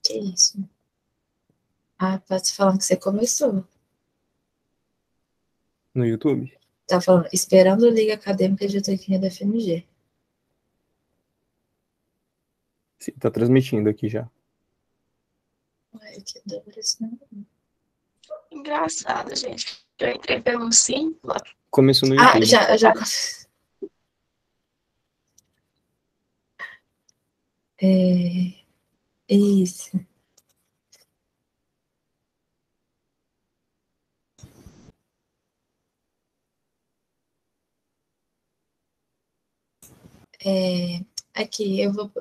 Que isso? Ah, pode falar que você começou. No YouTube? Tá falando, esperando Liga Acadêmica de Tanquinha da FMG. Sim, tá transmitindo aqui já. Ai, que dor isso, não. Engraçado, gente. Eu entrei pelo sim. Começou no Ah, YouTube. já. É, isso. É, aqui, eu vou.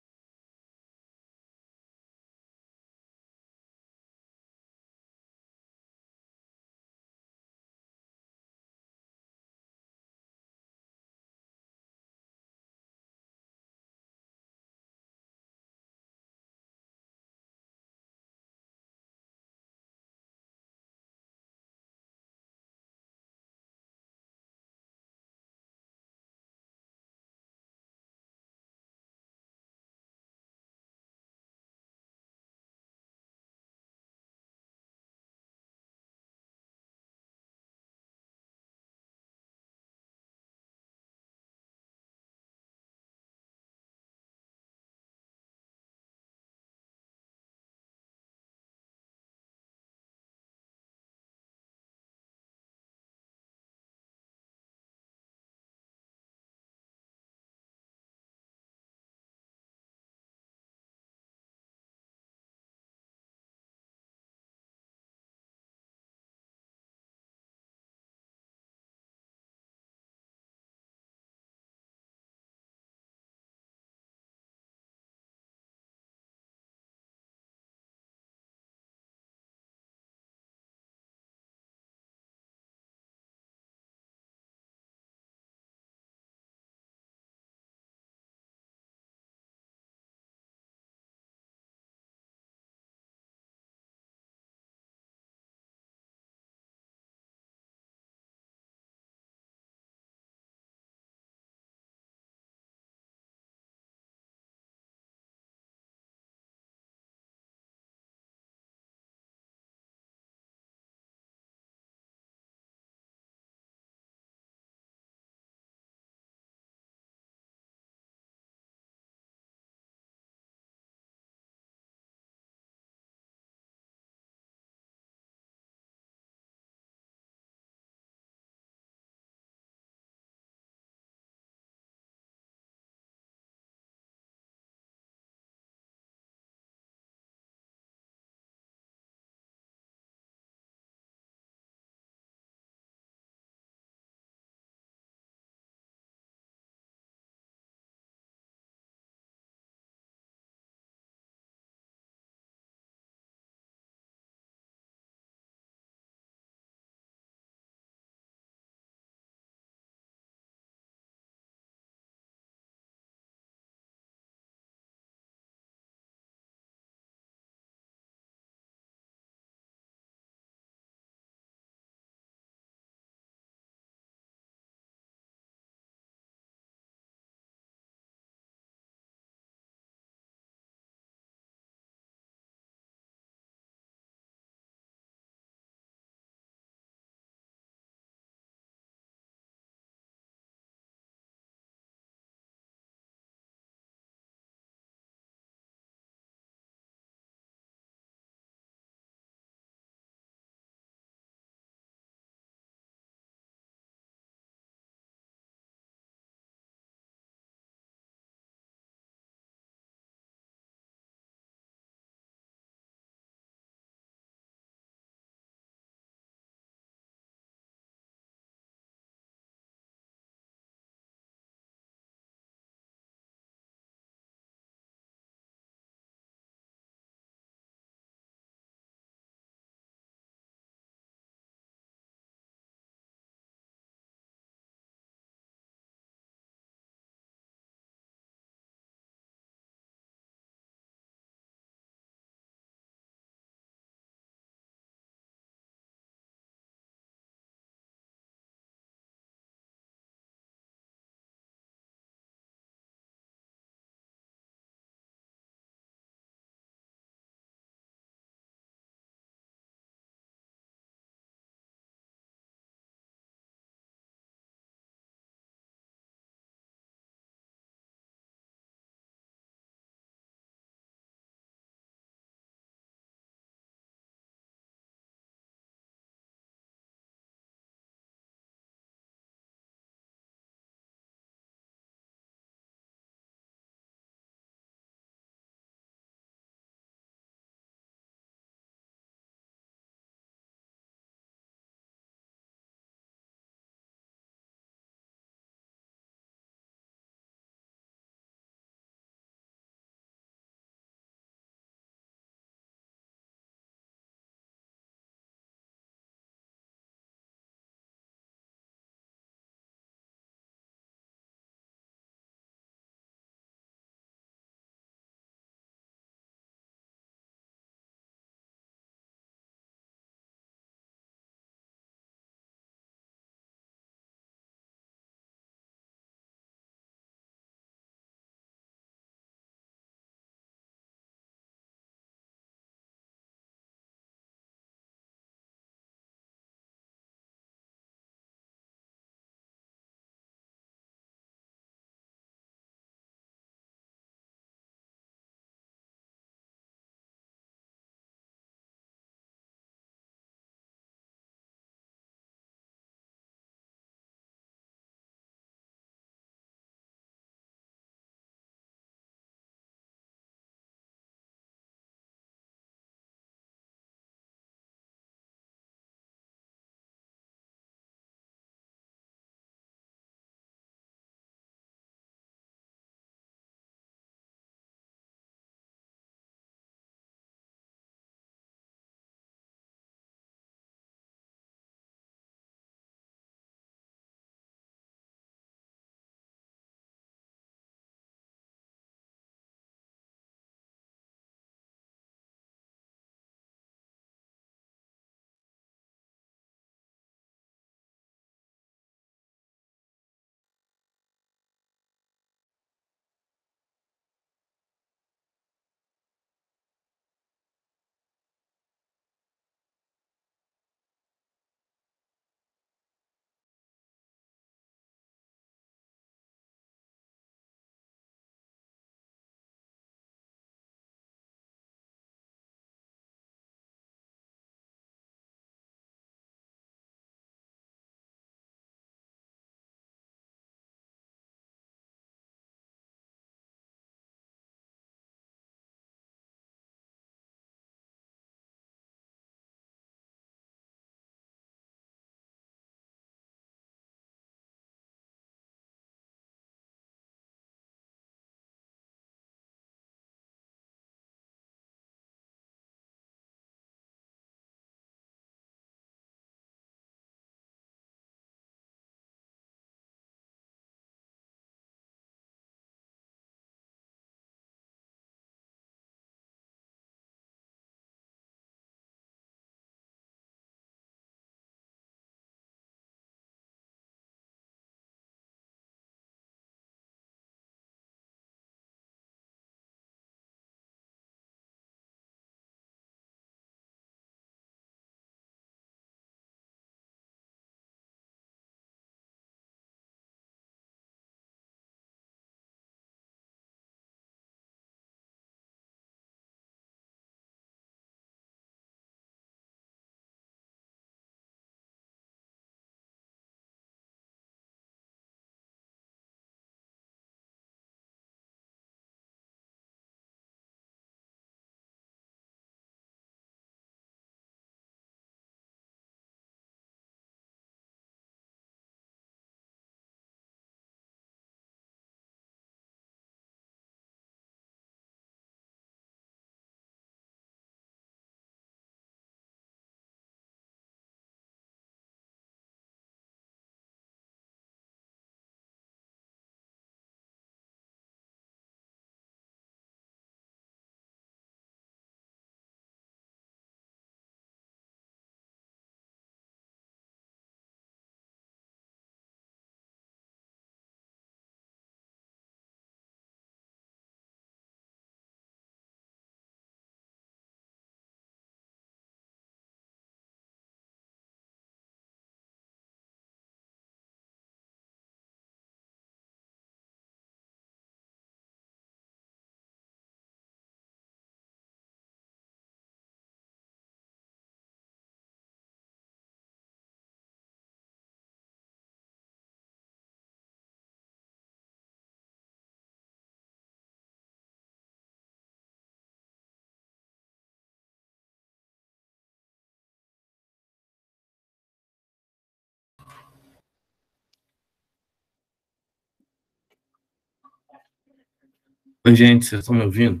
Oi, gente, vocês estão me ouvindo?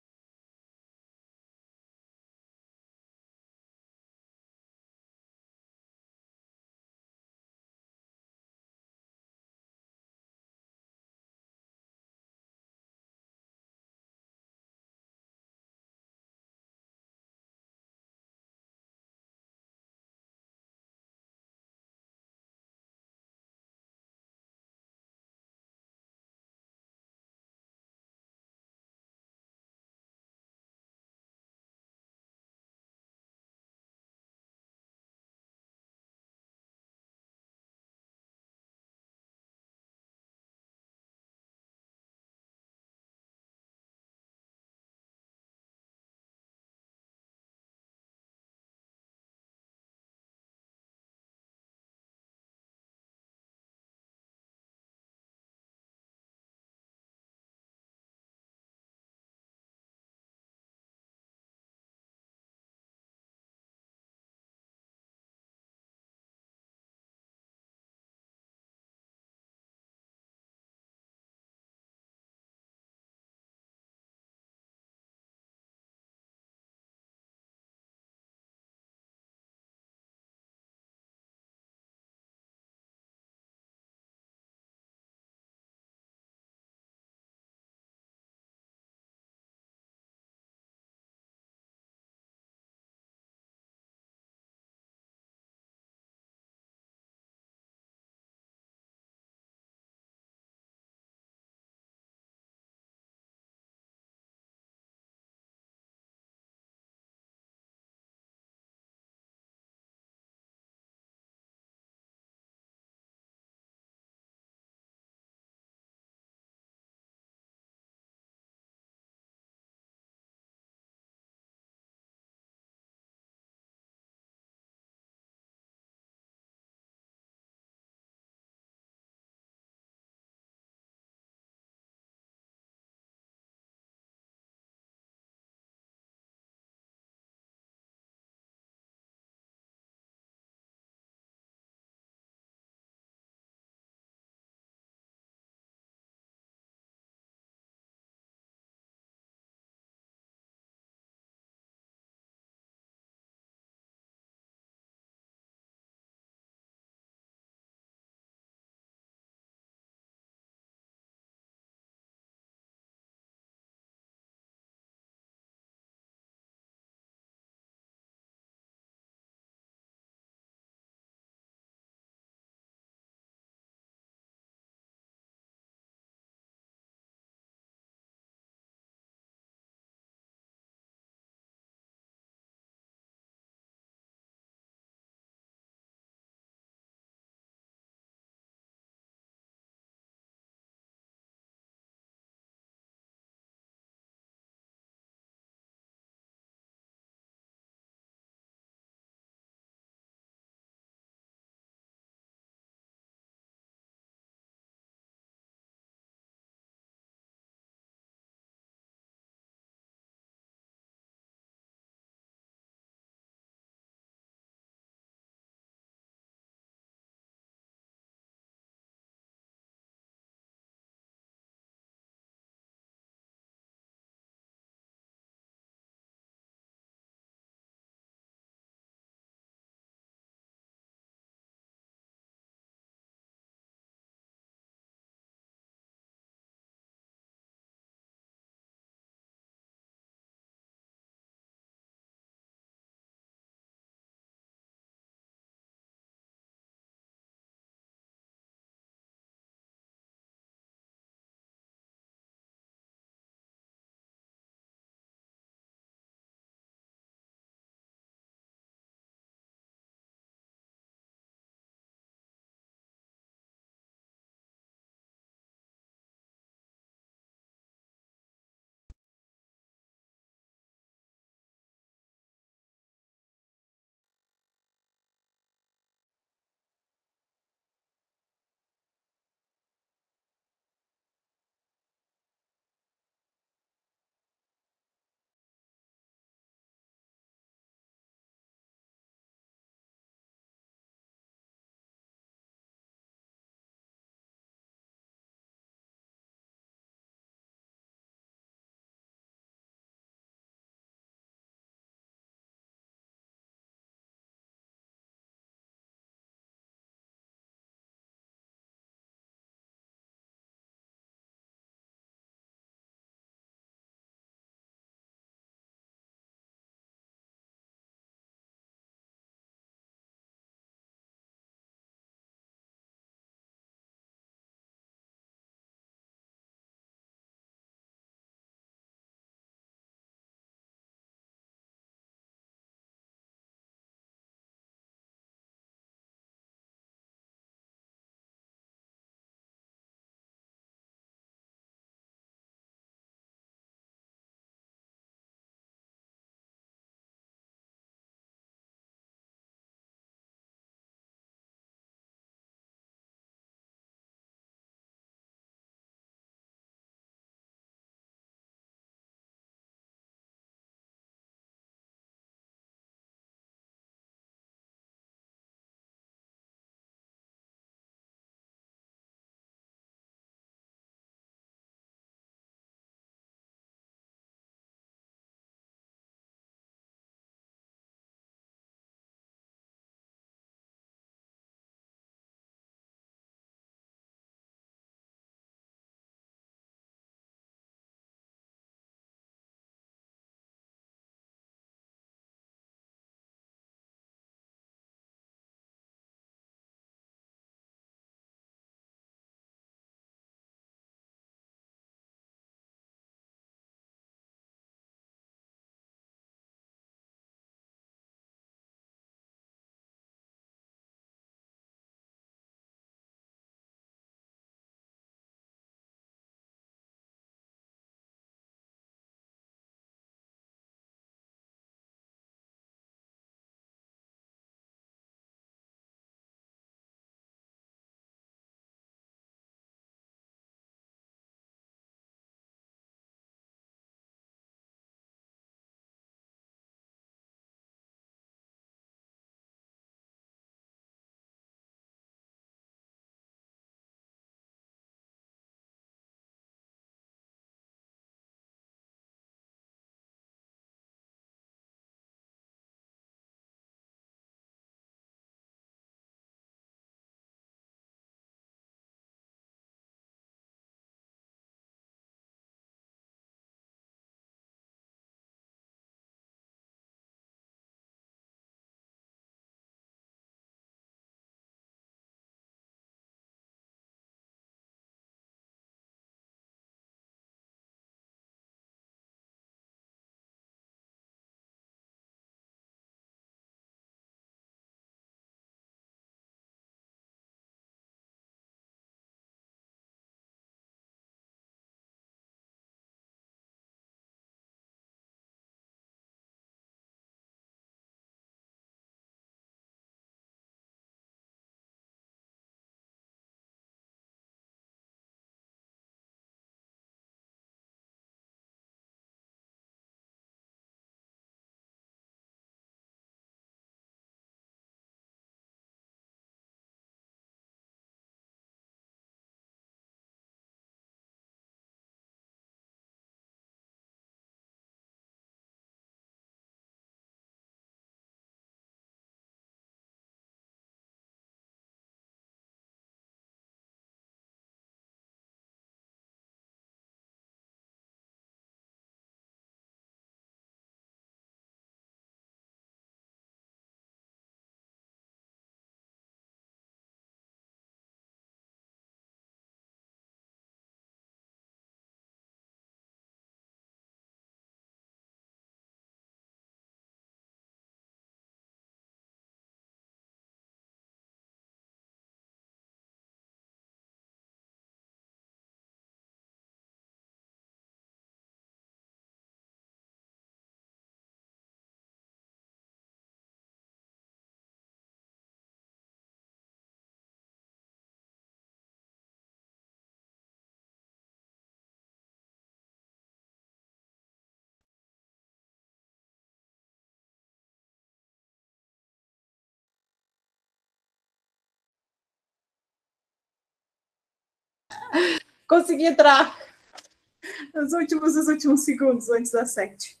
Consegui entrar nos últimos segundos antes das 7.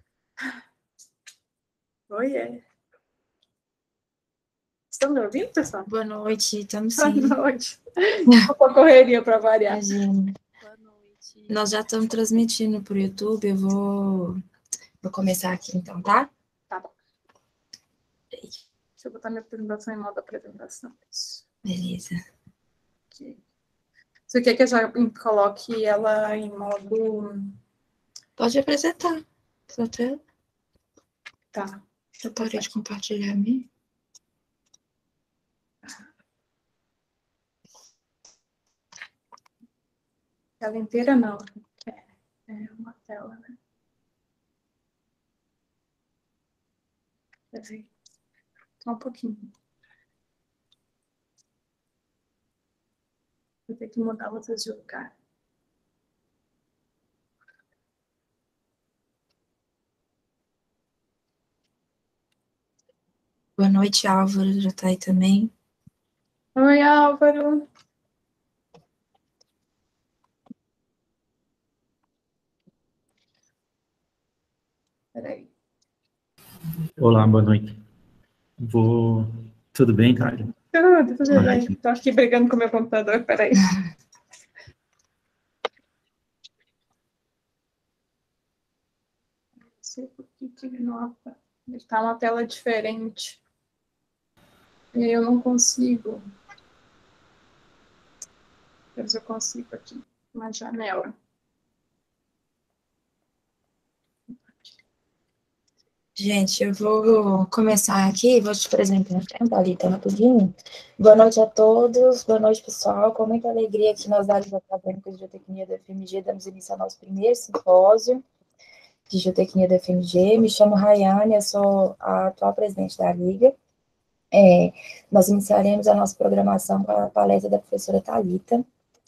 Oiê. Estão me ouvindo, pessoal? Boa noite, estamos Boa sim. noite. Uma correria para variar. Imagina. Boa noite. Nós já estamos transmitindo para o YouTube, eu vou começar aqui então, tá? Tá bom. Deixa eu botar minha apresentação em modo apresentação. Beleza. Aqui. Você quer que eu já coloque ela em modo... Pode apresentar sua tela. Tá. Eu parei de compartilhar a minha. Tela inteira não. É uma tela, né? Peraí. Só um pouquinho. Vou ter que mudar vocês de lugar. Boa noite, Álvaro, já tá aí também. Oi, Álvaro. Peraí. Olá, boa noite. Tudo bem, Thalia? Tudo bem. Estou aqui brigando com o meu computador, peraí. Não sei por que nota. Está uma tela diferente. E eu não consigo. Ver se eu consigo aqui. Uma janela. Gente, eu vou começar aqui, vou te apresentar a Thalita rapidinho. Boa noite a todos, boa noite, pessoal. Com muita alegria aqui nós, áreas acadêmicas de geotecnia da FMG, damos início ao nosso primeiro simpósio de geotecnia da FMG. Me chamo Rayane, eu sou a atual presidente da Liga. Nós iniciaremos a nossa programação com a palestra da professora Thalita.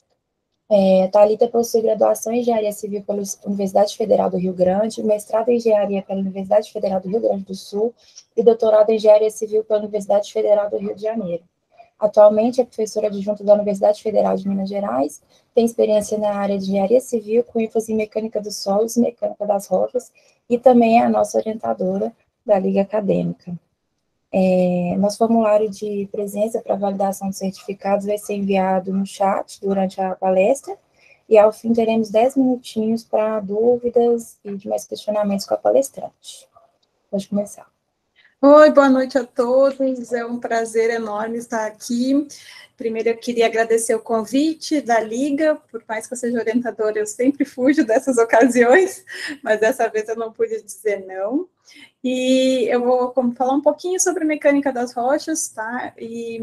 Thalita possui graduação em Engenharia Civil pela Universidade Federal do Rio Grande, mestrado em Engenharia pela Universidade Federal do Rio Grande do Sul e doutorado em Engenharia Civil pela Universidade Federal do Rio de Janeiro. Atualmente é professora adjunta da Universidade Federal de Minas Gerais, tem experiência na área de Engenharia Civil, com ênfase em Mecânica dos Solos e Mecânica das Rochas, e também é a nossa orientadora da Liga Acadêmica. Nosso formulário de presença para validação de certificados vai ser enviado no chat durante a palestra, e ao fim teremos 10 minutinhos para dúvidas e demais questionamentos com a palestrante. Pode começar. Oi, boa noite a todos, é um prazer enorme estar aqui. Primeiro eu queria agradecer o convite da Liga, por mais que eu seja orientadora, eu sempre fujo dessas ocasiões, mas dessa vez eu não pude dizer não. E eu vou falar um pouquinho sobre mecânica das rochas, tá? E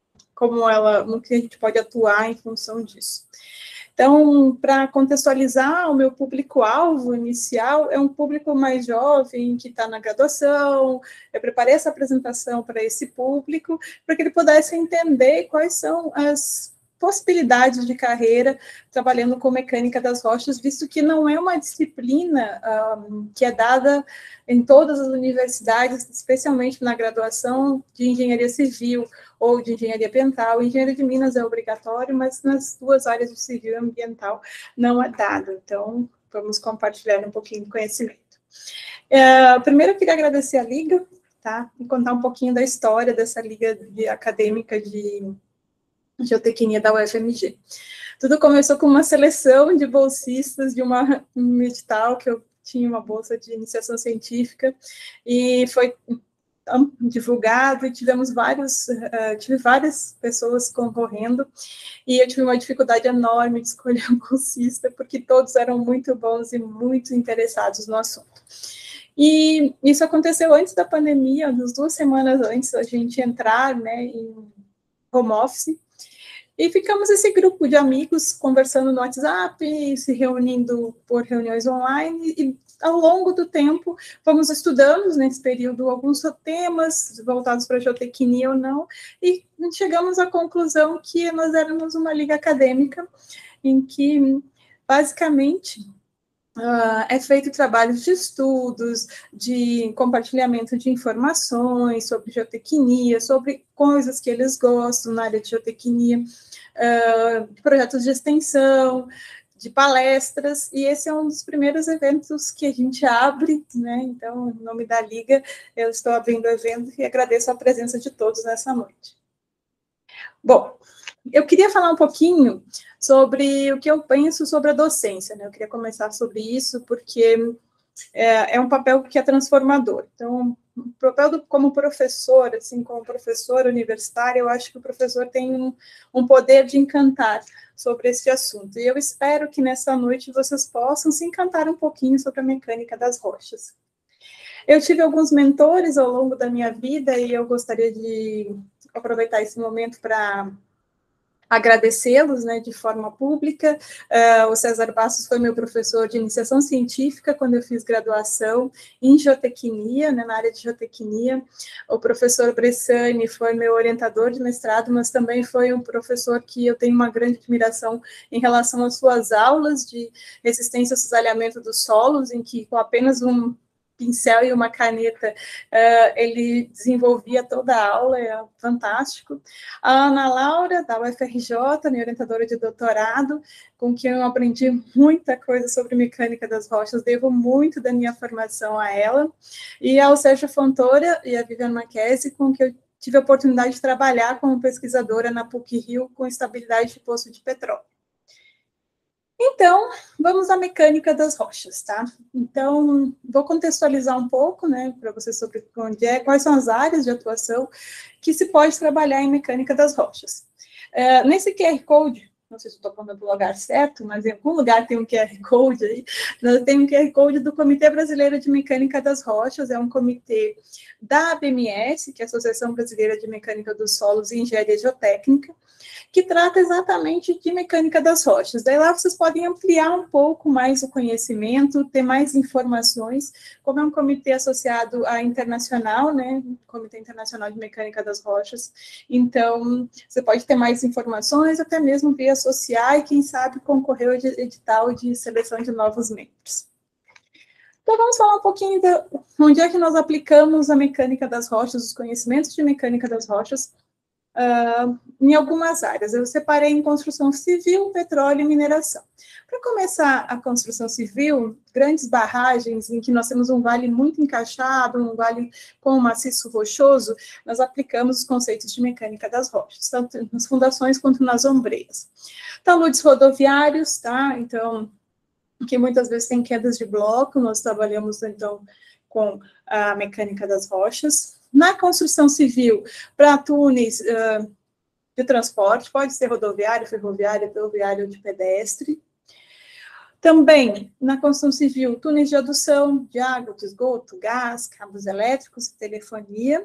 no que a gente pode atuar em função disso. Então, para contextualizar, o meu público-alvo inicial é um público mais jovem, que está na graduação. Eu preparei essa apresentação para esse público, para que ele pudesse entender quais são as possibilidades de carreira trabalhando com mecânica das rochas, visto que não é uma disciplina que é dada em todas as universidades, especialmente na graduação de engenharia civil ou de engenharia ambiental. Engenharia de Minas é obrigatório, mas nas duas áreas de civil e ambiental não é dado. Então, vamos compartilhar um pouquinho de conhecimento. Primeiro, eu queria agradecer a Liga, tá? E contar um pouquinho da história dessa Liga acadêmica de geotecnia da UFMG. Tudo começou com uma seleção de bolsistas de um edital que eu tinha uma bolsa de iniciação científica, e foi divulgado, e tive várias pessoas concorrendo, e eu tive uma dificuldade enorme de escolher um bolsista, porque todos eram muito bons e muito interessados no assunto. E isso aconteceu antes da pandemia, umas 2 semanas antes da gente entrar, né, em home office, e ficamos esse grupo de amigos conversando no WhatsApp, se reunindo por reuniões online, e ao longo do tempo fomos estudando nesse período alguns temas voltados para a geotecnia ou não, e chegamos à conclusão que nós éramos uma liga acadêmica em que, basicamente, é feito trabalhos de estudos, de compartilhamento de informações sobre geotecnia, sobre coisas que eles gostam na área de geotecnia, projetos de extensão, de palestras, e esse é um dos primeiros eventos que a gente abre, né? Então, em nome da Liga, eu estou abrindo o evento e agradeço a presença de todos nessa noite. Bom, eu queria falar um pouquinho sobre o que eu penso sobre a docência, né? Eu queria começar sobre isso, porque é um papel que é transformador. Então, o papel como professor, assim, como professor universitário, eu acho que o professor tem um poder de encantar sobre esse assunto. E eu espero que nessa noite vocês possam se encantar um pouquinho sobre a mecânica das rochas. Eu tive alguns mentores ao longo da minha vida e eu gostaria de aproveitar esse momento para agradecê-los, né, de forma pública. O César Bastos foi meu professor de iniciação científica quando eu fiz graduação em geotecnia, né, na área de geotecnia. O professor Bressani foi meu orientador de mestrado, mas também foi um professor que eu tenho uma grande admiração em relação às suas aulas de resistência ao cisalhamento dos solos, em que com apenas um pincel e uma caneta, ele desenvolvia toda a aula, é fantástico. A Ana Laura, da UFRJ, minha orientadora de doutorado, com quem eu aprendi muita coisa sobre mecânica das rochas, devo muito da minha formação a ela, e ao Sérgio Fontoura e a Viviane Marquesi, com quem eu tive a oportunidade de trabalhar como pesquisadora na PUC-Rio com estabilidade de poço de petróleo. Então, vamos à mecânica das rochas, tá? Então, vou contextualizar um pouco, né, para vocês sobre quais são as áreas de atuação que se pode trabalhar em mecânica das rochas. Nesse QR Code, não sei se estou falando do lugar certo, mas em algum lugar tem um QR Code aí, nós temos um QR Code do Comitê Brasileiro de Mecânica das Rochas, é um comitê da ABMS, que é a Associação Brasileira de Mecânica dos Solos e Engenharia Geotécnica, que trata exatamente de mecânica das rochas. Daí lá vocês podem ampliar um pouco mais o conhecimento, ter mais informações, como é um comitê associado à internacional, né, Comitê Internacional de Mecânica das Rochas, então você pode ter mais informações, até mesmo via associar e quem sabe concorrer ao edital de seleção de novos membros. Então, vamos falar um pouquinho de onde é que nós aplicamos a mecânica das rochas, os conhecimentos de mecânica das rochas, em algumas áreas. Eu separei em construção civil, petróleo e mineração. Para começar a construção civil, grandes barragens em que nós temos um vale muito encaixado, um vale com um maciço rochoso, nós aplicamos os conceitos de mecânica das rochas, tanto nas fundações quanto nas ombreiras. Taludes rodoviários, tá? Então, que muitas vezes tem quedas de bloco, nós trabalhamos, então, com a mecânica das rochas. Na construção civil, para túneis de transporte, pode ser rodoviário, ferroviário ou de pedestre. Também, na construção civil, túneis de adução de água, de esgoto, gás, cabos elétricos, telefonia.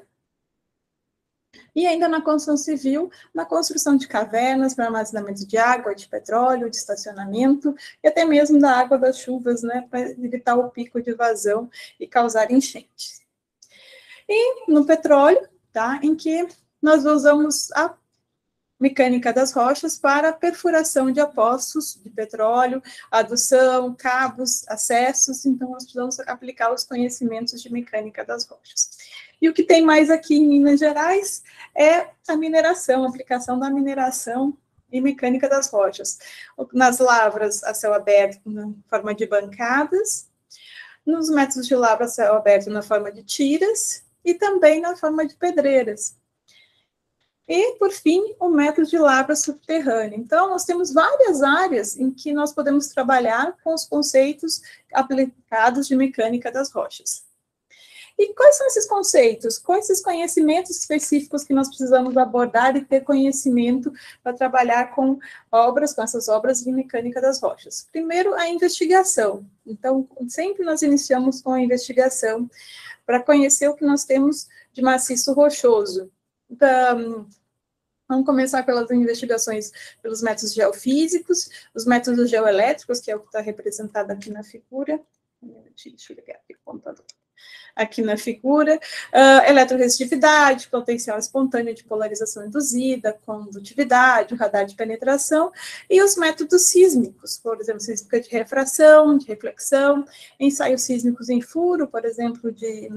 E ainda na construção civil, na construção de cavernas para armazenamento de água, de petróleo, de estacionamento, e até mesmo da água das chuvas, né, para evitar o pico de vazão e causar enchentes. E no petróleo, tá, em que nós usamos a mecânica das rochas para perfuração de poços de petróleo, adução, cabos, acessos, então nós precisamos aplicar os conhecimentos de mecânica das rochas. E o que tem mais aqui em Minas Gerais é a mineração, a aplicação da mineração e mecânica das rochas. Nas lavras a céu aberto, na forma de bancadas, nos métodos de lavra a céu aberto na forma de tiras, e também na forma de pedreiras. E, por fim, o método de lavra subterrânea. Então, nós temos várias áreas em que nós podemos trabalhar com os conceitos aplicados de mecânica das rochas. E quais são esses conceitos? Quais esses conhecimentos específicos que nós precisamos abordar e ter conhecimento para trabalhar com essas obras de mecânica das rochas? Primeiro, a investigação. Então, sempre nós iniciamos com a investigação para conhecer o que nós temos de maciço rochoso. Então, vamos começar pelas investigações pelos métodos geofísicos, os métodos geoelétricos, que é o que está representado aqui na figura. Deixa eu ligar aqui o computador. aqui na figura, eletroresistividade, potencial espontâneo de polarização induzida, condutividade, o radar de penetração, e os métodos sísmicos, por exemplo, sísmica de refração, de reflexão, ensaios sísmicos em furo, por exemplo, de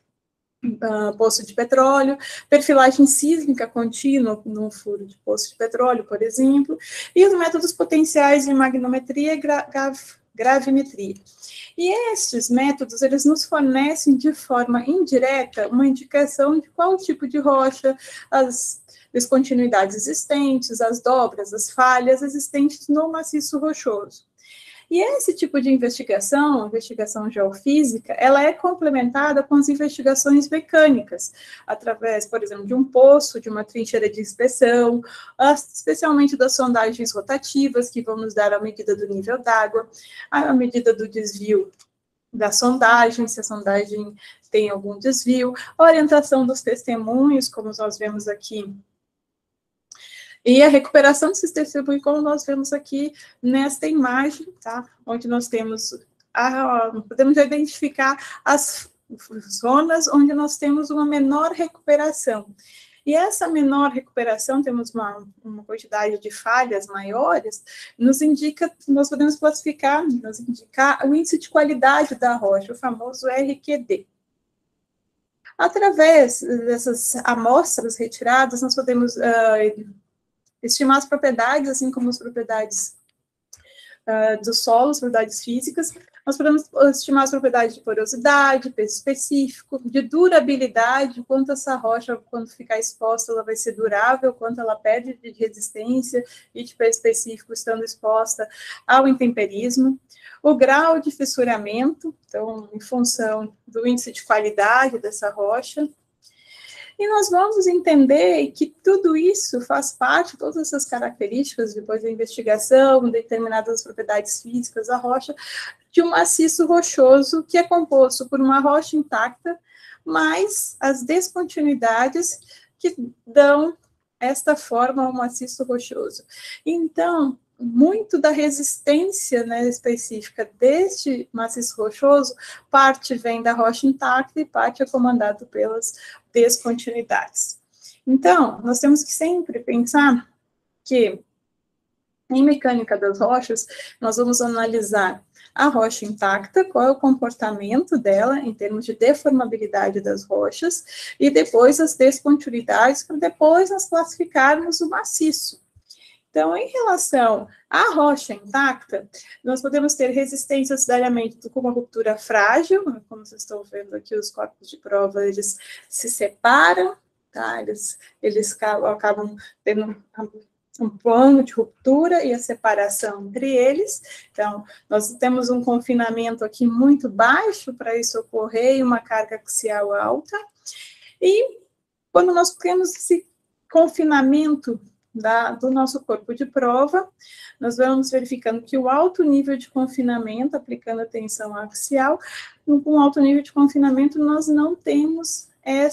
poço de petróleo, perfilagem sísmica contínua num furo de poço de petróleo, por exemplo, e os métodos potenciais de magnometria e gravimetria. E estes métodos, eles nos fornecem de forma indireta uma indicação de qual tipo de rocha, as descontinuidades existentes, as dobras, as falhas existentes no maciço rochoso. E esse tipo de investigação, investigação geofísica, ela é complementada com as investigações mecânicas, através, por exemplo, de um poço, de uma trincheira de inspeção, especialmente das sondagens rotativas, que vão nos dar a medida do nível d'água, a medida do desvio da sondagem, se a sondagem tem algum desvio, a orientação dos testemunhos, como nós vemos aqui, e a recuperação desses testemunhos, como nós vemos aqui nesta imagem, tá? Onde nós temos, podemos identificar as zonas onde nós temos uma menor recuperação. E essa menor recuperação, temos uma quantidade de falhas maiores, nos indica, nós podemos classificar, nos indicar o índice de qualidade da rocha, o famoso RQD. Através dessas amostras retiradas, nós podemos estimar as propriedades, assim como as propriedades do solo, as propriedades físicas. Nós podemos estimar as propriedades de porosidade, peso específico, de durabilidade, quanto essa rocha, quando ficar exposta, ela vai ser durável, quanto ela perde de resistência e de peso específico estando exposta ao intemperismo. O grau de fissuramento, então, em função do índice de qualidade dessa rocha. E nós vamos entender que tudo isso faz parte, todas essas características, depois da investigação, determinadas propriedades físicas da rocha, de um maciço rochoso, que é composto por uma rocha intacta, mais as descontinuidades que dão esta forma ao maciço rochoso. Então, muito da resistência, né, específica deste maciço rochoso, parte vem da rocha intacta e parte é comandado pelas descontinuidades. Então, nós temos que sempre pensar que, em mecânica das rochas, nós vamos analisar a rocha intacta, qual é o comportamento dela em termos de deformabilidade das rochas, e depois as descontinuidades, para depois nós classificarmos o maciço. Então, em relação à rocha intacta, nós podemos ter resistência a acidalhamento com uma ruptura frágil, como vocês estão vendo aqui, os corpos de prova, eles se separam, tá? Eles acabam tendo um plano de ruptura e a separação entre eles. Então, nós temos um confinamento aqui muito baixo para isso ocorrer e uma carga axial alta. E quando nós temos esse confinamento do nosso corpo de prova, nós vamos verificando que o alto nível de confinamento, aplicando a tensão axial, com alto nível de confinamento, nós não temos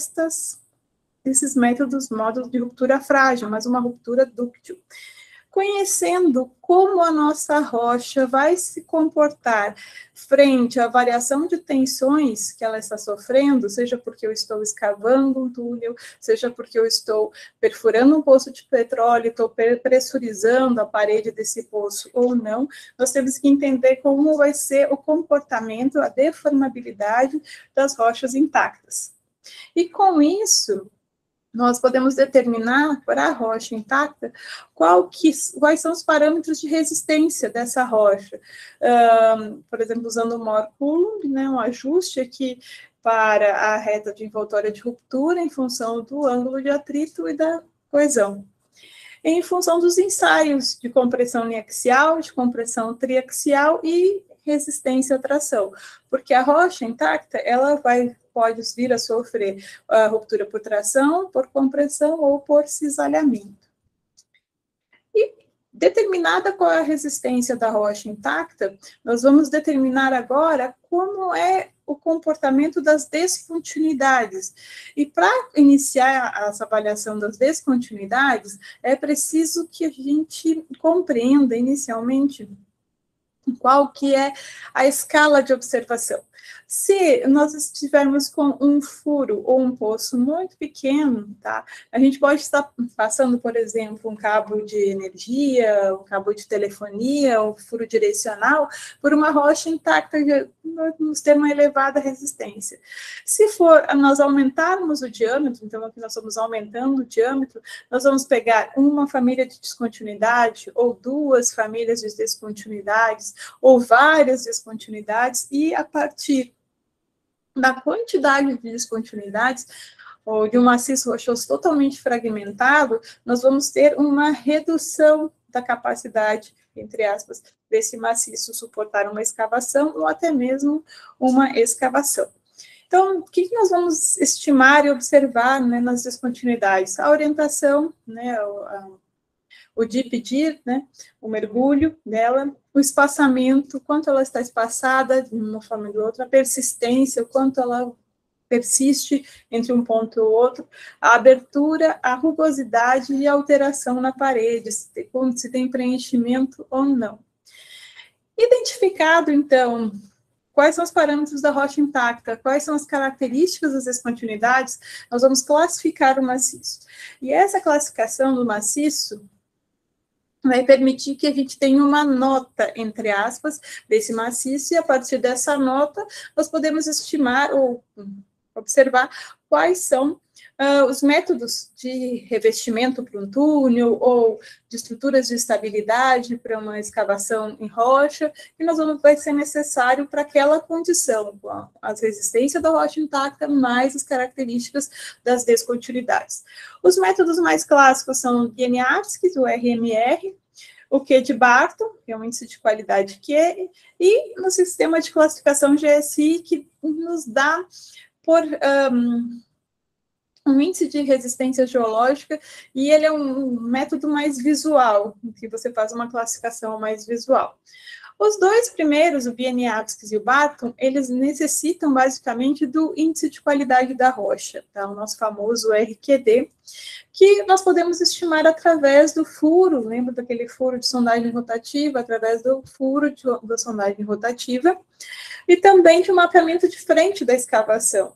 esses modos de ruptura frágil, mas uma ruptura dúctil. Conhecendo como a nossa rocha vai se comportar frente à variação de tensões que ela está sofrendo, seja porque eu estou escavando um túnel, seja porque eu estou perfurando um poço de petróleo, estou pressurizando a parede desse poço ou não, nós temos que entender como vai ser o comportamento, a deformabilidade das rochas intactas. E com isso, nós podemos determinar para a rocha intacta quais são os parâmetros de resistência dessa rocha. Por exemplo, usando o Mohr-Coulomb, né, um ajuste aqui para a reta de envoltória de ruptura em função do ângulo de atrito e da coesão. Em função dos ensaios de compressão uniaxial, de compressão triaxial e resistência à tração, porque a rocha intacta, ela pode vir a sofrer ruptura por tração, por compressão ou por cisalhamento. E determinada qual é a resistência da rocha intacta, nós vamos determinar agora como é o comportamento das descontinuidades. E para iniciar essa avaliação das descontinuidades, é preciso que a gente compreenda inicialmente qual que é a escala de observação. Se nós estivermos com um furo ou um poço muito pequeno, tá? A gente pode estar passando, por exemplo, um cabo de energia, um cabo de telefonia, um furo direcional, por uma rocha intacta, vamos ter uma elevada resistência. Se for nós aumentarmos o diâmetro, então aqui nós estamos aumentando o diâmetro, nós vamos pegar uma família de descontinuidade, ou duas famílias de descontinuidades, ou várias descontinuidades, e a partir da quantidade de descontinuidades, ou de um maciço rochoso totalmente fragmentado, nós vamos ter uma redução da capacidade, entre aspas, desse maciço suportar uma escavação, ou até mesmo uma escavação. Então, o que nós vamos estimar e observar, né, nas descontinuidades? A orientação, né, o deep dir, né, o mergulho dela, o espaçamento, quanto ela está espaçada de uma forma ou de outra, a persistência, o quanto ela persiste entre um ponto e outro, a abertura, a rugosidade e a alteração na parede, se tem preenchimento ou não. Identificado, então, quais são os parâmetros da rocha intacta, quais são as características das descontinuidades, nós vamos classificar o maciço. E essa classificação do maciço vai permitir que a gente tenha uma nota, entre aspas, desse maciço, e a partir dessa nota, nós podemos estimar ou observar quais são os métodos de revestimento para um túnel, ou de estruturas de estabilidade para uma escavação em rocha, que vai ser necessário para aquela condição, com a resistência da rocha intacta, mais as características das descontinuidades. Os métodos mais clássicos são o Wieniawski, o RMR, o Q de Barton, que é um índice de qualidade Q, e no sistema de classificação GSI, que nos dá por um índice de resistência geológica, e ele é um método mais visual, que você faz uma classificação mais visual. Os dois primeiros, o Wieniawski e o Barton, eles necessitam basicamente do índice de qualidade da rocha, tá? O nosso famoso RQD, que nós podemos estimar através do furo, lembra daquele furo de sondagem rotativa, através do furo da sondagem rotativa, e também de um mapeamento de frente da escavação.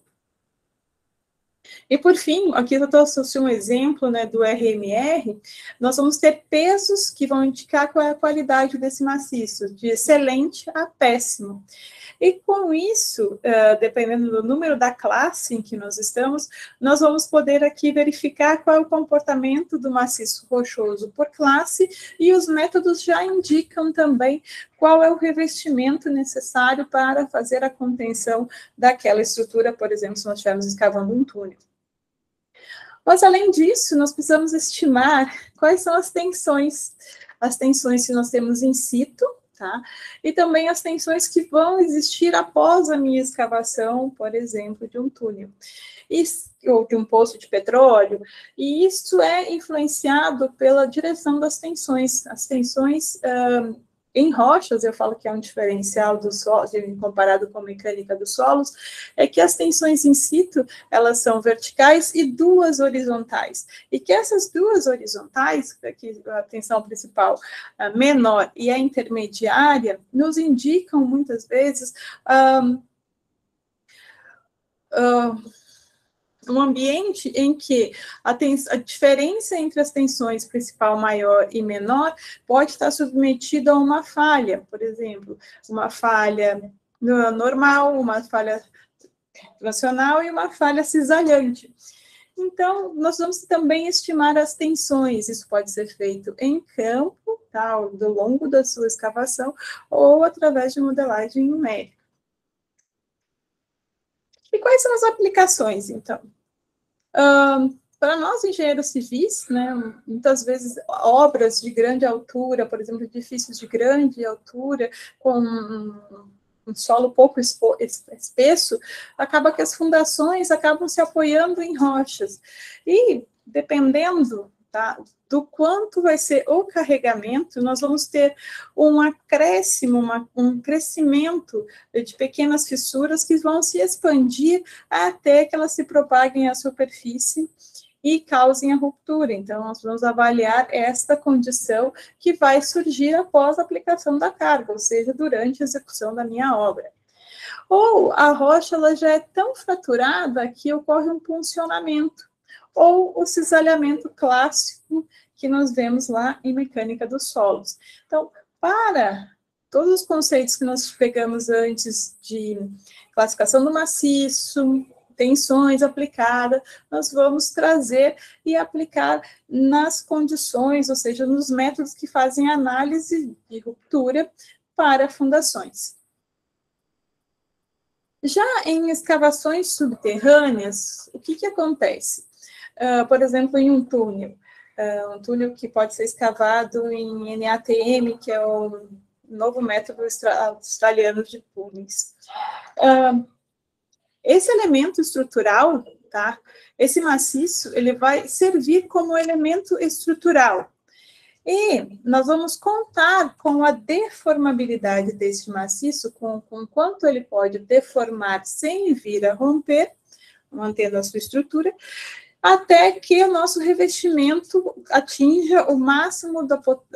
E, por fim, aqui eu trouxe um exemplo, né, do RMR, nós vamos ter pesos que vão indicar qual é a qualidade desse maciço, de excelente a péssimo. E com isso, dependendo do número da classe em que nós estamos, nós vamos poder aqui verificar qual é o comportamento do maciço rochoso por classe, e os métodos já indicam também qual é o revestimento necessário para fazer a contenção daquela estrutura, por exemplo, se nós estivermos escavando um túnel. Mas, além disso, nós precisamos estimar quais são as tensões que nós temos in situ, tá? E também as tensões que vão existir após a minha escavação, por exemplo, de um túnel, ou de um poço de petróleo, e isso é influenciado pela direção das tensões. As tensões em rochas, eu falo que é um diferencial dos solos, comparado com a mecânica dos solos, é que as tensões in situ, elas são verticais e duas horizontais. E que essas duas horizontais, aqui a tensão principal menor e a intermediária, nos indicam, muitas vezes, um ambiente em que a diferença entre as tensões principal maior e menor pode estar submetida a uma falha, por exemplo, uma falha normal, uma falha translacional e uma falha cisalhante. Então, nós vamos também estimar as tensões, isso pode ser feito em campo, tá, ao longo da sua escavação, ou através de modelagem numérica. E quais são as aplicações, então? Para nós, engenheiros civis, né, muitas vezes obras de grande altura, por exemplo, edifícios de grande altura, com um solo pouco espesso, acaba que as fundações acabam se apoiando em rochas. E, dependendo, tá, do quanto vai ser o carregamento, nós vamos ter um acréscimo, um crescimento de pequenas fissuras que vão se expandir até que elas se propaguem à superfície e causem a ruptura. Então, nós vamos avaliar esta condição que vai surgir após a aplicação da carga, ou seja, durante a execução da minha obra. Ou a rocha ela já é tão fraturada que ocorre um puncionamento, ou o cisalhamento clássico que nós vemos lá em mecânica dos solos. Então, para todos os conceitos que nós pegamos antes de classificação do maciço, tensões aplicadas, nós vamos trazer e aplicar nas condições, ou seja, nos métodos que fazem análise de ruptura para fundações. Já em escavações subterrâneas, o que acontece? Por exemplo, em um túnel que pode ser escavado em NaTM, que é o novo método australiano de túneis. Esse elemento estrutural, tá? Esse maciço, ele vai servir como elemento estrutural. E nós vamos contar com a deformabilidade desse maciço, com quanto ele pode deformar sem vir a romper, mantendo a sua estrutura, até que o nosso revestimento atinja o máximo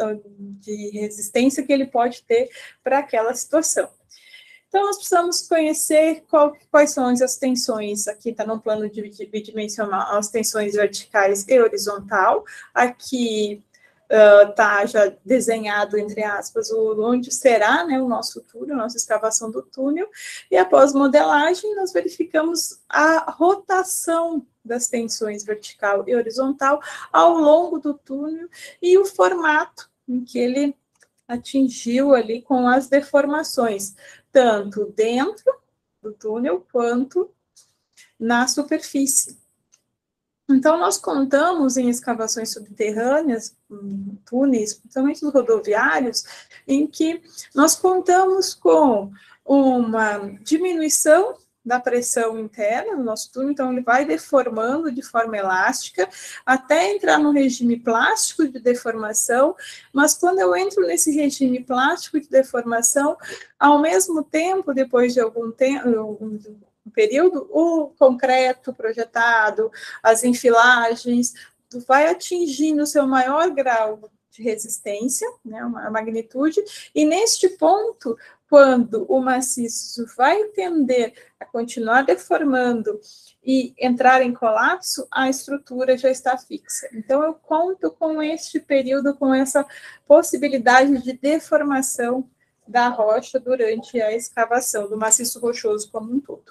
de resistência que ele pode ter para aquela situação. Então, nós precisamos conhecer quais são as tensões, aqui está no plano bidimensional, as tensões verticais e horizontal, aqui está já desenhado, entre aspas, onde será, né, o nosso túnel, a nossa escavação do túnel, e após modelagem, nós verificamos a rotação das tensões vertical e horizontal ao longo do túnel e o formato em que ele atingiu ali com as deformações, tanto dentro do túnel quanto na superfície. Então, nós contamos em escavações subterrâneas, túneis, principalmente os rodoviários, em que nós contamos com uma diminuição da pressão interna no nosso túnel, então ele vai deformando de forma elástica, até entrar no regime plástico de deformação, mas quando eu entro nesse regime plástico de deformação, ao mesmo tempo, depois de algum tempo, período, o concreto projetado, as enfilagens, vai atingindo o seu maior grau de resistência, né, uma magnitude, e neste ponto, quando o maciço vai tender a continuar deformando e entrar em colapso, a estrutura já está fixa. Então, eu conto com este período, com essa possibilidade de deformação da rocha durante a escavação, do maciço rochoso como um todo.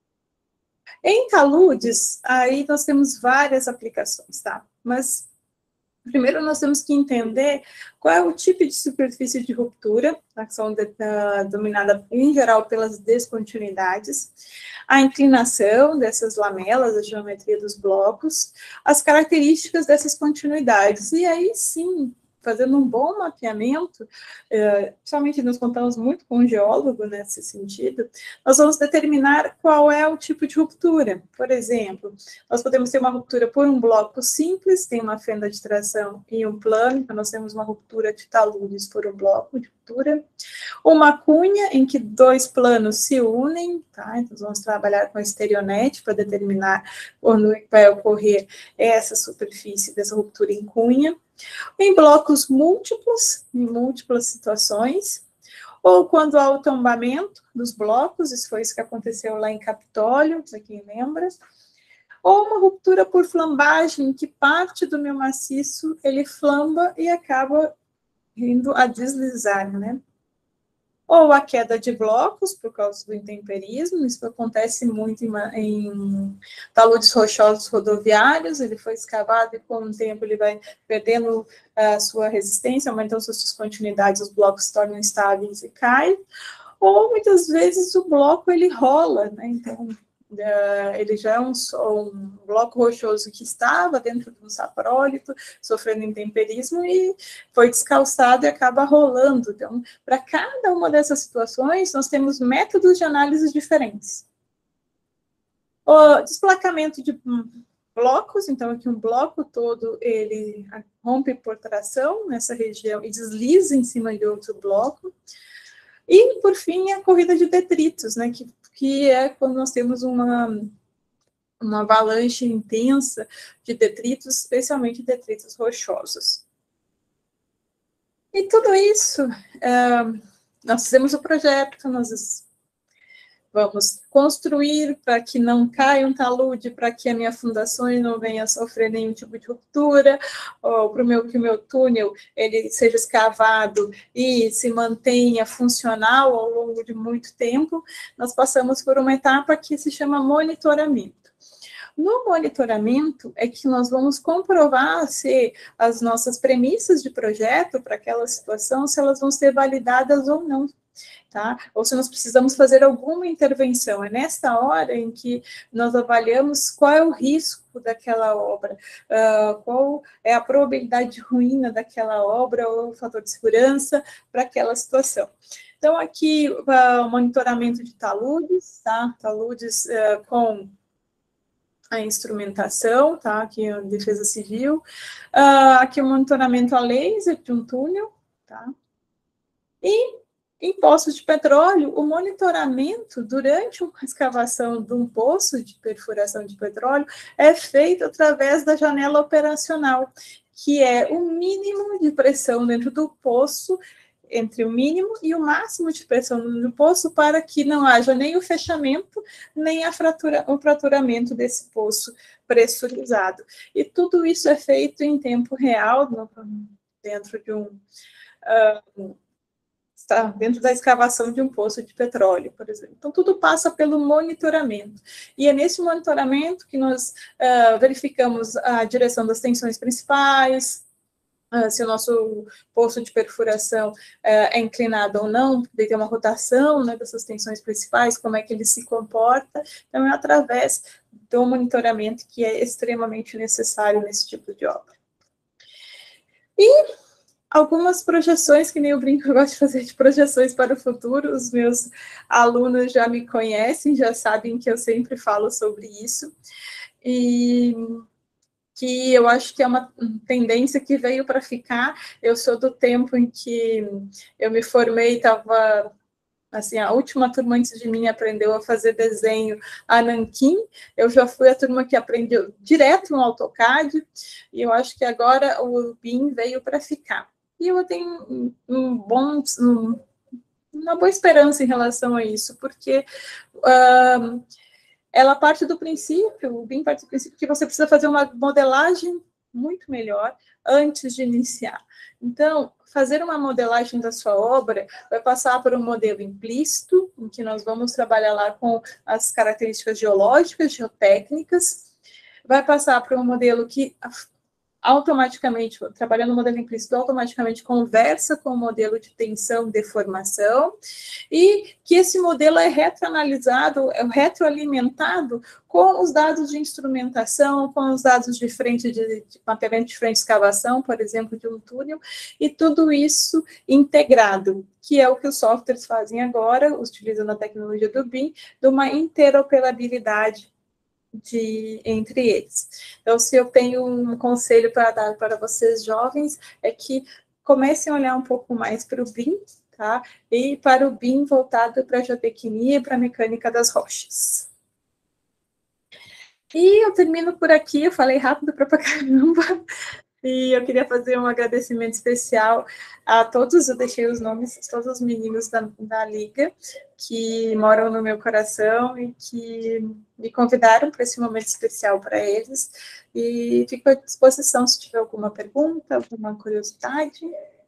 Em taludes, aí nós temos várias aplicações, tá? Mas primeiro nós temos que entender qual é o tipo de superfície de ruptura, tá? Que são dominada em geral pelas descontinuidades, a inclinação dessas lamelas, a geometria dos blocos, as características dessas continuidades. E aí sim, fazendo um bom mapeamento, principalmente nós contamos muito com um geólogo nesse sentido, nós vamos determinar qual é o tipo de ruptura. Por exemplo, nós podemos ter uma ruptura por um bloco simples, tem uma fenda de tração e um plano, então nós temos uma ruptura de taludes por um bloco de ruptura, uma cunha em que dois planos se unem, tá? Então nós vamos trabalhar com a estereonete para determinar quando vai ocorrer essa superfície dessa ruptura em cunha, em blocos múltiplos, em múltiplas situações, ou quando há o tombamento dos blocos, isso foi isso que aconteceu lá em Capitólio, para quem lembra, ou uma ruptura por flambagem, que parte do meu maciço, ele flamba e acaba indo a deslizar, né? Ou a queda de blocos, por causa do intemperismo, isso acontece muito em taludes rochosos rodoviários, ele foi escavado e com o tempo ele vai perdendo a sua resistência, aumentando suas descontinuidades, os blocos se tornam instáveis e caem, ou muitas vezes o bloco ele rola, né? Então ele já é um bloco rochoso que estava dentro de um saprólito, sofrendo intemperismo e foi descalçado e acaba rolando. Então, para cada uma dessas situações, nós temos métodos de análise diferentes. O desplacamento de blocos, então aqui um bloco todo, ele rompe por tração nessa região e desliza em cima de outro bloco. E, por fim, a corrida de detritos, né, que é quando nós temos uma avalanche intensa de detritos, especialmente detritos rochosos. E tudo isso, nós fizemos o projeto, nós vamos construir para que não caia um talude, para que a minha fundação não venha a sofrer nenhum tipo de ruptura, ou para que o meu túnel ele seja escavado e se mantenha funcional ao longo de muito tempo. Nós passamos por uma etapa que se chama monitoramento. No monitoramento é que nós vamos comprovar se as nossas premissas de projeto para aquela situação, se elas vão ser validadas ou não. Tá? Ou se nós precisamos fazer alguma intervenção. É nesta hora em que nós avaliamos qual é o risco daquela obra, qual é a probabilidade de ruína daquela obra ou o fator de segurança para aquela situação. Então, aqui, o monitoramento de taludes, tá? Taludes com a instrumentação, tá? Aqui a defesa civil. Aqui o monitoramento a laser de um túnel, tá? E em poços de petróleo, o monitoramento durante uma escavação de um poço de perfuração de petróleo é feito através da janela operacional, que é o mínimo de pressão dentro do poço, entre o mínimo e o máximo de pressão no poço, para que não haja nem o fechamento, nem o fraturamento desse poço pressurizado. E tudo isso é feito em tempo real, dentro de dentro da escavação de um poço de petróleo, por exemplo. Então, tudo passa pelo monitoramento. E é nesse monitoramento que nós verificamos a direção das tensões principais, se o nosso poço de perfuração é inclinado ou não, porque tem uma rotação, né, dessas tensões principais, como é que ele se comporta. Então, é através do monitoramento que é extremamente necessário nesse tipo de obra. E algumas projeções, que nem eu brinco, eu gosto de fazer de projeções para o futuro. Os meus alunos já me conhecem, já sabem que eu sempre falo sobre isso, e que eu acho que é uma tendência que veio para ficar. Eu sou do tempo em que eu me formei, estava assim, a última turma antes de mim aprendeu a fazer desenho a nanquim. Eu já fui a turma que aprendeu direto no AutoCAD, e eu acho que agora o BIM veio para ficar. E eu tenho uma boa esperança em relação a isso, porque ela parte do princípio, o BIM parte do princípio que você precisa fazer uma modelagem muito melhor antes de iniciar. Então, fazer uma modelagem da sua obra vai passar por um modelo implícito, em que nós vamos trabalhar lá com as características geológicas, geotécnicas, vai passar por um modelo que automaticamente, trabalhando no modelo implícito, automaticamente conversa com o modelo de tensão e deformação, e que esse modelo é retroanalisado, é retroalimentado com os dados de instrumentação, com os dados de mapeamento de frente de escavação, por exemplo, de um túnel, e tudo isso integrado, que é o que os softwares fazem agora, utilizando a tecnologia do BIM, de uma interoperabilidade entre eles. Então, se eu tenho um conselho para dar para vocês jovens, é que comecem a olhar um pouco mais para o BIM, tá? E para o BIM voltado para a geotecnia e para a mecânica das rochas. E eu termino por aqui, eu falei rápido para caramba, e eu queria fazer um agradecimento especial a todos, eu deixei os nomes, todos os meninos da Liga, que moram no meu coração e que me convidaram para esse momento especial para eles, e fico à disposição se tiver alguma pergunta, alguma curiosidade.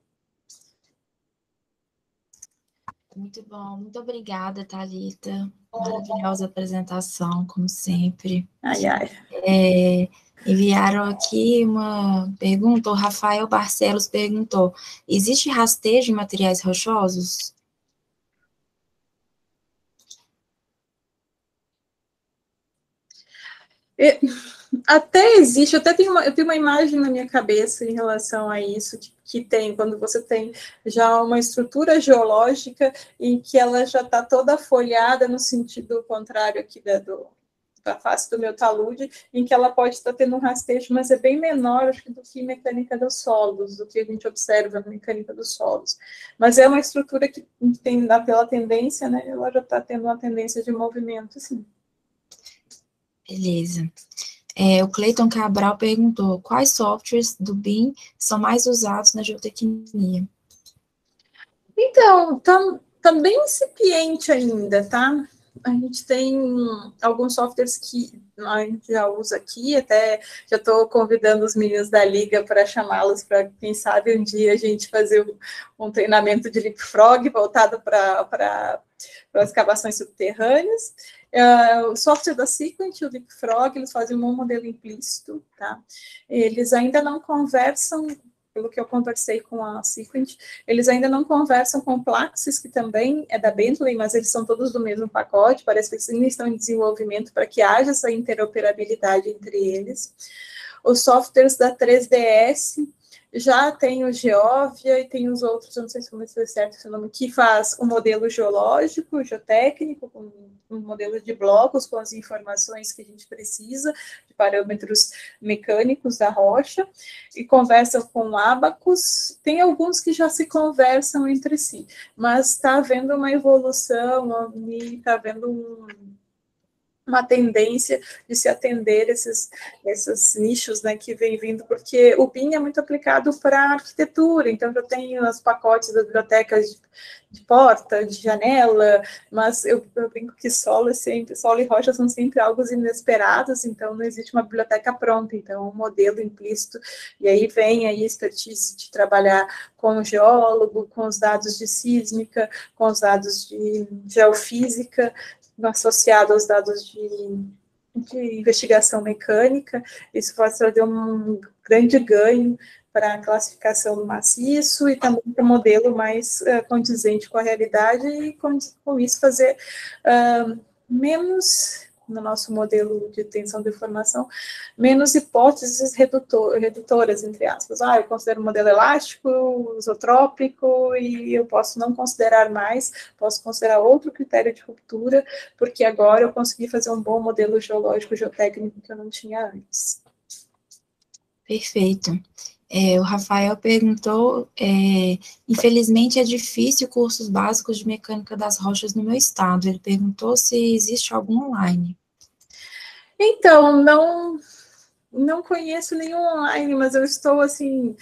Muito bom, muito obrigada, Thalita. Maravilhosa apresentação, como sempre. Ai, ai. Enviaram aqui uma pergunta, o Rafael Barcelos perguntou: existe rastejo de materiais rochosos? Até existe, eu tenho uma imagem na minha cabeça em relação a isso, que tem, quando você tem já uma estrutura geológica em que ela já está toda folhada no sentido contrário aqui da face do meu talude, em que ela pode estar tendo um rastejo, mas é bem menor, acho que, do que mecânica dos solos, do que a gente observa na mecânica dos solos. Mas é uma estrutura que tem, pela tendência, né, ela já está tendo uma tendência de movimento, sim. Beleza. O Cleiton Cabral perguntou: quais softwares do BIM são mais usados na geotecnia? Então, tá bem incipiente ainda, tá? a gente tem alguns softwares que a gente já usa aqui, até já estou convidando os meninos da Liga para chamá-los para, quem sabe, um dia a gente fazer um treinamento de Leapfrog voltado para escavações subterrâneas. O software da Sequent e o Leapfrog, eles fazem um modelo implícito, tá? Eles ainda não conversam, pelo que eu conversei com a Sequent, eles ainda não conversam com o Plaxis, que também é da Bentley, mas eles são todos do mesmo pacote, parece que eles ainda estão em desenvolvimento para que haja essa interoperabilidade entre eles. Os softwares da 3DS já tem o Geovia e tem os outros, eu não sei se vai ser certo esse nome, que faz o modelo geológico, geotécnico, com um modelo de blocos, com as informações que a gente precisa, de parâmetros mecânicos da rocha, e conversa com o Abacus. Tem alguns que já se conversam entre si, mas está havendo uma evolução, está havendo uma tendência de se atender esses nichos, né, que vem vindo, porque o BIM é muito aplicado para arquitetura, então eu tenho os pacotes das bibliotecas de porta, de janela, mas eu brinco que solo e rocha são sempre algo inesperados, então não existe uma biblioteca pronta, então um modelo implícito, e aí vem aí a expertise de trabalhar com o geólogo, com os dados de sísmica, com os dados de geofísica, associado aos dados de investigação mecânica, isso pode trazer um grande ganho para a classificação do maciço e também para o modelo mais condizente com a realidade e com isso fazer menos, no nosso modelo de tensão de informação, menos hipóteses redutoras, entre aspas. Eu considero um modelo elástico, isotrópico, e eu posso não considerar mais, posso considerar outro critério de ruptura, porque agora eu consegui fazer um bom modelo geológico, geotécnico que eu não tinha antes. Perfeito. O Rafael perguntou, infelizmente é difícil cursos básicos de mecânica das rochas no meu estado. Ele perguntou se existe algum online. Então, não conheço nenhum online, mas eu estou, assim,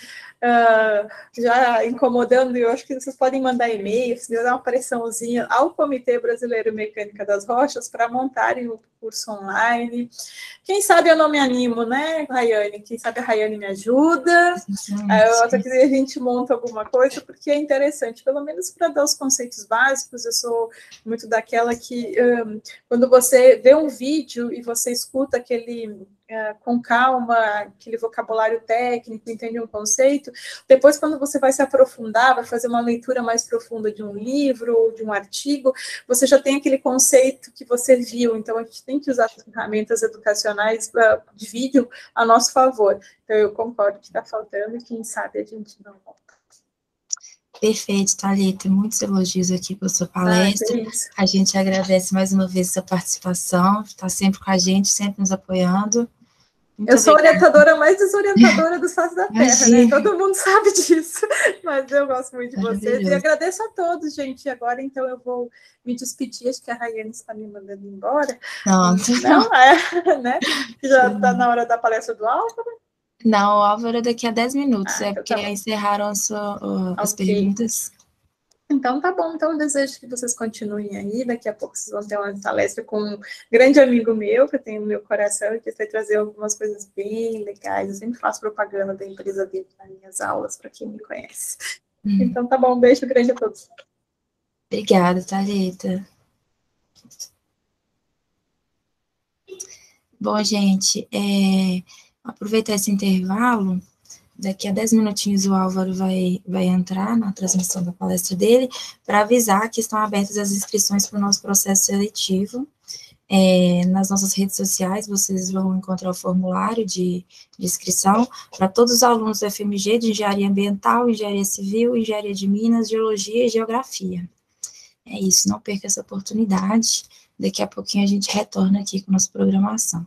já incomodando, e eu acho que vocês podem mandar e-mails, dar uma pressãozinha ao Comitê Brasileiro Mecânica das Rochas para montarem o curso online. Quem sabe eu não me animo, né, Rayane? Quem sabe a Rayane me ajuda. Até que a gente monta alguma coisa, porque é interessante, pelo menos para dar os conceitos básicos. Eu sou muito daquela que, quando você vê um vídeo e você escuta aquele com calma, aquele vocabulário técnico, entende um conceito, depois quando você vai se aprofundar, vai fazer uma leitura mais profunda de um livro ou de um artigo, você já tem aquele conceito que você viu, então a gente tem que usar as ferramentas educacionais de vídeo a nosso favor. Então eu concordo que está faltando e quem sabe a gente não volta. Perfeito, Thalita, muitos elogios aqui pela sua palestra. A gente agradece mais uma vez a sua participação, está sempre com a gente, sempre nos apoiando. Eu sou a orientadora mais desorientadora do face da Terra, né? Todo mundo sabe disso, mas eu gosto muito de vocês e agradeço a todos, gente. Agora, então, eu vou me despedir, acho que a Rayane está me mandando embora. Não, né? Já está na hora da palestra do Álvaro? Não, o Álvaro daqui a 10 minutos, porque encerraram as perguntas. Então, tá bom. Então, eu desejo que vocês continuem aí. Daqui a pouco vocês vão ter uma palestra com um grande amigo meu, que eu tenho no meu coração, que vai trazer algumas coisas bem legais. Eu sempre faço propaganda da empresa dele nas minhas aulas, para quem me conhece. Então, tá bom. Um beijo grande a todos. Obrigada, Thalita. Bom, gente, aproveitar esse intervalo. Daqui a 10 minutinhos o Álvaro vai entrar na transmissão da palestra dele para avisar que estão abertas as inscrições para o nosso processo seletivo. Nas nossas redes sociais vocês vão encontrar o formulário de inscrição para todos os alunos do FMG de Engenharia Ambiental, Engenharia Civil, Engenharia de Minas, Geologia e Geografia. É isso, não perca essa oportunidade. Daqui a pouquinho a gente retorna aqui com a nossa programação.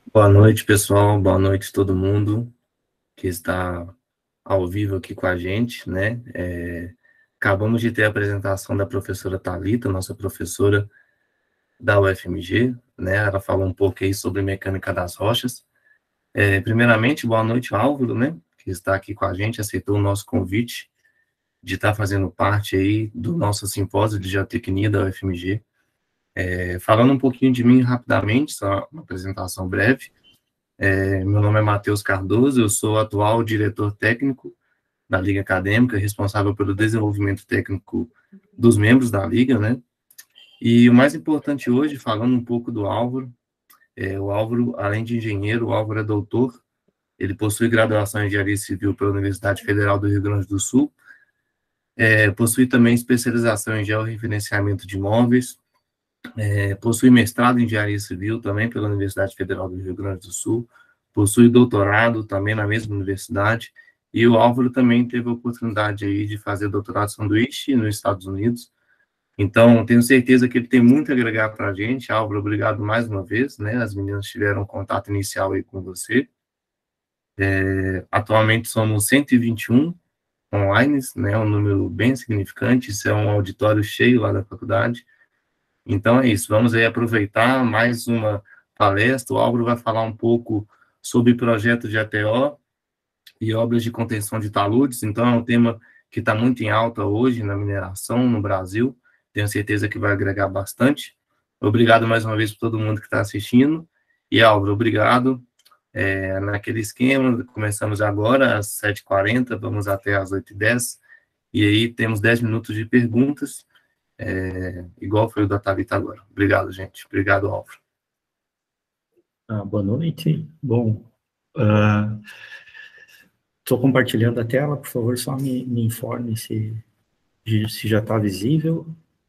Boa noite, pessoal. Boa noite, todo mundo que está ao vivo aqui com a gente, né? Acabamos de ter a apresentação da professora Thalita, nossa professora da UFMG, né? Ela falou um pouco aí sobre mecânica das rochas. Primeiramente, boa noite, Álvaro, né? Que está aqui com a gente, aceitou o nosso convite de estar fazendo parte aí do nosso simpósio de geotecnia da UFMG. Falando um pouquinho de mim rapidamente, só uma apresentação breve. Meu nome é Matheus Cardoso, eu sou atual diretor técnico da Liga Acadêmica, responsável pelo desenvolvimento técnico dos membros da Liga, né? E o mais importante hoje, falando um pouco do Álvaro, o Álvaro, além de engenheiro, o Álvaro é doutor, ele possui graduação em Engenharia Civil pela Universidade Federal do Rio Grande do Sul, possui também especialização em georreferenciamento de imóveis, possui mestrado em Engenharia Civil também pela Universidade Federal do Rio Grande do Sul, possui doutorado também na mesma universidade, e o Álvaro também teve a oportunidade aí de fazer doutorado sanduíche nos Estados Unidos. Então, tenho certeza que ele tem muito a agregar para a gente. Álvaro, obrigado mais uma vez, né? As meninas tiveram um contato inicial aí com você. Atualmente somos 121 online, né? Um número bem significante, isso é um auditório cheio lá da faculdade. Então é isso, vamos aí aproveitar mais uma palestra. O Álvaro vai falar um pouco sobre projeto de ATO e obras de contenção de taludes. Então é um tema que está muito em alta hoje na mineração no Brasil. Tenho certeza que vai agregar bastante. Obrigado mais uma vez por todo mundo que está assistindo. E Álvaro, obrigado. Naquele esquema, começamos agora às 7h40, vamos até às 8h10. E aí temos 10 minutos de perguntas. Igual foi o da Thalita agora. Obrigado, gente. Obrigado, Álvaro. Boa noite. Bom, estou compartilhando a tela, por favor, só me informe se já está visível.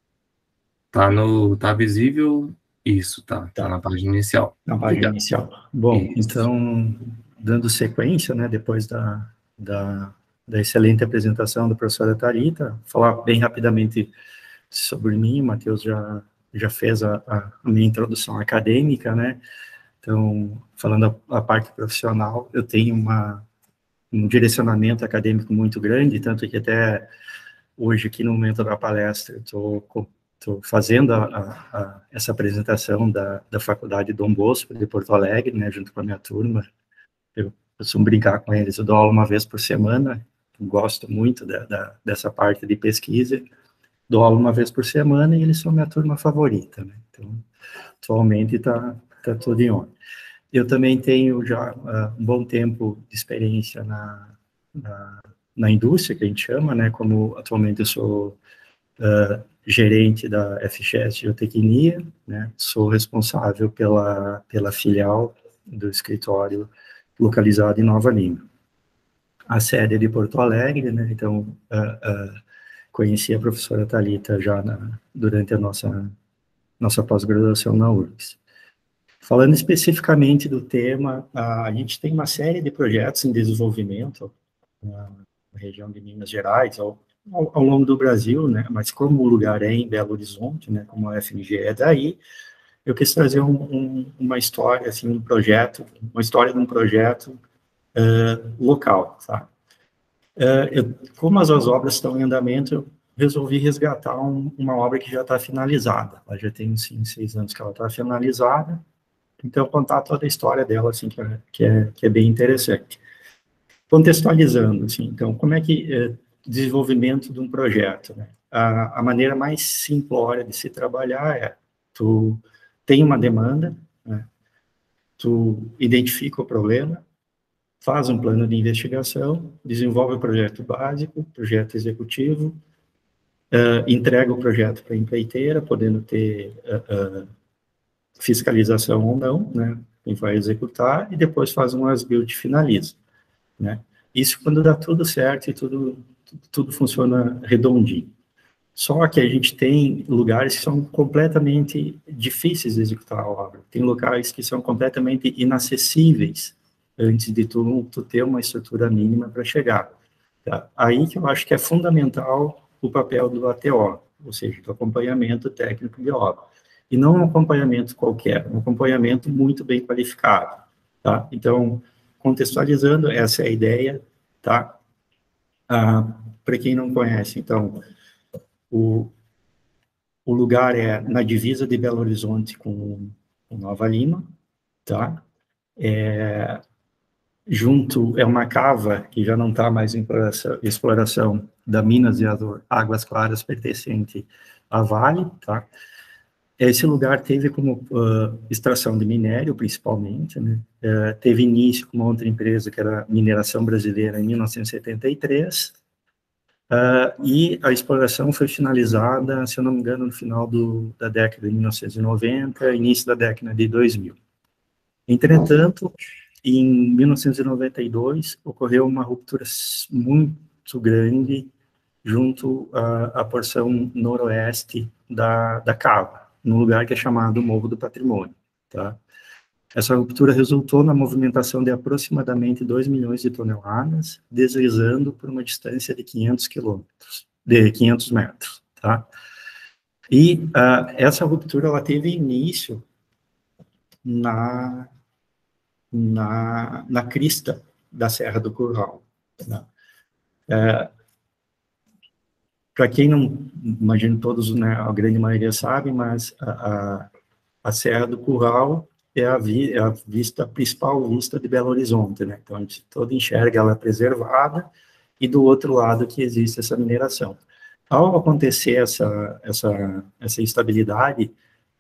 Tá visível? Isso, tá na página inicial. Na página inicial. Bom, isso. Então, dando sequência, né, depois da excelente apresentação da professora Thalita, falar bem rapidamente sobre mim. O Matheus já fez a minha introdução acadêmica, né? Então, falando a parte profissional, eu tenho um direcionamento acadêmico muito grande, tanto que até hoje, aqui no momento da palestra, estou fazendo essa apresentação da Faculdade Dom Bosco de Porto Alegre, né, junto com a minha turma. Eu costumo brincar com eles, eu dou aula uma vez por semana, gosto muito dessa parte de pesquisa, dou aula uma vez por semana e eles são minha turma favorita, né? Então, atualmente está tudo em ordem. Eu também tenho já um bom tempo de experiência na indústria, que a gente chama, né? Como atualmente eu sou gerente da FGS Geotecnia, né? Sou responsável pela filial do escritório localizado em Nova Lima. A sede é de Porto Alegre, né? Então, conheci a professora Thalita já durante a nossa pós-graduação na URGS. Falando especificamente do tema, a gente tem uma série de projetos em desenvolvimento na região de Minas Gerais, ao longo do Brasil, né? Mas como o lugar é em Belo Horizonte, né? Como a FMG é daí, eu quis trazer uma história, assim, uma história de um projeto local, tá? Como as obras estão em andamento, eu resolvi resgatar uma obra que já está finalizada. Ela já tem, sim, 6 anos que ela está finalizada, então contar toda a história dela, assim, que é bem interessante. Contextualizando, assim, então, como é que desenvolvimento de um projeto, né? A maneira mais simplória de se trabalhar tu tem uma demanda, né? Tu identifica o problema, faz um plano de investigação, desenvolve o projeto básico, projeto executivo, entrega o projeto para a empreiteira, podendo ter fiscalização ou não, né? Quem vai executar, e depois faz um as-built e finaliza, né? Isso quando dá tudo certo e tudo funciona redondinho. Só que a gente tem lugares que são completamente difíceis de executar a obra. Tem locais que são completamente inacessíveis antes de tu ter uma estrutura mínima para chegar. Tá? Aí que eu acho que é fundamental o papel do ATO, ou seja, do acompanhamento técnico de obra. E não um acompanhamento qualquer, um acompanhamento muito bem qualificado. tá? Então, contextualizando, essa é a ideia, tá? Para quem não conhece, então, o lugar é na divisa de Belo Horizonte com Nova Lima, tá? Junto é uma cava que já não está mais em exploração da Minas e Águas Claras pertencente à Vale, tá? Esse lugar teve como extração de minério, principalmente, né? Teve início com uma outra empresa, que era a Mineração Brasileira, em 1973, e a exploração foi finalizada, se eu não me engano, no final da década de 1990, início da década de 2000. Entretanto, em 1992, ocorreu uma ruptura muito grande junto à porção noroeste da cava, num lugar que é chamado Morro do Patrimônio, tá? Essa ruptura resultou na movimentação de aproximadamente 2 milhões de toneladas, deslizando por uma distância de 500 metros, tá? E essa ruptura, ela teve início na crista da Serra do Curral, né? Para quem não, imagino todos, né, a grande maioria sabe, mas a Serra do Curral é a principal vista de Belo Horizonte, né? Então, a gente toda enxerga ela preservada, e do outro lado que existe essa mineração. Ao acontecer essa instabilidade,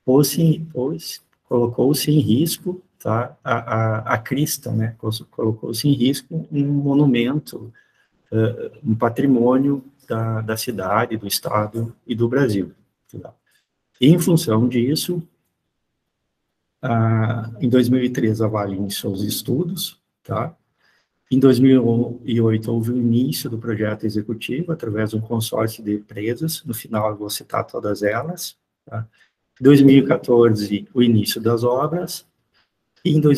colocou-se em risco, tá, a crista, né? Colocou-se em risco um monumento, um patrimônio da cidade, do estado e do Brasil. Tá? E, em função disso, em 2003, a Vale iniciou os estudos, tá? Em 2008, houve o início do projeto executivo, através de um consórcio de empresas, no final eu vou citar todas elas, tá? Em 2014, o início das obras, e em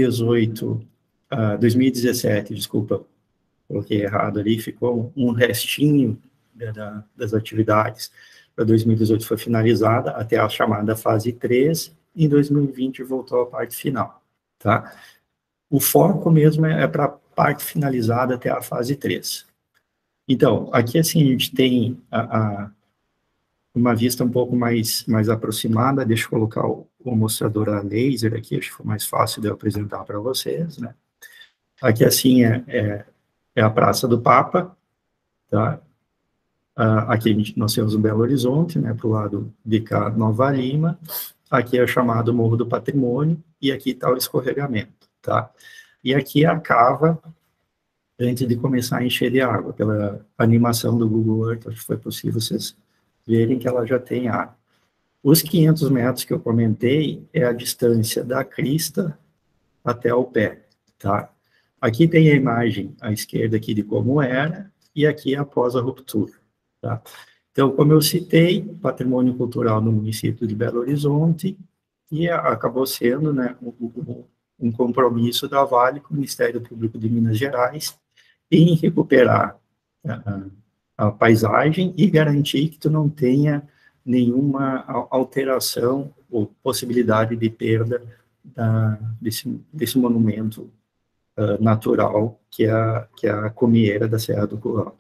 2017, desculpa, coloquei errado ali, ficou um restinho das atividades. Para 2018 foi finalizada até a chamada fase 3, e em 2020 voltou à parte final, tá? O foco mesmo é para a parte finalizada até a fase 3. Então, aqui assim a gente tem uma vista um pouco mais aproximada. Deixa eu colocar o mostrador a laser aqui, acho que foi mais fácil de eu apresentar para vocês, né? Aqui assim é a Praça do Papa, tá? Aqui nós temos o Belo Horizonte, né, para o lado de cá, Nova Lima. Aqui é o chamado Morro do Patrimônio, e aqui está o escorregamento, tá? E aqui é a cava, antes de começar a encher de água, pela animação do Google Earth, acho que foi possível vocês verem que ela já tem água. Os 500 metros que eu comentei é a distância da crista até o pé, tá? Aqui tem a imagem à esquerda aqui de como era, e aqui após a ruptura, tá? Então, como eu citei, patrimônio cultural no município de Belo Horizonte, e acabou sendo, né, um compromisso da Vale com o Ministério Público de Minas Gerais em recuperar a paisagem e garantir que tu não tenha nenhuma alteração ou possibilidade de perda desse monumento natural que é a comieira da Serra do Curral.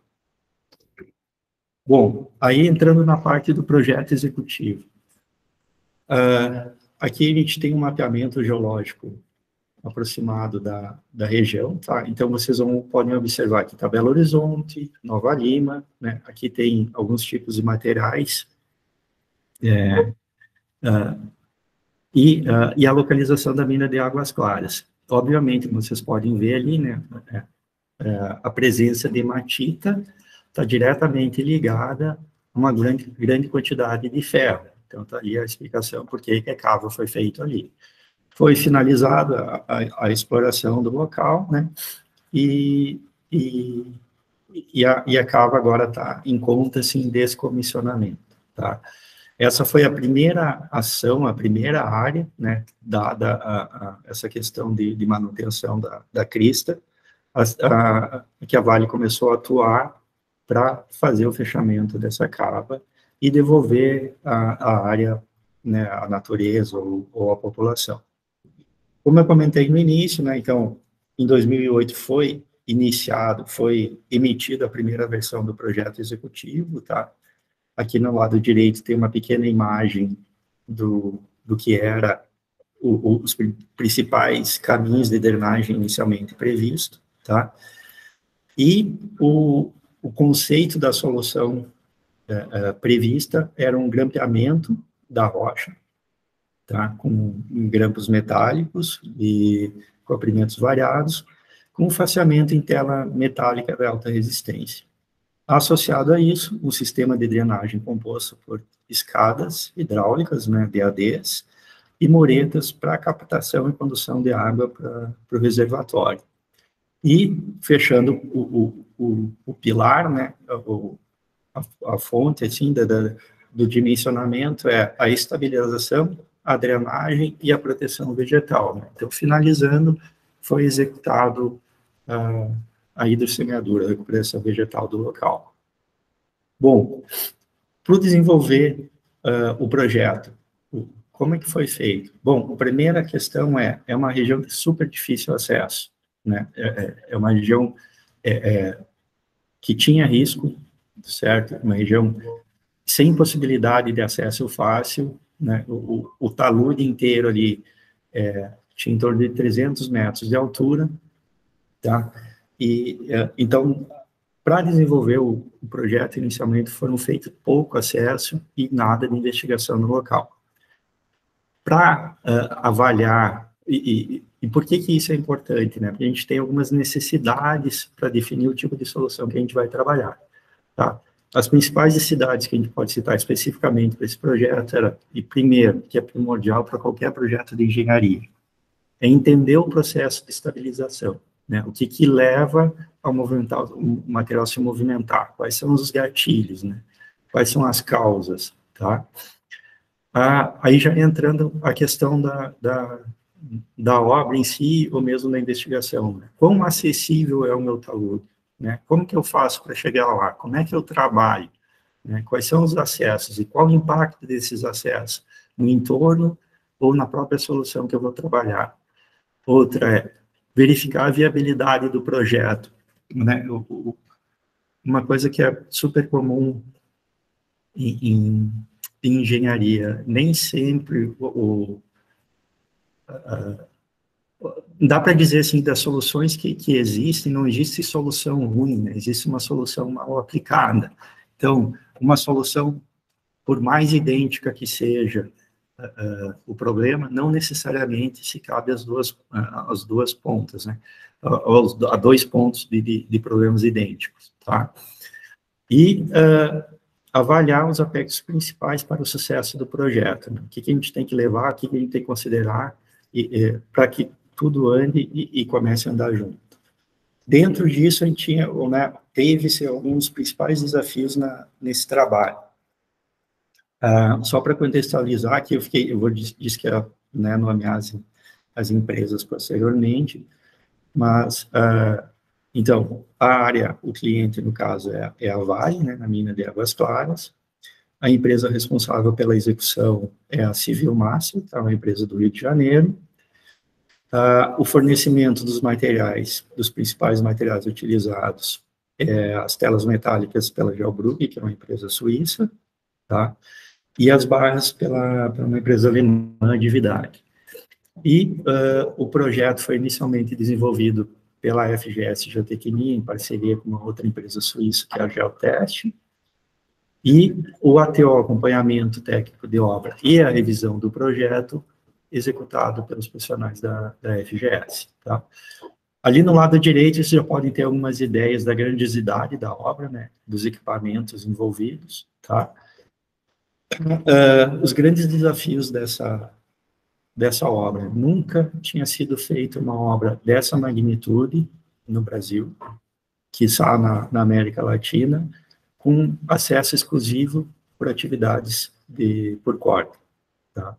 Bom, aí entrando na parte do projeto executivo. Aqui a gente tem um mapeamento geológico aproximado da região, tá? Então, vocês podem observar que está Belo Horizonte, Nova Lima, né? Aqui tem alguns tipos de materiais, e a localização da mina de Águas Claras. Obviamente, vocês podem ver ali, né? A presença de hematita está diretamente ligada a uma grande quantidade de ferro. Então, está ali a explicação por que a cava foi feita ali. Foi finalizada a exploração do local, né? E a cava agora está em conta-se em descomissionamento, tá? Essa foi a primeira ação, a primeira área, né, dada essa questão de manutenção da crista, que a Vale começou a atuar para fazer o fechamento dessa cava e devolver a área, né, à natureza ou à população. Como eu comentei no início, né, então, em 2008 foi emitida a primeira versão do projeto executivo, tá? Aqui no lado direito tem uma pequena imagem do que era os principais caminhos de drenagem inicialmente previsto, tá? E o conceito da solução prevista era um grampeamento da rocha, tá? Com grampos metálicos e comprimentos variados, com faceamento em tela metálica de alta resistência. Associado a isso, um sistema de drenagem composto por escadas hidráulicas, né, DADs, e muretas para captação e condução de água para o reservatório. E, fechando o pilar, né, a fonte, assim, do dimensionamento é a estabilização, a drenagem e a proteção vegetal, né? Então, finalizando, foi executado a hidrossemeadura, a recuperação vegetal do local. Bom, para desenvolver o projeto, como é que foi feito? Bom, a primeira questão é uma região de super difícil acesso, né? É uma região que tinha risco, certo? Uma região sem possibilidade de acesso fácil, né? O talude inteiro ali tinha em torno de 300 metros de altura, tá? E, então, para desenvolver o projeto, inicialmente foram feitos pouco acesso e nada de investigação no local. Para avaliar, e por que isso é importante, né? Porque a gente tem algumas necessidades para definir o tipo de solução que a gente vai trabalhar, tá? As principais cidades que a gente pode citar especificamente para esse projeto era, e primeiro, que é primordial para qualquer projeto de engenharia, é entender o processo de estabilização, né? O que leva ao o material se movimentar, quais são os gatilhos, né? Quais são as causas, tá? Aí já entrando a questão da obra em si, ou mesmo da investigação, né? Quão acessível é o meu talude, né? Como que eu faço para chegar lá? Como é que eu trabalho? Né? Quais são os acessos? E qual o impacto desses acessos no entorno ou na própria solução que eu vou trabalhar? Outra é verificar a viabilidade do projeto, né? Uma coisa que é super comum em engenharia, nem sempre dá para dizer assim, das soluções que existem, não existe solução ruim, né? Existe uma solução mal aplicada. Então, uma solução, por mais idêntica que seja o problema, não necessariamente se cabe às duas pontas, né? A dois pontos de problemas idênticos, tá? E avaliar os aspectos principais para o sucesso do projeto, né? O que a gente tem que levar, o que a gente tem que considerar para que tudo ande e comece a andar junto. Dentro disso, a gente tinha, né, teve-se alguns principais desafios nesse trabalho. Só para contextualizar, que eu vou dizer que era, né, nomear as empresas posteriormente, mas, então, a área, o cliente, no caso, é a Vale, né, na mina de Águas Claras. A empresa responsável pela execução é a Civil Master, tá, uma empresa do Rio de Janeiro. O fornecimento dos materiais, dos principais materiais utilizados, as telas metálicas pela Gelbrugge, que é uma empresa suíça, tá? E as barras pela uma empresa alemã de Vidag. E o projeto foi inicialmente desenvolvido pela FGS Geotecnia, em parceria com uma outra empresa suíça, que é a Geotest, e o ATO, acompanhamento técnico de obra, e a revisão do projeto, executado pelos profissionais da FGS, tá? Ali no lado direito, vocês já podem ter algumas ideias da grandiosidade da obra, né, dos equipamentos envolvidos, tá? Os grandes desafios dessa obra. Nunca tinha sido feita uma obra dessa magnitude no Brasil, quiçá na América Latina, com acesso exclusivo por atividades por corda, tá?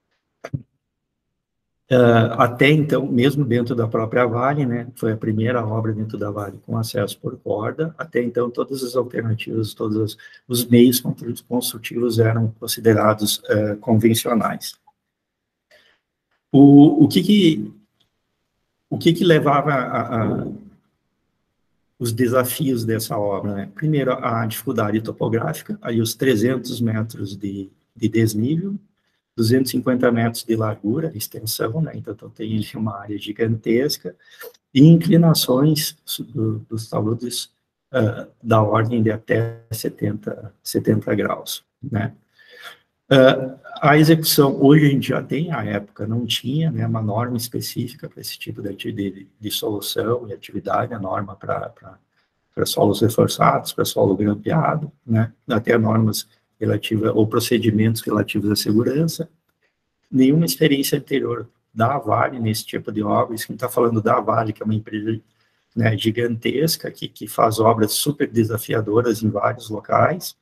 Até então, mesmo dentro da própria Vale, né, foi a primeira obra dentro da Vale com acesso por corda, até então todas as alternativas, todos os meios construtivos eram considerados convencionais. O que levava os desafios dessa obra, né? Primeiro, a dificuldade topográfica, aí os 300 metros de desnível, 250 metros de largura, extensão, né? Então tem uma área gigantesca, e inclinações dos taludes da ordem de até 70 graus, né? A execução, hoje a gente já tem, à época não tinha, né, uma norma específica para esse tipo de solução e atividade, a norma para solos reforçados, para solo grampeado, né, até normas relativas, ou procedimentos relativos à segurança. Nenhuma experiência anterior da Vale nesse tipo de obra, isso que a gente está falando da Vale, que é uma empresa, né, gigantesca, que faz obras super desafiadoras em vários locais.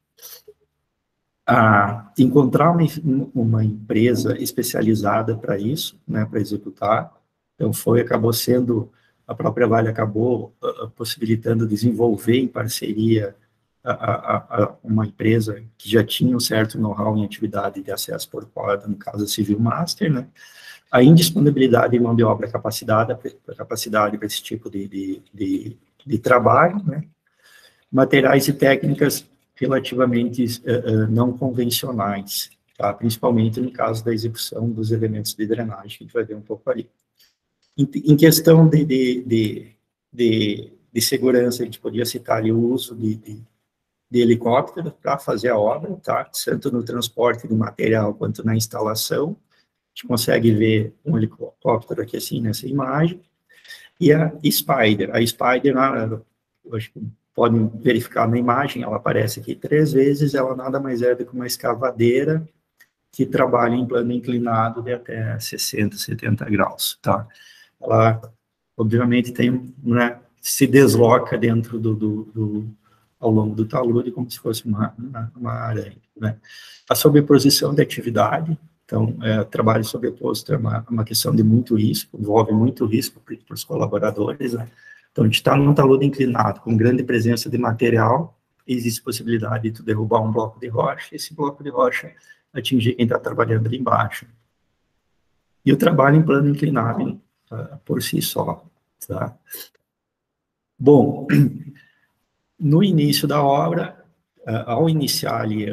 Encontrar uma empresa especializada para isso, né, para executar. Então, acabou sendo, a própria Vale acabou possibilitando desenvolver em parceria uma empresa que já tinha um certo know-how em atividade de acesso por corda, no caso a Civil Master, né, a indisponibilidade de mão de obra capacidade para esse tipo de trabalho, né, materiais e técnicas relativamente não convencionais, tá? Principalmente no caso da execução dos elementos de drenagem, que a gente vai ver um pouco ali. Em questão de segurança, a gente podia citar ali o uso de helicóptero para fazer a obra, tá? Tanto no transporte de material quanto na instalação. A gente consegue ver um helicóptero aqui assim nessa imagem. E a Spider, eu acho que podem verificar na imagem, ela aparece aqui 3 vezes, ela nada mais é do que uma escavadeira que trabalha em plano inclinado de até 60, 70 graus, tá? Ela, obviamente, né, se desloca dentro ao longo do talude, como se fosse uma aranha, né? A sobreposição de atividade, então, trabalho sobreposto é uma questão de muito risco, envolve muito risco para os colaboradores, né? Então, a gente está num talude inclinado, com grande presença de material, existe possibilidade de tu derrubar um bloco de rocha, e esse bloco de rocha atingir quem está trabalhando ali embaixo. E o trabalho em plano inclinado por si só, tá? Bom, no início da obra, ao iniciar ali,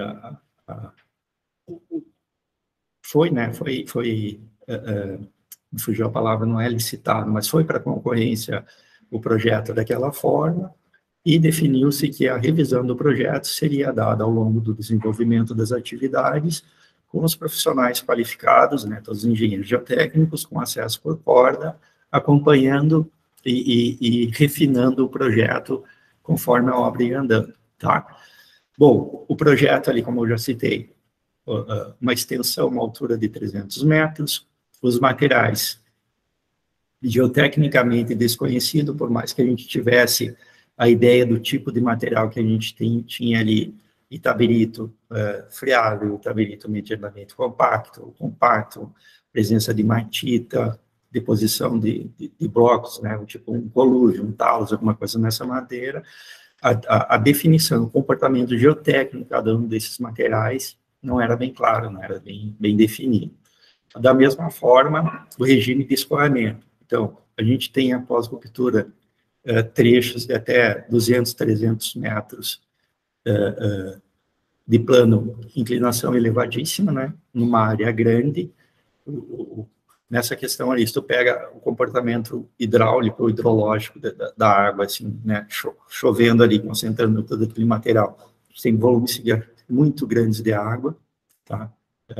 me fugiu a palavra, não é licitado, mas foi para concorrência o projeto daquela forma, e definiu-se que a revisão do projeto seria dada ao longo do desenvolvimento das atividades, com os profissionais qualificados, né, todos os engenheiros geotécnicos, com acesso por corda, acompanhando e refinando o projeto conforme a obra ia andando, tá? Bom, o projeto ali, como eu já citei, uma extensão, uma altura de 300 metros, os materiais geotecnicamente desconhecido, por mais que a gente tivesse a ideia do tipo de material que a gente tinha ali, itaberito friável, itaberito medianamente compacto, presença de matita, deposição de blocos, né, tipo um colúvio, um talos, alguma coisa nessa madeira, a definição, o comportamento geotécnico de cada um desses materiais não era bem claro, não era bem definido. Da mesma forma, o regime de escoamento. Então, a gente tem após ruptura trechos de até 200, 300 metros de plano, inclinação elevadíssima, né, numa área grande. Nessa questão ali, se tu pega o comportamento hidráulico ou hidrológico da água, assim, né, chovendo ali, concentrando todo aquele material, tem volumes muito grandes de água, tá?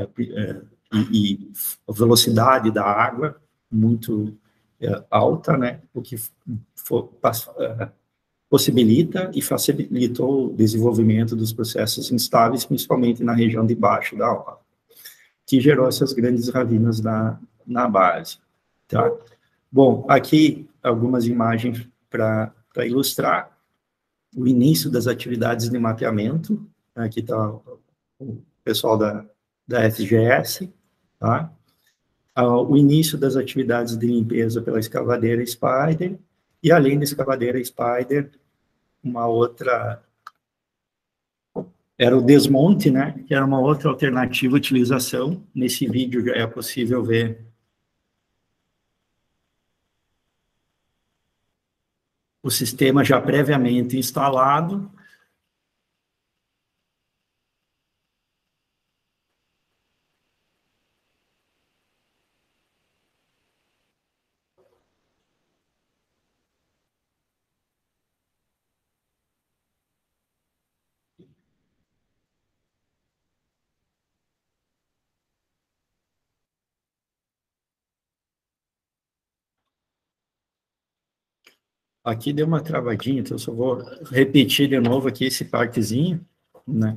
E a velocidade da água muito alta, né, o que possibilita e facilitou o desenvolvimento dos processos instáveis, principalmente na região de baixo da obra, que gerou essas grandes ravinas na base, tá? Bom, aqui algumas imagens para ilustrar o início das atividades de mapeamento. Aqui está o pessoal da FGS, tá? O início das atividades de limpeza pela escavadeira Spider, e além da escavadeira Spider, uma outra era o desmonte, né, que era uma outra alternativa de utilização. Nesse vídeo já é possível ver o sistema já previamente instalado. Aqui deu uma travadinha, então eu só vou repetir de novo aqui esse partezinho, né?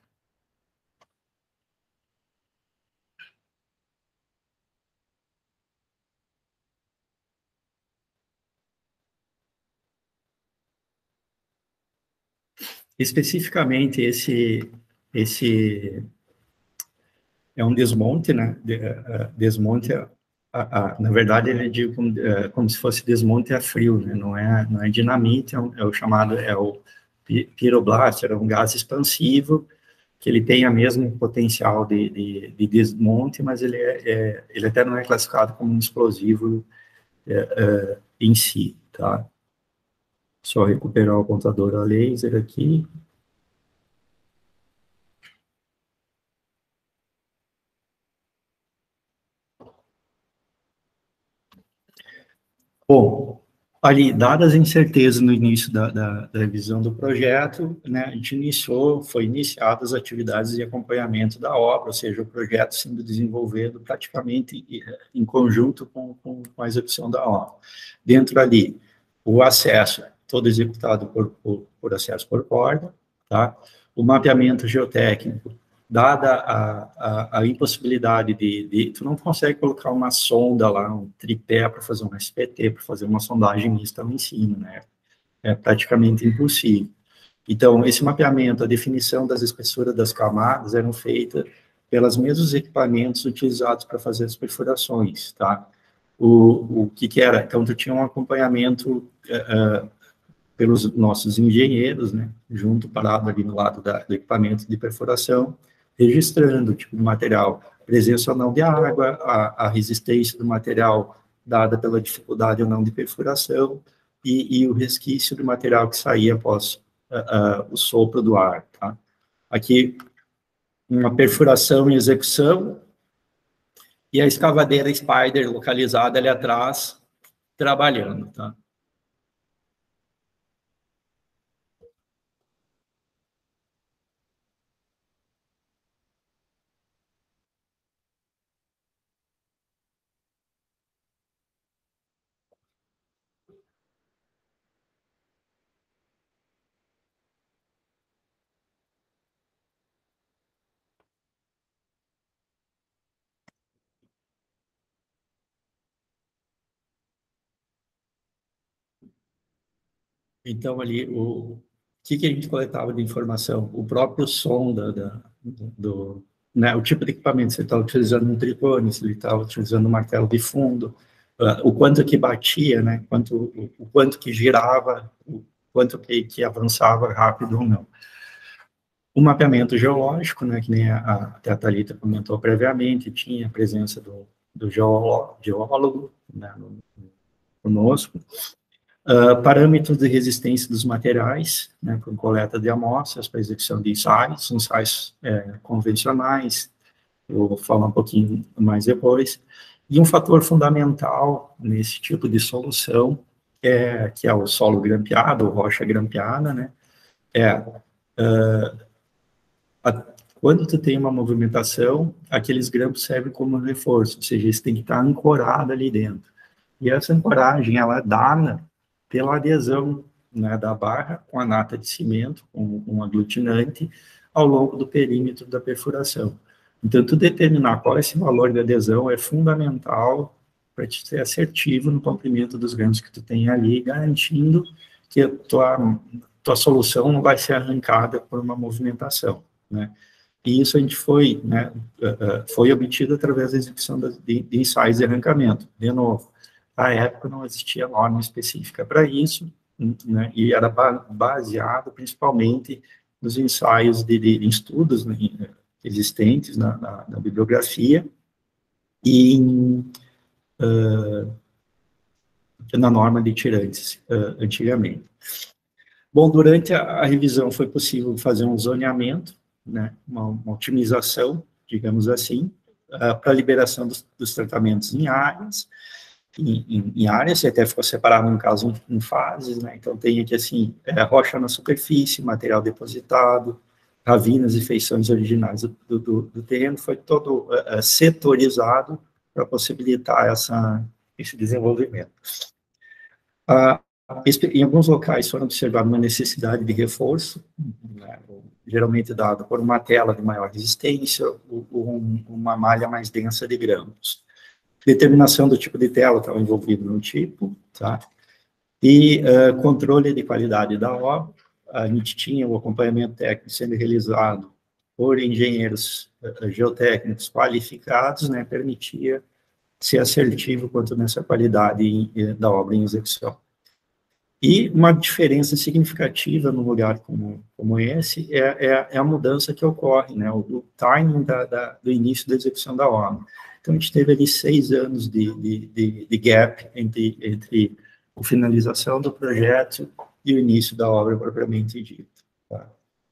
Especificamente, esse é um desmonte, né? Desmonte, na verdade, ele é como se fosse desmonte a frio, né? Não é dinamite, é o chamado, é o piroblaster, é um gás expansivo, que ele tem o mesmo potencial de desmonte, mas ele até não é classificado como um explosivo em si, tá? Só recuperar o contador a laser aqui. Bom, ali, dadas as incertezas no início da revisão do projeto, né, a gente foi iniciadas as atividades de acompanhamento da obra, ou seja, o projeto sendo desenvolvido praticamente em conjunto com a execução da obra. Dentro ali, o acesso, todo executado por acesso por corda, tá? O mapeamento geotécnico, dada a impossibilidade tu não consegue colocar uma sonda lá, um tripé para fazer um SPT, para fazer uma sondagem mista lá em cima, né? É praticamente impossível. Então, esse mapeamento, a definição das espessuras das camadas eram feitas pelos mesmos equipamentos utilizados para fazer as perfurações, tá? O que era? Então, tu tinha um acompanhamento pelos nossos engenheiros, né? Junto, parado ali no lado do equipamento de perfuração, registrando o tipo de material, presença ou não de água, a resistência do material dada pela dificuldade ou não de perfuração, e o resquício do material que saía após o sopro do ar, tá? Aqui, uma perfuração em execução, e a escavadeira Spider localizada ali atrás, trabalhando, tá? Então, ali, o que a gente coletava de informação? O próprio som né, o tipo de equipamento, se ele estava utilizando um tricone, se ele estava utilizando um martelo de fundo, o quanto que batia, né, o quanto que girava, o quanto que avançava rápido ou não. O mapeamento geológico, né, que nem até a Thalita comentou previamente, tinha a presença do geólogo, né, conosco. Parâmetros de resistência dos materiais, né, com coleta de amostras para execução de ensaios convencionais, eu vou falar um pouquinho mais depois, e um fator fundamental nesse tipo de solução, que é o solo grampeado, ou rocha grampeada, né, quando tu tem uma movimentação, aqueles grampos servem como reforço, ou seja, eles têm que estar ancorados ali dentro. E essa ancoragem, ela é dada pela adesão, né, da barra com a nata de cimento, com um aglutinante, ao longo do perímetro da perfuração. Então, tu determinar qual é esse valor de adesão é fundamental para te ser assertivo no comprimento dos grampos que tu tem ali, garantindo que a tua solução não vai ser arrancada por uma movimentação, né? E isso a gente foi obtido através da execução de ensaios de arrancamento. De novo, na época não existia norma específica para isso, né, e era baseado principalmente nos ensaios de estudos, né, existentes na bibliografia, e na norma de tirantes antigamente. Bom, durante a revisão foi possível fazer um zoneamento, né, uma otimização, digamos assim, para a liberação dos tratamentos em áreas, até ficou separado, no caso, em fases, né, então tem aqui, assim, rocha na superfície, material depositado, ravinas e feições originais do terreno, foi todo setorizado para possibilitar esse desenvolvimento. Em alguns locais foram observadas uma necessidade de reforço, né, geralmente dado por uma tela de maior resistência ou uma malha mais densa de grampos. Determinação do tipo de tela estava envolvido no tipo, tá? E controle de qualidade da obra. A gente tinha o acompanhamento técnico sendo realizado por engenheiros geotécnicos qualificados, né, permitia ser assertivo quanto nessa qualidade da obra em execução. E uma diferença significativa num lugar como esse é a mudança que ocorre, né, o timing do início da execução da obra. Então, a gente teve ali 6 anos de gap entre a finalização do projeto e o início da obra propriamente dita. Tá?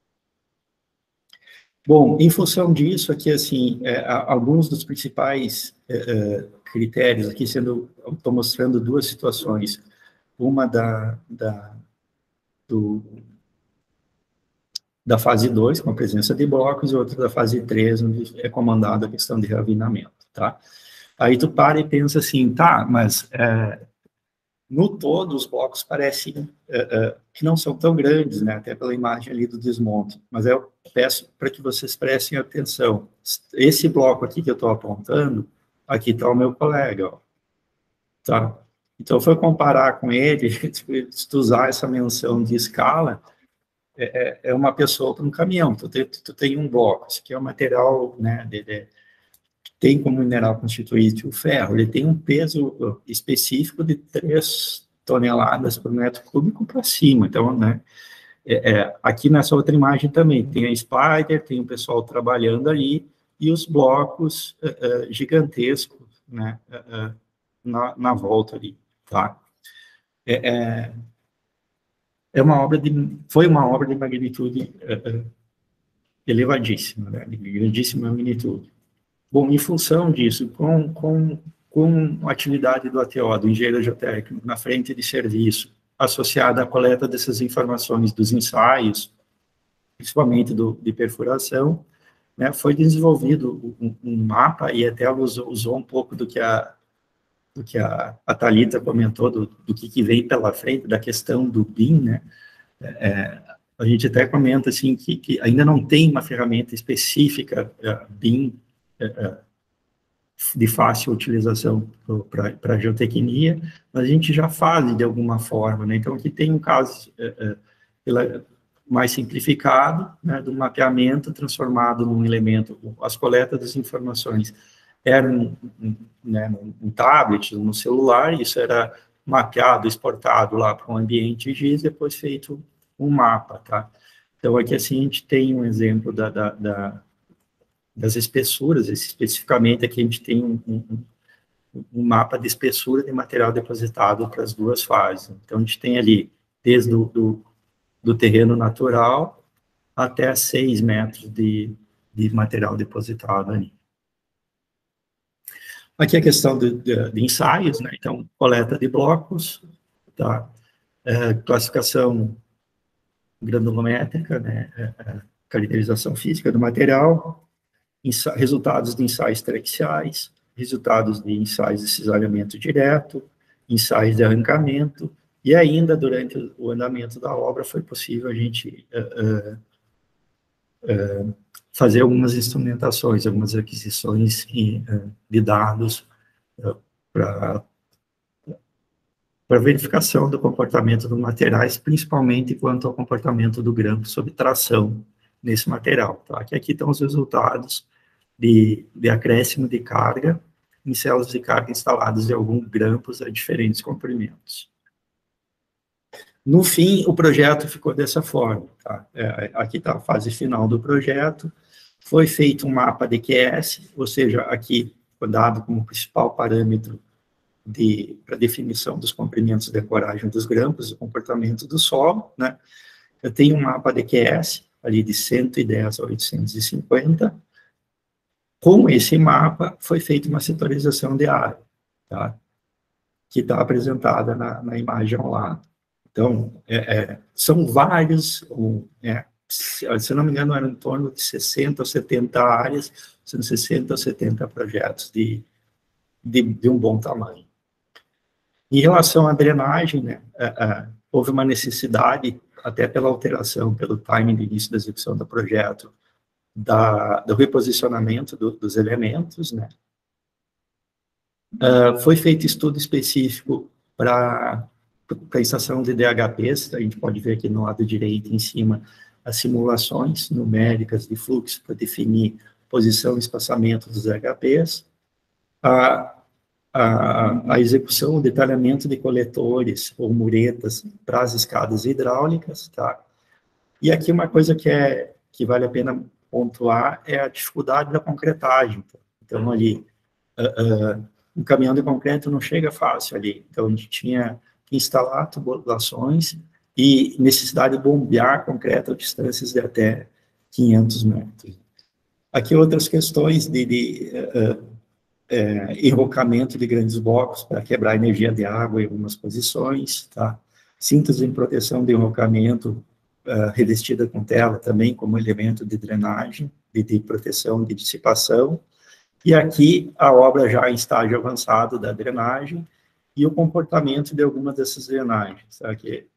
Bom, em função disso, aqui, assim, alguns dos principais critérios, aqui estou mostrando 2 situações, uma da fase 2, com a presença de blocos, e outra da fase 3, onde é comandada a questão de reavinamento, tá? Aí tu para e pensa assim, tá, mas no todo os blocos parecem que não são tão grandes, né, até pela imagem ali do desmonte, mas eu peço para que vocês prestem atenção. Esse bloco aqui que eu estou apontando, aqui está o meu colega, ó, tá? Então, foi comparar com ele, se tu usar essa menção de escala, é uma pessoa para um caminhão, tu tem um bloco, isso aqui é um material, né, tem como mineral constituinte o ferro, ele tem um peso específico de 3 toneladas por metro cúbico para cima, então, né, aqui nessa outra imagem também, tem a Spider, tem o pessoal trabalhando ali, e os blocos gigantescos, né, na volta ali, tá? Foi uma obra de magnitude elevadíssima, né, de grandíssima magnitude. Bom, em função disso, com a atividade do ATO, do engenheiro geotécnico, na frente de serviço, associada à coleta dessas informações dos ensaios, principalmente de perfuração, né, foi desenvolvido um mapa, e até ela usou um pouco do que a Thalita comentou, do que vem pela frente, da questão do BIM, né, a gente até comenta, assim, que ainda não tem uma ferramenta específica BIM de fácil utilização para a geotecnia, mas a gente já faz de alguma forma, né, então aqui tem um caso mais simplificado, né, do mapeamento transformado num elemento, as coletas das informações eram, né, um tablet, no celular, isso era mapeado, exportado lá para um ambiente GIS, depois feito um mapa, tá? Então, aqui, assim, a gente tem um exemplo das espessuras, especificamente aqui a gente tem um mapa de espessura de material depositado para as 2 fases. Então, a gente tem ali, desde do terreno natural até 6 metros de material depositado ali. Aqui a questão de ensaios, né? Então, coleta de blocos, tá? Classificação granulométrica, né? Caracterização física do material, resultados de ensaios trexiais, resultados de ensaios de cisalhamento direto, ensaios de arrancamento, e ainda durante o andamento da obra foi possível a gente fazer algumas instrumentações, algumas aquisições de dados para verificação do comportamento dos materiais, principalmente quanto ao comportamento do grampo sob tração nesse material. Tá? Aqui estão os resultados de acréscimo de carga em células de carga instaladas em alguns grampos a diferentes comprimentos. No fim, o projeto ficou dessa forma. Tá? Aqui está a fase final do projeto. Foi feito um mapa de QS, ou seja, aqui foi dado como principal parâmetro para definição dos comprimentos de ancoragem dos grampos, o comportamento do solo, né? Eu tenho um mapa DQS, ali de 110 a 850. Com esse mapa, foi feita uma setorização de área, tá? Que está apresentada na imagem ao lado. Então, são vários, se não me engano, eram em torno de 60 ou 70 áreas, são 60 ou 70 projetos de um bom tamanho. Em relação à drenagem, né, houve uma necessidade, até pela alteração, pelo timing de início da execução do projeto, do reposicionamento dos elementos, né. Foi feito estudo específico para a estação de DHPs, a gente pode ver aqui no lado direito, em cima, as simulações numéricas de fluxo para definir posição e espaçamento dos DHPs, a execução, o detalhamento de coletores ou muretas para as escadas hidráulicas, tá? E aqui uma coisa que vale a pena pontuar é a dificuldade da concretagem. Então, ali, um caminhão de concreto não chega fácil ali, então a gente tinha que instalar tubulações e necessidade de bombear concreto a distâncias de até 500 metros. Aqui outras questões de enrocamento de grandes blocos para quebrar a energia de água em algumas posições, tá? Cintas de proteção de enrocamento revestida com tela também como elemento de drenagem, de proteção, de dissipação. E aqui a obra já em estágio avançado da drenagem e o comportamento de algumas dessas drenagens, tá? Aqui.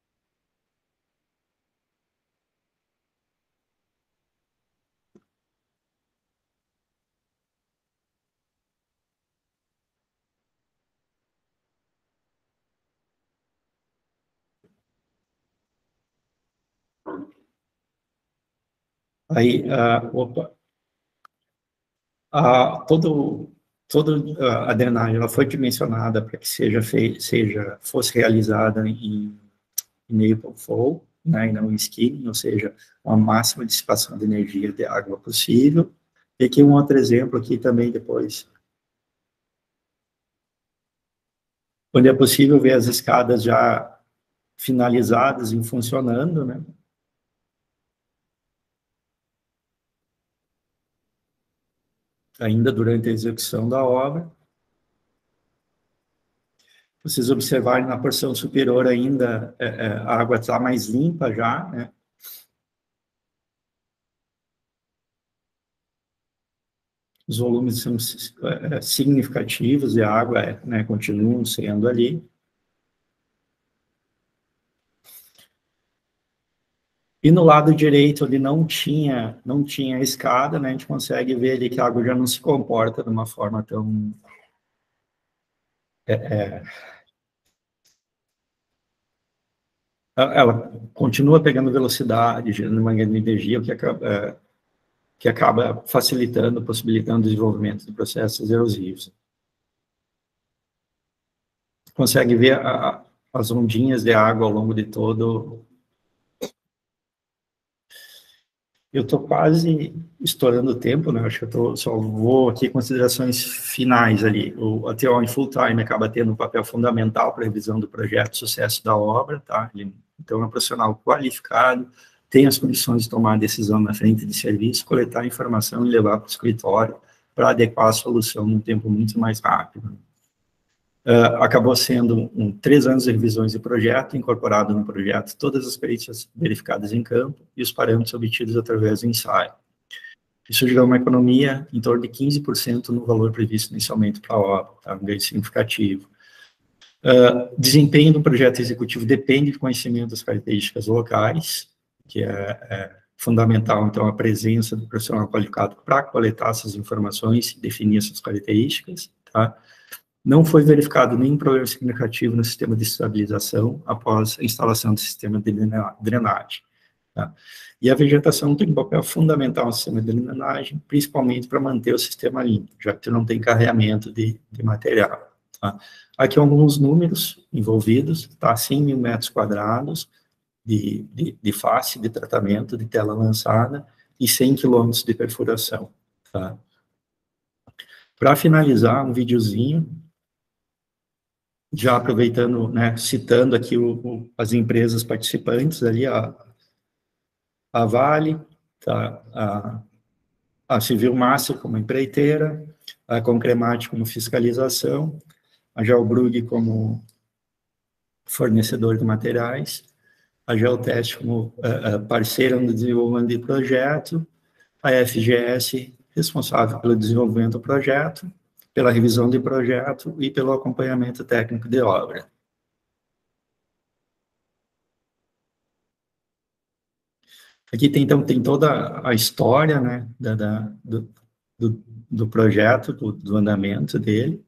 Aí, toda a drenagem ela foi dimensionada para que fosse realizada em enable flow, né, e não em skimming, ou seja, a máxima dissipação de energia de água possível. E aqui um outro exemplo aqui também depois, onde é possível ver as escadas já finalizadas e funcionando, né? Ainda durante a execução da obra. Vocês observarem na porção superior ainda, a água está mais limpa já, né? Os volumes são significativos e a água, né, continuam sendo ali. E no lado direito, onde não tinha escada, né, a gente consegue ver ali que a água já não se comporta de uma forma tão... ela continua pegando velocidade, gerando uma grande energia, o que acaba facilitando, possibilitando o desenvolvimento de processos erosivos. Consegue ver as ondinhas de água ao longo de todo... Eu estou quase estourando o tempo, né? Acho que eu só vou aqui considerações finais ali. A TO em full time acaba tendo um papel fundamental para a revisão do projeto, sucesso da obra, tá? Então, é um profissional qualificado, tem as condições de tomar a decisão na frente de serviço, coletar informação e levar para o escritório para adequar a solução num tempo muito mais rápido. Acabou sendo 3 anos de revisões de projeto, incorporado no projeto todas as perícias verificadas em campo e os parâmetros obtidos através do ensaio. Isso gerou uma economia em torno de 15% no valor previsto inicialmente para a obra, tá? Um ganho significativo. Desempenho do projeto executivo depende do conhecimento das características locais, que é fundamental, então, a presença do profissional qualificado para coletar essas informações e definir essas características, tá? Não foi verificado nenhum problema significativo no sistema de estabilização após a instalação do sistema de drenagem, tá? E a vegetação tem um papel fundamental no sistema de drenagem, principalmente para manter o sistema limpo, já que não tem carreamento de material, tá? Aqui alguns números envolvidos, tá? 100 mil metros quadrados de face de tratamento, de tela lançada, e 100 quilômetros de perfuração, tá? Para finalizar, um videozinho já aproveitando, né, citando aqui as empresas participantes ali, a Vale, tá, a Civil Master como empreiteira, a Concremate como fiscalização, a Gelbrug como fornecedor de materiais, a Geoteste como parceira no desenvolvimento de projeto, a FGS responsável pelo desenvolvimento do projeto, pela revisão de projeto e pelo acompanhamento técnico de obra. Aqui então tem toda a história, né, do projeto, do andamento dele.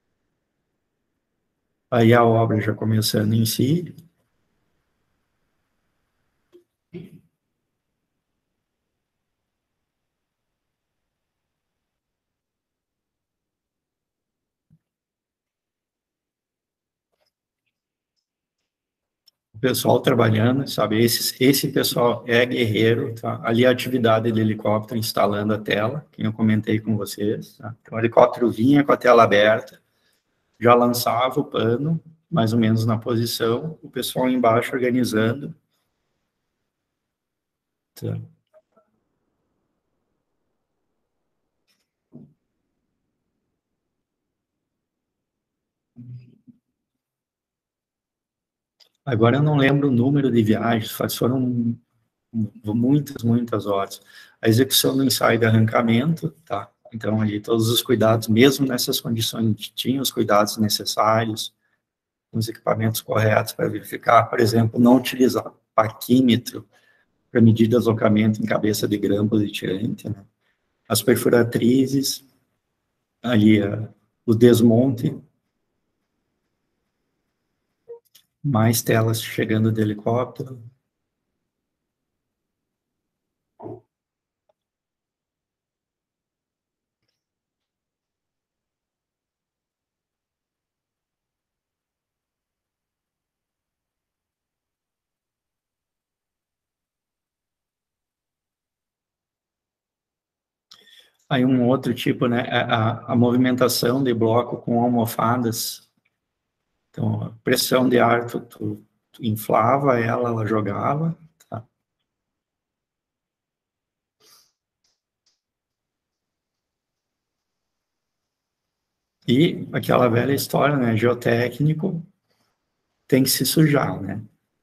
Aí a obra já começando em si. O pessoal trabalhando, sabe? Esse pessoal é guerreiro, tá? Ali a atividade do helicóptero instalando a tela, que eu comentei com vocês. Tá? Então, o helicóptero vinha com a tela aberta, já lançava o pano, mais ou menos na posição, o pessoal embaixo organizando. Tá? Agora eu não lembro o número de viagens, foram muitas horas. A execução do ensaio de arrancamento, tá? Então, ali todos os cuidados, mesmo nessas condições, tinha os cuidados necessários, os equipamentos corretos para verificar, por exemplo, não utilizar paquímetro para medir deslocamento em cabeça de grampos e tirante, né? As perfuratrizes, ali o desmonte, mais telas chegando do helicóptero. Aí um outro tipo, né, a movimentação de bloco com almofadas. Então, a pressão de ar, tu inflava ela jogava. Tá? E aquela velha história, né, geotécnico tem que se sujar, né?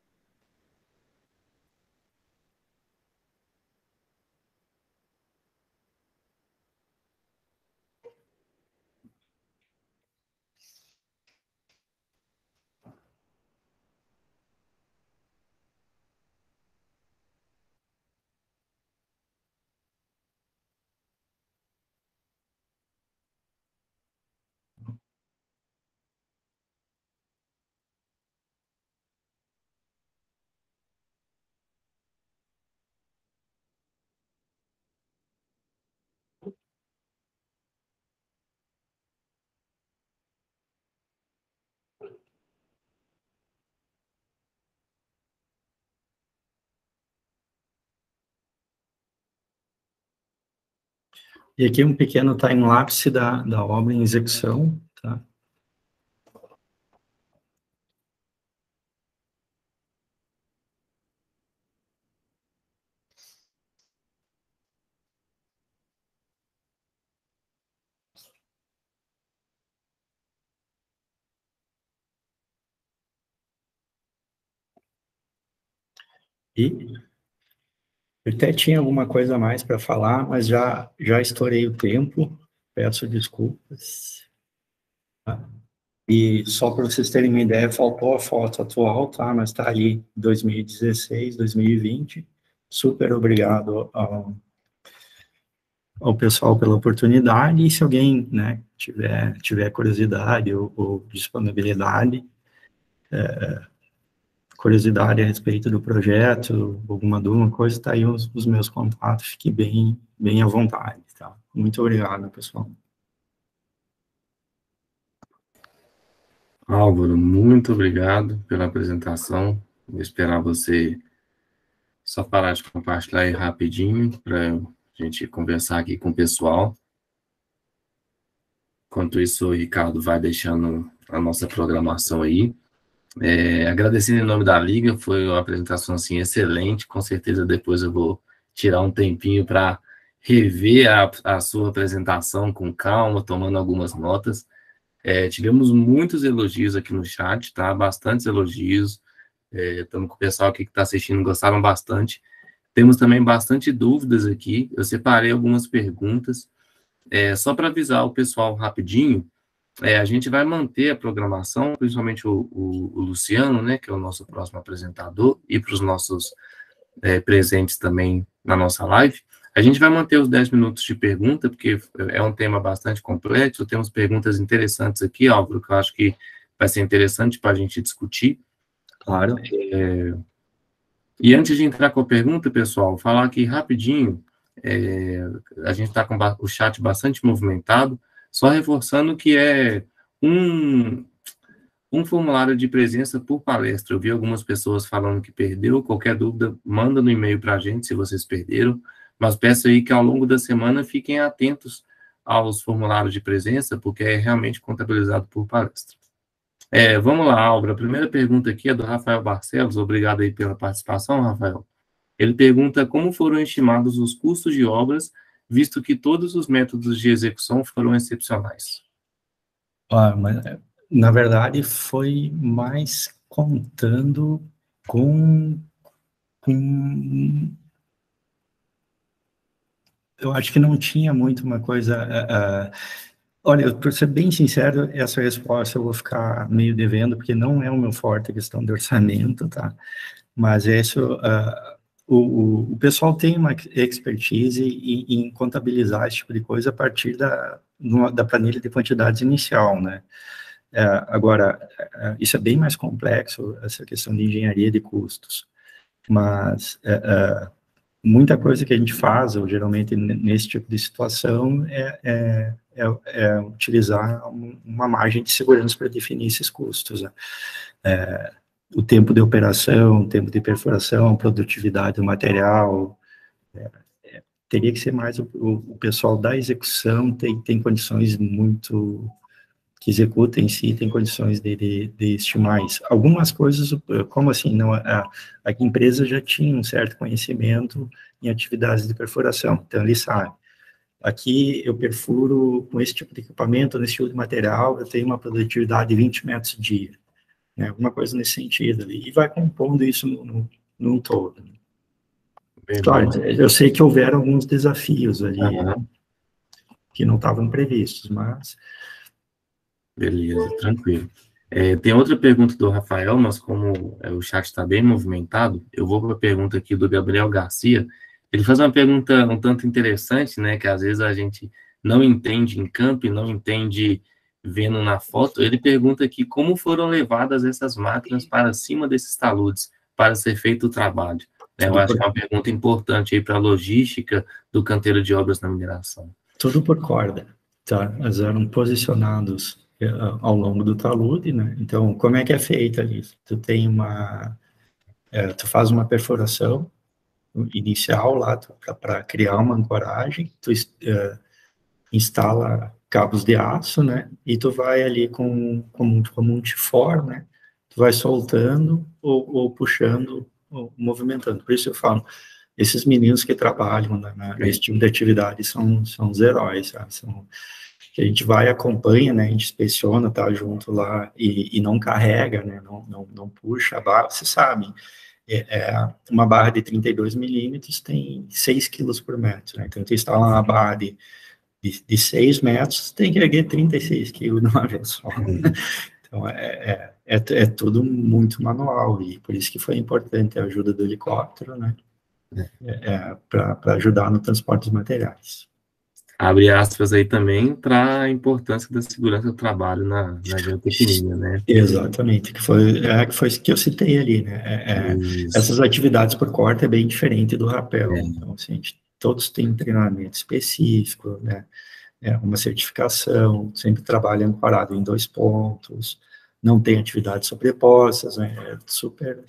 E aqui um pequeno time-lapse da obra em execução, tá? E eu até tinha alguma coisa a mais para falar, mas já estourei o tempo, peço desculpas. Tá? E só para vocês terem uma ideia, faltou a foto atual, tá? Mas está ali 2016, 2020. Super obrigado ao pessoal pela oportunidade, e se alguém, né, tiver curiosidade ou disponibilidade, curiosidade a respeito do projeto, alguma dúvida, coisa, tá aí os meus contatos, fique bem à vontade, tá? Muito obrigado, pessoal. Álvaro, muito obrigado pela apresentação. Vou esperar você só parar de compartilhar aí rapidinho para a gente conversar aqui com o pessoal. Enquanto isso, o Ricardo vai deixando a nossa programação aí. Agradecendo em nome da Liga, foi uma apresentação assim, excelente, com certeza depois eu vou tirar um tempinho para rever a sua apresentação com calma, tomando algumas notas. Tivemos muitos elogios aqui no chat, tá? Bastantes elogios. Estamos com o pessoal aqui que está assistindo, gostaram bastante. Temos também bastante dúvidas aqui. Eu separei algumas perguntas. Só para avisar o pessoal rapidinho, a gente vai manter a programação, principalmente o Luciano, né, que é o nosso próximo apresentador, e para os nossos presentes também na nossa live. A gente vai manter os 10 minutos de pergunta, porque é um tema bastante complexo, temos perguntas interessantes aqui, Álvaro, que eu acho que vai ser interessante para a gente discutir. Claro. E antes de entrar com a pergunta, pessoal, falar aqui rapidinho, a gente está com o chat bastante movimentado, só reforçando que é um formulário de presença por palestra. Eu vi algumas pessoas falando que perdeu, qualquer dúvida, manda no e-mail para a gente se vocês perderam, mas peço aí que ao longo da semana fiquem atentos aos formulários de presença, porque é realmente contabilizado por palestra. Vamos lá, Álvaro, a primeira pergunta aqui é do Rafael Barcelos, obrigado aí pela participação, Rafael. Ele pergunta como foram estimados os custos de obras, visto que todos os métodos de execução foram excepcionais. Mas, na verdade, foi mais contando com eu acho que não tinha muito uma coisa... olha, para ser bem sincero, essa resposta eu vou ficar meio devendo, porque não é o meu forte a questão de orçamento, tá? Mas isso... o pessoal tem uma expertise em contabilizar esse tipo de coisa a partir da planilha de quantidades inicial, né? Agora, isso é bem mais complexo, essa questão de engenharia de custos, mas muita coisa que a gente faz, ou geralmente nesse tipo de situação, é utilizar uma margem de segurança para definir esses custos, né? O tempo de operação, o tempo de perfuração, a produtividade do material, teria que ser mais o pessoal da execução, tem condições muito... que executa em si, tem condições de estimar isso. Algumas coisas, como assim, não, a empresa já tinha um certo conhecimento em atividades de perfuração, então ele sabe. Aqui eu perfuro com esse tipo de equipamento, nesse tipo de material, eu tenho uma produtividade de 20 metros dia, né, alguma coisa nesse sentido ali, e vai compondo isso num todo. Claro, eu sei que houveram alguns desafios ali, que não estavam previstos, mas... Beleza, tranquilo. Tem outra pergunta do Rafael, mas como o chat está bem movimentado, eu vou para a pergunta aqui do Gabriel Garcia. Ele faz uma pergunta um tanto interessante, né, que às vezes a gente não entende em campo e não entende vendo na foto. Ele pergunta aqui como foram levadas essas máquinas para cima desses taludes para ser feito o trabalho. Eu acho que é uma pergunta importante aí para a logística do canteiro de obras na mineração. Tudo por corda, tá? Eles eram posicionados ao longo do talude, né? Então, como é que é feito ali? Tu tem tu faz uma perfuração inicial lá para criar uma ancoragem, tu instala cabos de aço, né? E tu vai ali como um tifor, né? Tu vai soltando ou puxando, ou movimentando. Por isso eu falo, esses meninos que trabalham nesse tipo de atividade são os heróis, sabe? Que a gente vai, acompanha, né? A gente inspeciona, tá junto lá e não carrega, né? Não puxa a barra, você sabe. Uma barra de 32 milímetros tem 6 quilos por metro, né? Então, tu instala uma barra de 6 metros, tem que erguer 36 quilos de uma vez só. Então, é tudo muito manual, e por isso que foi importante a ajuda do helicóptero, né? Para ajudar no transporte dos materiais. Abre aspas aí também para a importância da segurança do trabalho na geotecnia, né? Exatamente, que foi que eu citei ali, né? Essas atividades por corte é bem diferente do rapel. Então, assim, todos têm um treinamento específico, né? Uma certificação, sempre trabalham parado em 2 pontos, não tem atividades sobrepostas, né? Super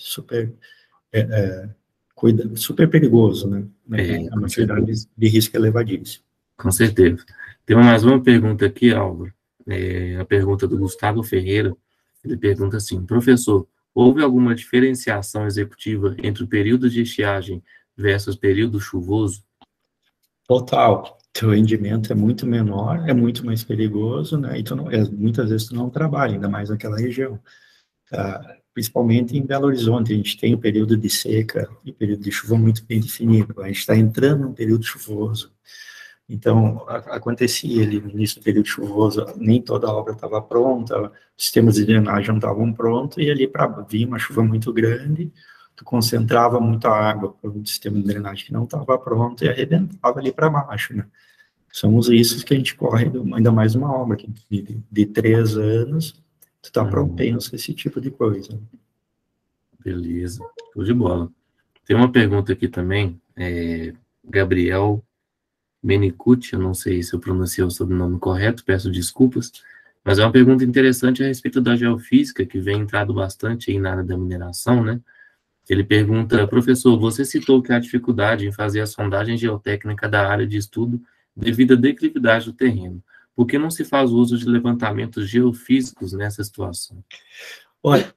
perigoso, né? É uma atividade de risco elevadíssimo. Com certeza. Tem mais uma pergunta aqui, Álvaro. A pergunta do Gustavo Ferreira, ele pergunta assim: professor, houve alguma diferenciação executiva entre o período de estiagem versus período chuvoso? Total. Teu rendimento é muito menor, é muito mais perigoso, né? E tu não, muitas vezes tu não trabalha, ainda mais naquela região. Principalmente em Belo Horizonte, a gente tem o período de seca e o período de chuva muito bem definido. A gente está entrando num período chuvoso. Então, acontecia ali no início do período chuvoso, nem toda a obra estava pronta, os sistemas de drenagem não estavam prontos, e ali para vir uma chuva muito grande, tu concentrava muita água para um sistema de drenagem que não estava pronto e arrebentava ali para baixo, né? São os riscos que a gente corre, ainda mais uma obra de 3 anos, tu está propenso a esse tipo de coisa. Beleza, show de bola. Tem uma pergunta aqui também, Gabriel Menicucci, eu não sei se eu pronunciei o sobrenome correto, peço desculpas, mas é uma pergunta interessante a respeito da geofísica, que vem entrado bastante aí na área da mineração, né? Ele pergunta: professor, você citou que há dificuldade em fazer a sondagem geotécnica da área de estudo devido à declividade do terreno. Por que não se faz uso de levantamentos geofísicos nessa situação? Olha,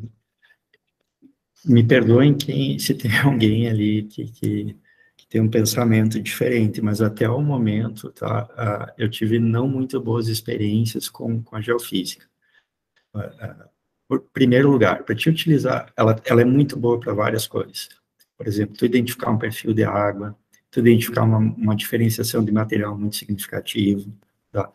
me perdoem se tem alguém ali que tem um pensamento diferente, mas até o momento, tá, eu tive não muito boas experiências com a geofísica. Por primeiro lugar, para te utilizar, ela é muito boa para várias coisas. Por exemplo, tu identificar um perfil de água, tu identificar uma diferenciação de material muito significativo, tá?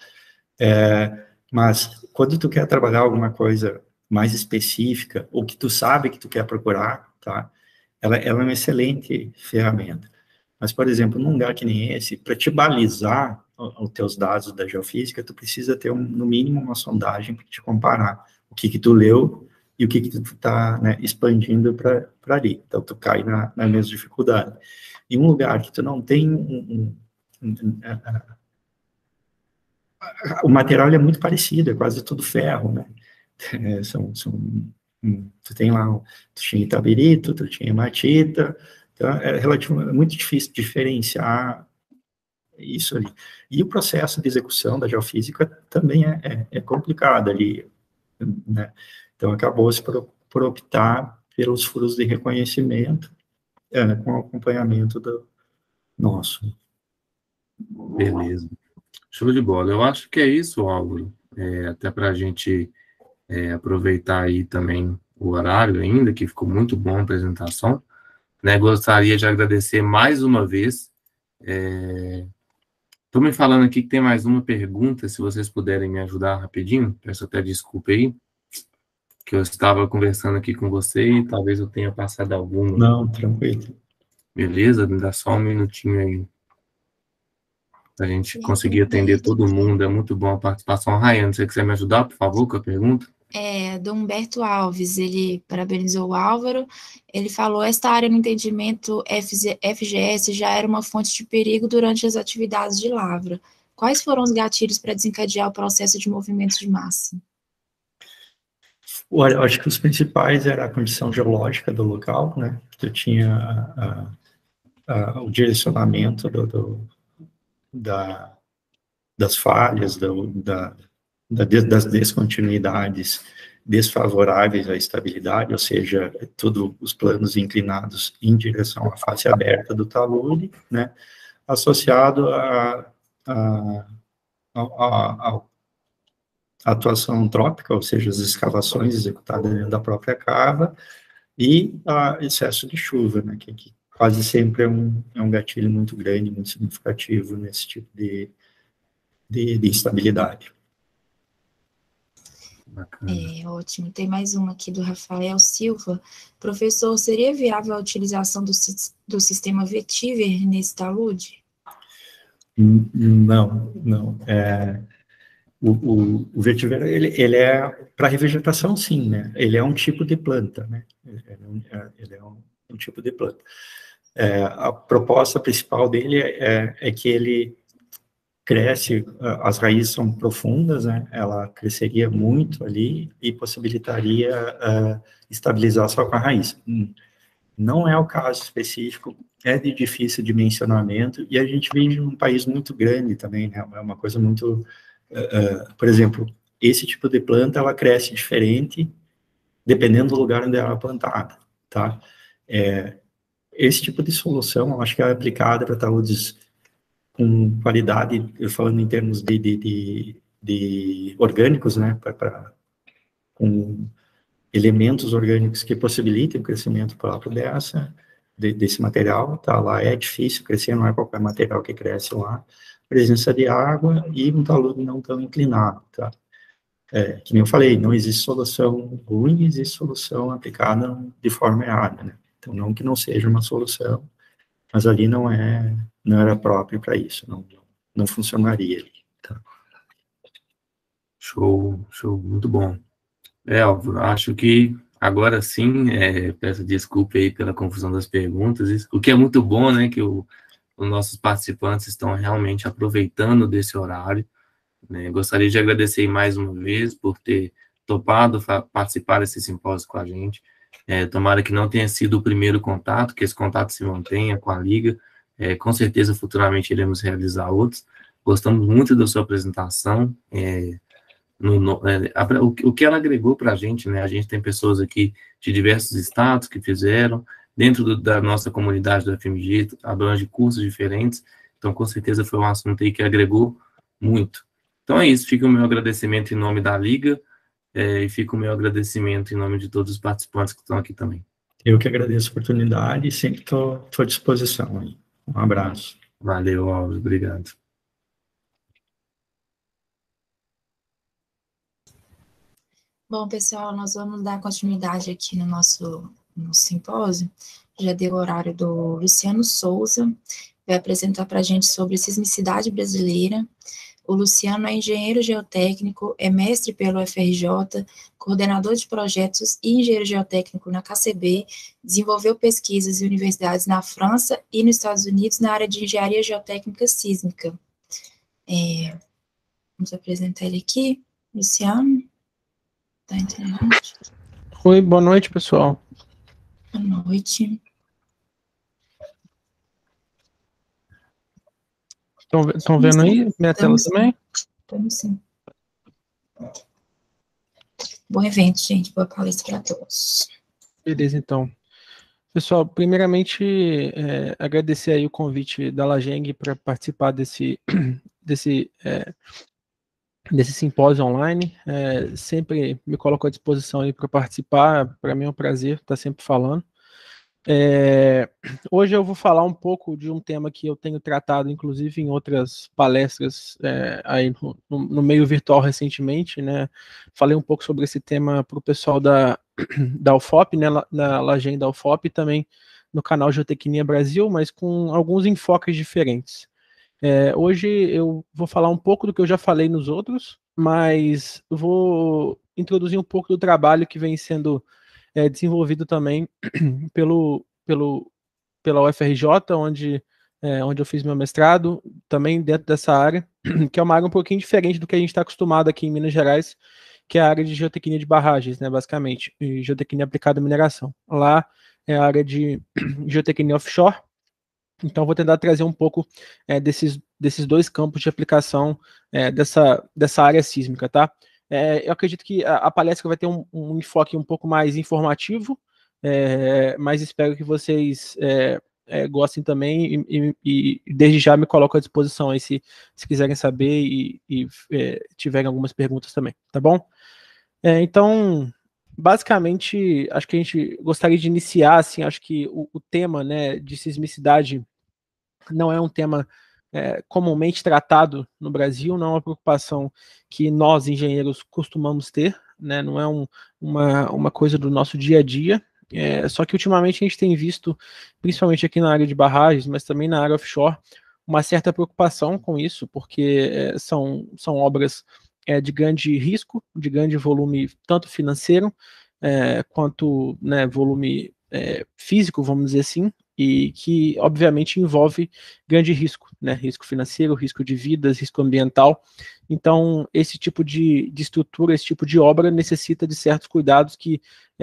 Mas quando tu quer trabalhar alguma coisa mais específica, ou que tu sabe que tu quer procurar, tá? Ela é uma excelente ferramenta. Mas, por exemplo, num lugar que nem esse, para te balizar os teus dados da geofísica, tu precisa ter, no mínimo, uma sondagem para te comparar o que tu leu e o que tu está, né, expandindo para ali. Então, tu cai na mesma dificuldade. Em um lugar que tu não tem o material é muito parecido, é quase tudo ferro, né? Tu tem lá, tu tinha Itabirito, tu tinha Matita, então é muito difícil diferenciar isso ali. E o processo de execução da geofísica também é complicado ali, né? Então acabou-se por optar pelos furos de reconhecimento, com o acompanhamento do nosso. Beleza. Show de bola. Eu acho que é isso, Álvaro. Até para a gente aproveitar aí também o horário ainda, que ficou muito bom a apresentação. Né, gostaria de agradecer mais uma vez. Estou me falando aqui que tem mais uma pergunta, se vocês puderem me ajudar rapidinho. Peço até desculpa aí, que eu estava conversando aqui com você e talvez eu tenha passado alguma. Não, tranquilo. Beleza? Me dá só um minutinho aí. A gente conseguir atender todo mundo, é muito bom a participação. Rayane, se você quiser me ajudar, por favor, com a pergunta. Do Humberto Alves, ele parabenizou o Álvaro, ele falou: esta área no entendimento FGS já era uma fonte de perigo durante as atividades de lavra. Quais foram os gatilhos para desencadear o processo de movimentos de massa? Olha, eu acho que os principais era a condição geológica do local, né? Tu tinha o direcionamento das falhas, das descontinuidades desfavoráveis à estabilidade, ou seja, todos os planos inclinados em direção à face aberta do talude, né? Associado à atuação antrópica, ou seja, as escavações executadas dentro da própria cava, e excesso de chuva, né, que quase sempre é um gatilho muito grande, muito significativo nesse tipo de instabilidade. Ótimo. Tem mais uma aqui do Rafael Silva. Professor, seria viável a utilização do sistema vetiver nesse talude? Não. O vetiver, ele é para revegetação, sim, né? Ele é um tipo de planta, né? Ele é um tipo de planta. A proposta principal dele é que ele cresce, as raízes são profundas, né? Ela cresceria muito ali e possibilitaria estabilizar só com a raiz. Não é o caso específico, é de difícil dimensionamento, e a gente vive num país muito grande também, né? É uma coisa muito por exemplo, esse tipo de planta, ela cresce diferente dependendo do lugar onde ela é plantada, tá? Esse tipo de solução, eu acho que é aplicada para taludes com qualidade, eu falando em termos de orgânicos, né, com elementos orgânicos que possibilitem o crescimento próprio desse material, tá? Lá é difícil crescer, não é qualquer material que cresce lá, presença de água e um talude não tão inclinado, tá? Que nem eu falei, não existe solução ruim, existe solução aplicada de forma errada, né? Então, não que não seja uma solução, mas ali não era próprio para isso, não funcionaria ali, tá? Show, muito bom. Álvaro, acho que agora sim, peço desculpa aí pela confusão das perguntas, o que é muito bom, né, que os nossos participantes estão realmente aproveitando desse horário, né? Gostaria de agradecer mais uma vez por ter topado participar desse simpósio com a gente. Tomara que não tenha sido o primeiro contato, que esse contato se mantenha com a Liga. Com certeza, futuramente, iremos realizar outros. Gostamos muito da sua apresentação. O que ela agregou para a gente, né? A gente tem pessoas aqui de diversos estados que fizeram, dentro da nossa comunidade do FMG, abrange cursos diferentes. Então, com certeza, foi um assunto aí que agregou muito. Então é isso, fica o meu agradecimento em nome da Liga, e fica o meu agradecimento em nome de todos os participantes que estão aqui também. Eu que agradeço a oportunidade e sempre estou à disposição aí. Um abraço. Valeu, Alves, obrigado. Bom, pessoal, nós vamos dar continuidade aqui no simpósio. Já deu o horário do Luciano Souza, vai apresentar para a gente sobre sismicidade brasileira. O Luciano é engenheiro geotécnico, é mestre pelo FRJ, coordenador de projetos e engenheiro geotécnico na KCB, desenvolveu pesquisas em universidades na França e nos Estados Unidos na área de engenharia geotécnica sísmica. Vamos apresentar ele aqui. Luciano. Tá entendendo? Oi, boa noite, pessoal. Boa noite. Estão vendo aí minha tela também? Estamos sim. Bom evento, gente. Boa palestra para todos. Beleza, então. Pessoal, primeiramente, agradecer aí o convite da Lageng para participar desse simpósio online. Sempre me coloco à disposição aí para participar. Para mim é um prazer estar sempre falando. Hoje eu vou falar um pouco de um tema que eu tenho tratado, inclusive, em outras palestras aí no meio virtual recentemente, né? Falei um pouco sobre esse tema para o pessoal da UFOP, né? Na Lageng da UFOP, e também no canal Geotecnia Brasil, mas com alguns enfoques diferentes. Hoje eu vou falar um pouco do que eu já falei nos outros, mas vou introduzir um pouco do trabalho que vem sendo desenvolvido também pela UFRJ, onde eu fiz meu mestrado, também dentro dessa área, que é uma área um pouquinho diferente do que a gente está acostumado aqui em Minas Gerais, que é a área de geotecnia de barragens, né, basicamente, e geotecnia aplicada à mineração. Lá é a área de geotecnia offshore. Então, vou tentar trazer um pouco desses dois campos de aplicação dessa área sísmica, tá? Eu acredito que a palestra vai ter um enfoque um pouco mais informativo, mas espero que vocês gostem também e desde já me coloco à disposição aí se quiserem saber e tiverem algumas perguntas também, tá bom? Então, basicamente, acho que a gente gostaria de iniciar, assim, acho que o tema, né, de sismicidade não é um tema comumente tratado no Brasil, não é uma preocupação que nós, engenheiros, costumamos ter, né, não é uma coisa do nosso dia a dia, só que ultimamente a gente tem visto, principalmente aqui na área de barragens, mas também na área offshore, uma certa preocupação com isso, porque são obras de grande risco, de grande volume, tanto financeiro, quanto, né, volume físico, vamos dizer assim, e que, obviamente, envolve grande risco, né? Risco financeiro, risco de vidas, risco ambiental. Então, esse tipo de estrutura, esse tipo de obra necessita de certos cuidados que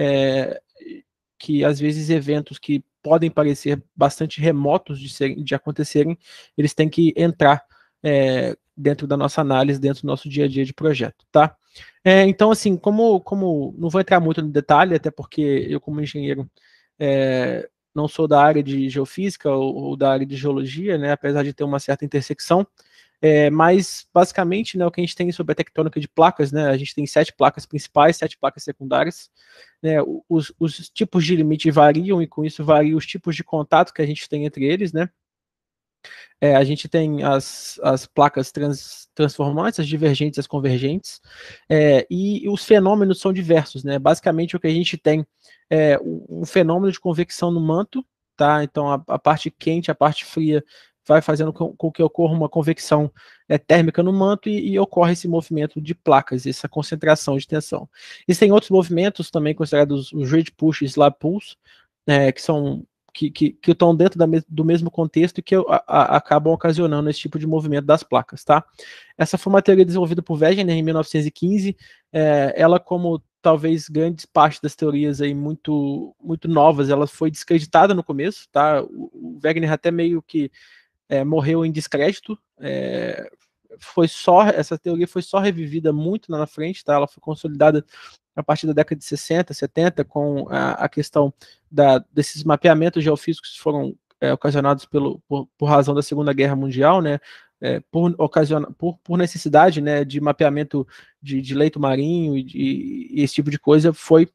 às vezes, eventos que podem parecer bastante remotos de acontecerem, eles têm que entrar dentro da nossa análise, dentro do nosso dia a dia de projeto, tá? Então, assim, como não vou entrar muito no detalhe, até porque eu, como engenheiro, não sou da área de geofísica ou da área de geologia, né, apesar de ter uma certa intersecção, mas, basicamente, né, o que a gente tem sobre a tectônica de placas, né, a gente tem 7 placas principais, 7 placas secundárias, né, os tipos de limite variam, e com isso variam os tipos de contato que a gente tem entre eles, né. A gente tem as placas transformantes, as divergentes, as convergentes, e os fenômenos são diversos, né? Basicamente, o que a gente tem é um fenômeno de convecção no manto, tá? Então, a parte quente, a parte fria, vai fazendo com que ocorra uma convecção térmica no manto e ocorre esse movimento de placas, essa concentração de tensão. Existem outros movimentos também considerados os ridge push e slab pulls, que são que estão dentro do mesmo contexto e que acabam ocasionando esse tipo de movimento das placas, tá? Essa foi uma teoria desenvolvida por Wegener em 1915, ela, como talvez grandes partes das teorias aí muito novas, ela foi descreditada no começo, tá? O Wegener até meio que morreu em descrédito, essa teoria foi só revivida muito lá na frente, tá? Ela foi consolidada a partir da década de 60, 70, com a questão desses mapeamentos geofísicos que foram ocasionados por razão da Segunda Guerra Mundial, né, por necessidade, né, de mapeamento de leito marinho e esse tipo de coisa,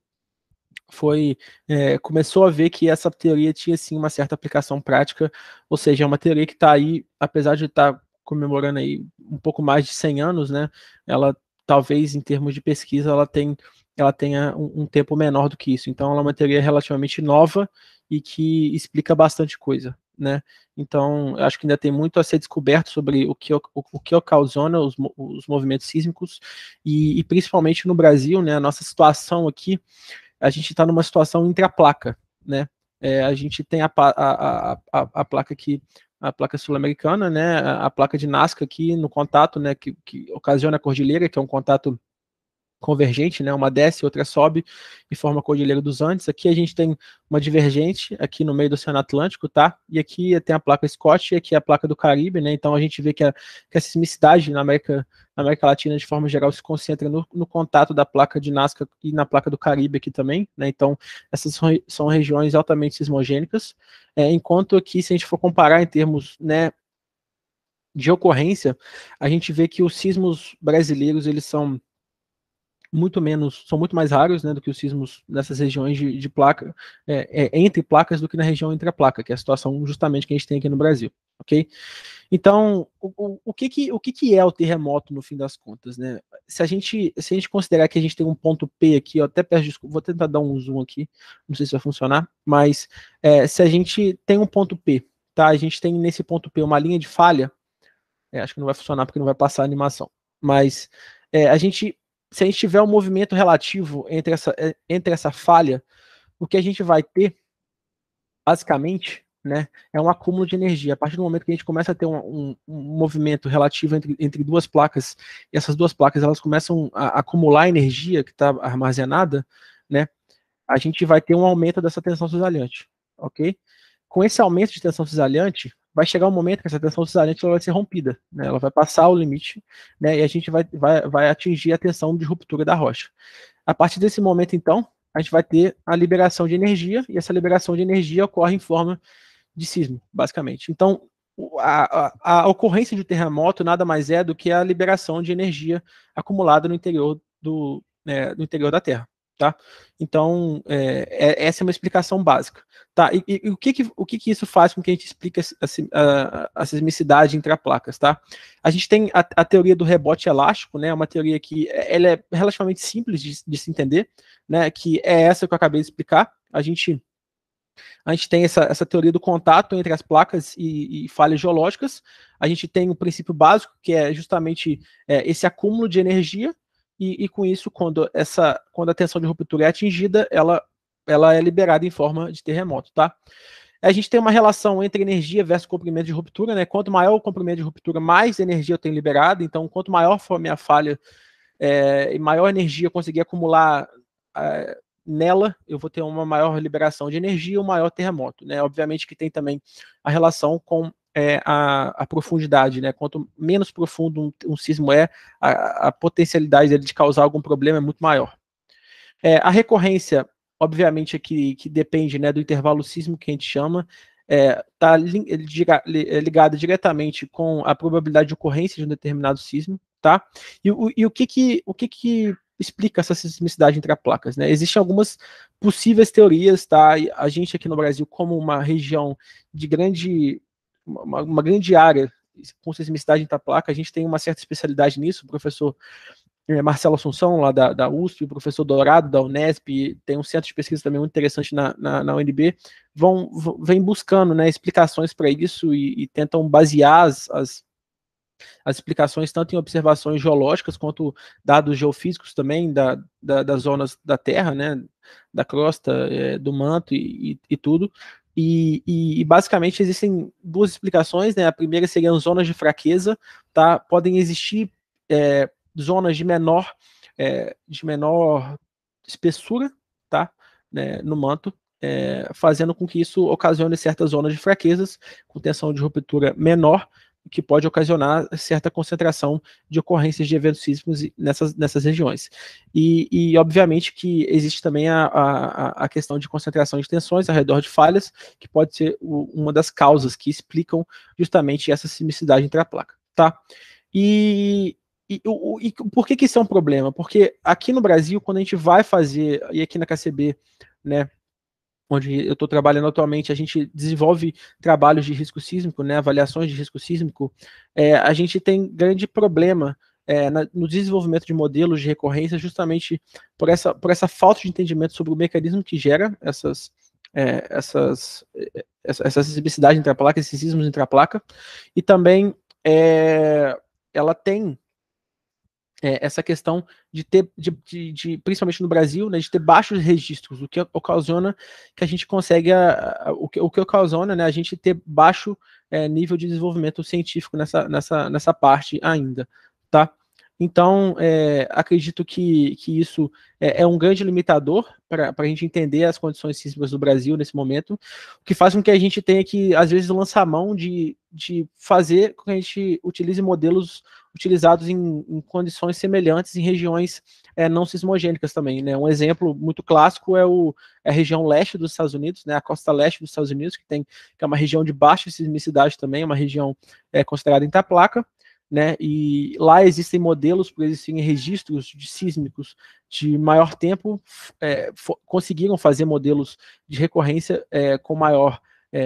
começou a ver que essa teoria tinha, sim, uma certa aplicação prática, ou seja, é uma teoria que está aí, apesar de estar comemorando aí um pouco mais de 100 anos, né, ela, talvez, em termos de pesquisa, ela tenha um tempo menor do que isso. Então, ela é uma teoria relativamente nova e que explica bastante coisa, né? Então, eu acho que ainda tem muito a ser descoberto sobre o que ocasiona os movimentos sísmicos e principalmente no Brasil, né? A nossa situação aqui, a gente está numa situação intraplaca, né? A gente tem a placa aqui, a placa sul-americana, né? A placa de Nazca aqui no contato, né? Que ocasiona a cordilheira, que é um contato convergente, né? Uma desce, outra sobe e forma a Cordilheira dos Andes. Aqui a gente tem uma divergente aqui no meio do Oceano Atlântico, tá? E aqui tem a placa Scott e aqui a placa do Caribe, né? Então a gente vê que a sismicidade na América Latina, de forma geral, se concentra no contato da placa de Nazca e na placa do Caribe aqui também, né? Então essas são regiões altamente sismogênicas, enquanto aqui, se a gente for comparar em termos, né, de ocorrência, a gente vê que os sismos brasileiros, eles são muito mais raros, né, do que os sismos nessas regiões de placa, entre placas, do que na região entre a placa, que é a situação justamente que a gente tem aqui no Brasil, ok? Então, o que é o terremoto no fim das contas, né? Se a gente considerar que a gente tem um ponto P aqui, eu até peço desculpa, vou tentar dar um zoom aqui, não sei se vai funcionar, mas se a gente tem um ponto P, tá? A gente tem nesse ponto P uma linha de falha, acho que não vai funcionar porque não vai passar a animação, mas se a gente tiver um movimento relativo entre essa falha, o que a gente vai ter, basicamente, né, é um acúmulo de energia. A partir do momento que a gente começa a ter um movimento relativo entre duas placas, e essas duas placas elas começam a acumular energia que está armazenada, né, a gente vai ter um aumento dessa tensão cisalhante, ok? Com esse aumento de tensão cisalhante, vai chegar um momento que essa tensão cisalhante vai ser rompida, né? Ela vai passar o limite, né? E a gente vai atingir a tensão de ruptura da rocha. A partir desse momento, então, a gente vai ter a liberação de energia, e essa liberação de energia ocorre em forma de sismo, basicamente. Então, a ocorrência de terremoto nada mais é do que a liberação de energia acumulada no interior no interior da Terra. Tá? Então, essa é uma explicação básica. Tá? E o que isso faz com que a gente explique a sismicidade entre as placas? Tá? A gente tem a teoria do rebote elástico, né? Uma teoria que ela é relativamente simples de se entender, né? Que é essa que eu acabei de explicar. A gente tem essa teoria do contato entre as placas e falhas geológicas. A gente tem o princípio básico, que é justamente esse acúmulo de energia, e com isso, quando a tensão de ruptura é atingida, ela é liberada em forma de terremoto, tá? A gente tem uma relação entre energia versus comprimento de ruptura, né? Quanto maior o comprimento de ruptura, mais energia eu tenho liberada. Então, quanto maior for a minha falha e maior energia eu conseguir acumular nela, eu vou ter uma maior liberação de energia e um maior terremoto, né? Obviamente que tem também a relação com a profundidade, né? Quanto menos profundo um sismo é, a potencialidade dele de causar algum problema é muito maior. A recorrência, obviamente, que depende, né, do intervalo sísmico que a gente chama, está ligada diretamente com a probabilidade de ocorrência de um determinado sismo, tá? E o que explica essa sismicidade entre as placas, né? Existem algumas possíveis teorias, tá? E a gente aqui no Brasil, como uma região de uma grande área com sismicidade entre a placa, a gente tem uma certa especialidade nisso. O professor Marcelo Assunção, lá da USP, o professor Dourado, da Unesp, tem um centro de pesquisa também muito interessante na UNB, vem buscando, né, explicações para isso e tentam basear as explicações tanto em observações geológicas quanto dados geofísicos também das zonas da Terra, né, da crosta, do manto e tudo. E basicamente existem duas explicações, né? A primeira seriam zonas de fraqueza, tá? Podem existir zonas de menor espessura, tá? Né, no manto, fazendo com que isso ocasione certas zonas de fraquezas, com tensão de ruptura menor, que pode ocasionar certa concentração de ocorrências de eventos sísmicos nessas regiões. E obviamente que existe também a questão de concentração de tensões ao redor de falhas, que pode ser uma das causas que explicam justamente essa sismicidade entre a placa, tá? E por que isso é um problema? Porque aqui no Brasil, quando a gente vai fazer, e aqui na KCB, né, onde eu estou trabalhando atualmente, a gente desenvolve trabalhos de risco sísmico, né, avaliações de risco sísmico, a gente tem grande problema no desenvolvimento de modelos de recorrência, justamente por essa falta de entendimento sobre o mecanismo que gera essa sismicidade entre a placa, esses sismos entre a placa, e também ela tem essa questão de ter, principalmente no Brasil, né, de ter baixos registros, o que ocasiona que a gente consegue, o que ocasiona, né, a gente ter baixo nível de desenvolvimento científico nessa parte ainda, tá? Então, acredito que isso é um grande limitador para a gente entender as condições sísmicas do Brasil nesse momento, o que faz com que a gente tenha que, às vezes, lançar mão de fazer com que a gente utilize modelos utilizados em condições semelhantes em regiões não sismogênicas também, né? Um exemplo muito clássico é a região leste dos Estados Unidos, né? A costa leste dos Estados Unidos, que é uma região de baixa sismicidade também, uma região considerada interplaca, né? E lá existem modelos, por existirem registros de sísmicos de maior tempo, conseguiram fazer modelos de recorrência com maior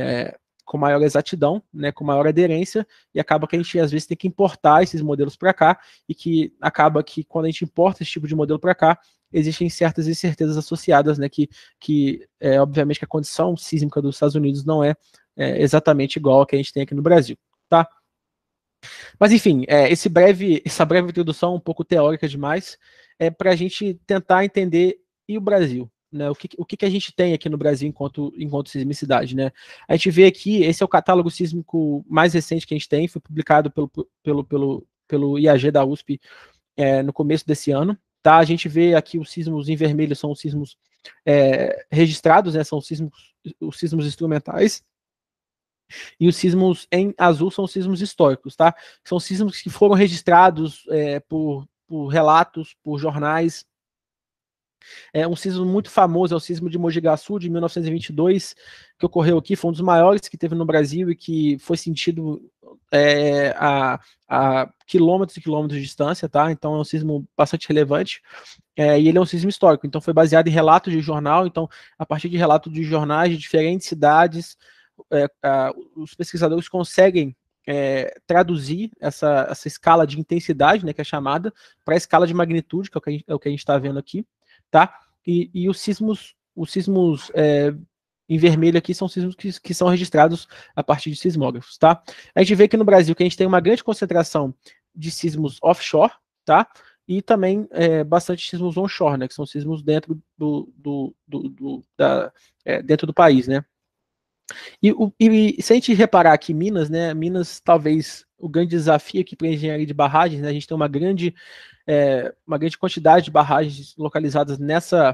exatidão, né, com maior aderência, e acaba que a gente às vezes tem que importar esses modelos para cá, e que acaba que quando a gente importa esse tipo de modelo para cá, existem certas incertezas associadas, né, que obviamente que a condição sísmica dos Estados Unidos não é exatamente igual a que a gente tem aqui no Brasil, tá? Mas enfim, essa breve introdução um pouco teórica demais, para a gente tentar entender e o Brasil, né, o que a gente tem aqui no Brasil enquanto sismicidade, né? A gente vê aqui, esse é o catálogo sísmico mais recente que a gente tem, foi publicado pelo IAG da USP no começo desse ano, tá? A gente vê aqui os sismos em vermelho são os sismos registrados, né? São os sismos instrumentais, e os sismos em azul são os sismos históricos, tá? São sismos que foram registrados por relatos, por jornais. Um sismo muito famoso é o sismo de Mogi Guaçu, de 1922, que ocorreu aqui, foi um dos maiores que teve no Brasil e que foi sentido a quilômetros e quilômetros de distância, tá? Então é um sismo bastante relevante, e ele é um sismo histórico, então foi baseado em relatos de jornal, então a partir de relatos de jornais de diferentes cidades, os pesquisadores conseguem traduzir essa escala de intensidade, né, que é chamada, para a escala de magnitude, que é o que a gente está vendo aqui, tá? E os sismos em vermelho aqui são sismos que são registrados a partir de sismógrafos, tá? A gente vê aqui no Brasil que a gente tem uma grande concentração de sismos offshore, tá? E também bastante sismos onshore, né? Que são sismos dentro dentro do país, né? E se a gente reparar aqui Minas, né? Minas, talvez o grande desafio aqui para a engenharia de barragens, né? A gente tem uma grande quantidade de barragens localizadas nessa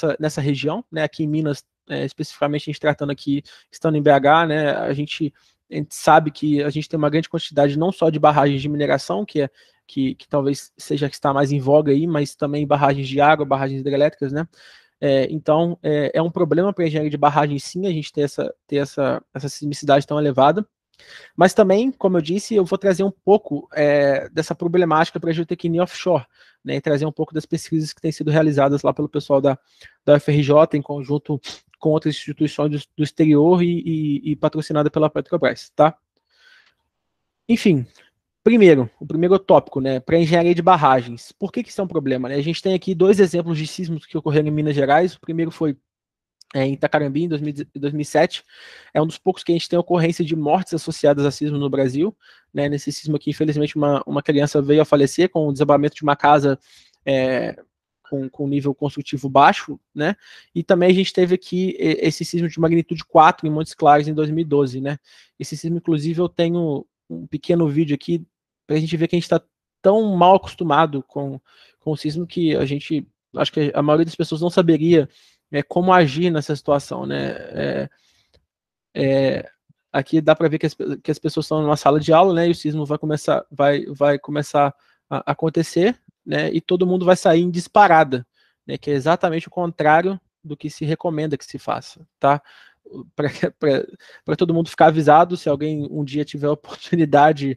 região, né? Aqui em Minas, especificamente, a gente tratando aqui, estando em BH, né? A gente a gente sabe que a gente tem uma grande quantidade não só de barragens de mineração, que talvez seja a que está mais em voga aí, mas também barragens de água, barragens hidrelétricas, né? Então, é um problema para a engenharia de barragem, sim, a gente ter essa sismicidade tão elevada. Mas também, como eu disse, eu vou trazer um pouco dessa problemática para a geotecnia offshore, né, e trazer um pouco das pesquisas que têm sido realizadas lá pelo pessoal da UFRJ, em conjunto com outras instituições do exterior e patrocinada pela Petrobras, tá? Enfim, o primeiro tópico, né, para engenharia de barragens. Por que isso é um problema? Né? A gente tem aqui 2 exemplos de sismos que ocorreram em Minas Gerais. O primeiro foi em Itacarambi, em 2007, é um dos poucos que a gente tem ocorrência de mortes associadas a sismo no Brasil, né, nesse sismo aqui, infelizmente, uma criança veio a falecer com o desabamento de uma casa com nível construtivo baixo, né, e também a gente teve aqui esse sismo de magnitude 4 em Montes Claros, em 2012, né, esse sismo, inclusive, eu tenho um pequeno vídeo aqui, para a gente ver que a gente está tão mal acostumado com o sismo que acho que a maioria das pessoas não saberia como agir nessa situação, né? Aqui dá para ver que as pessoas estão numa sala de aula, né? E o sismo vai começar a acontecer, né? E todo mundo vai sair em disparada, né? Que é exatamente o contrário do que se recomenda que se faça, tá? Para todo mundo ficar avisado, se alguém um dia tiver a oportunidade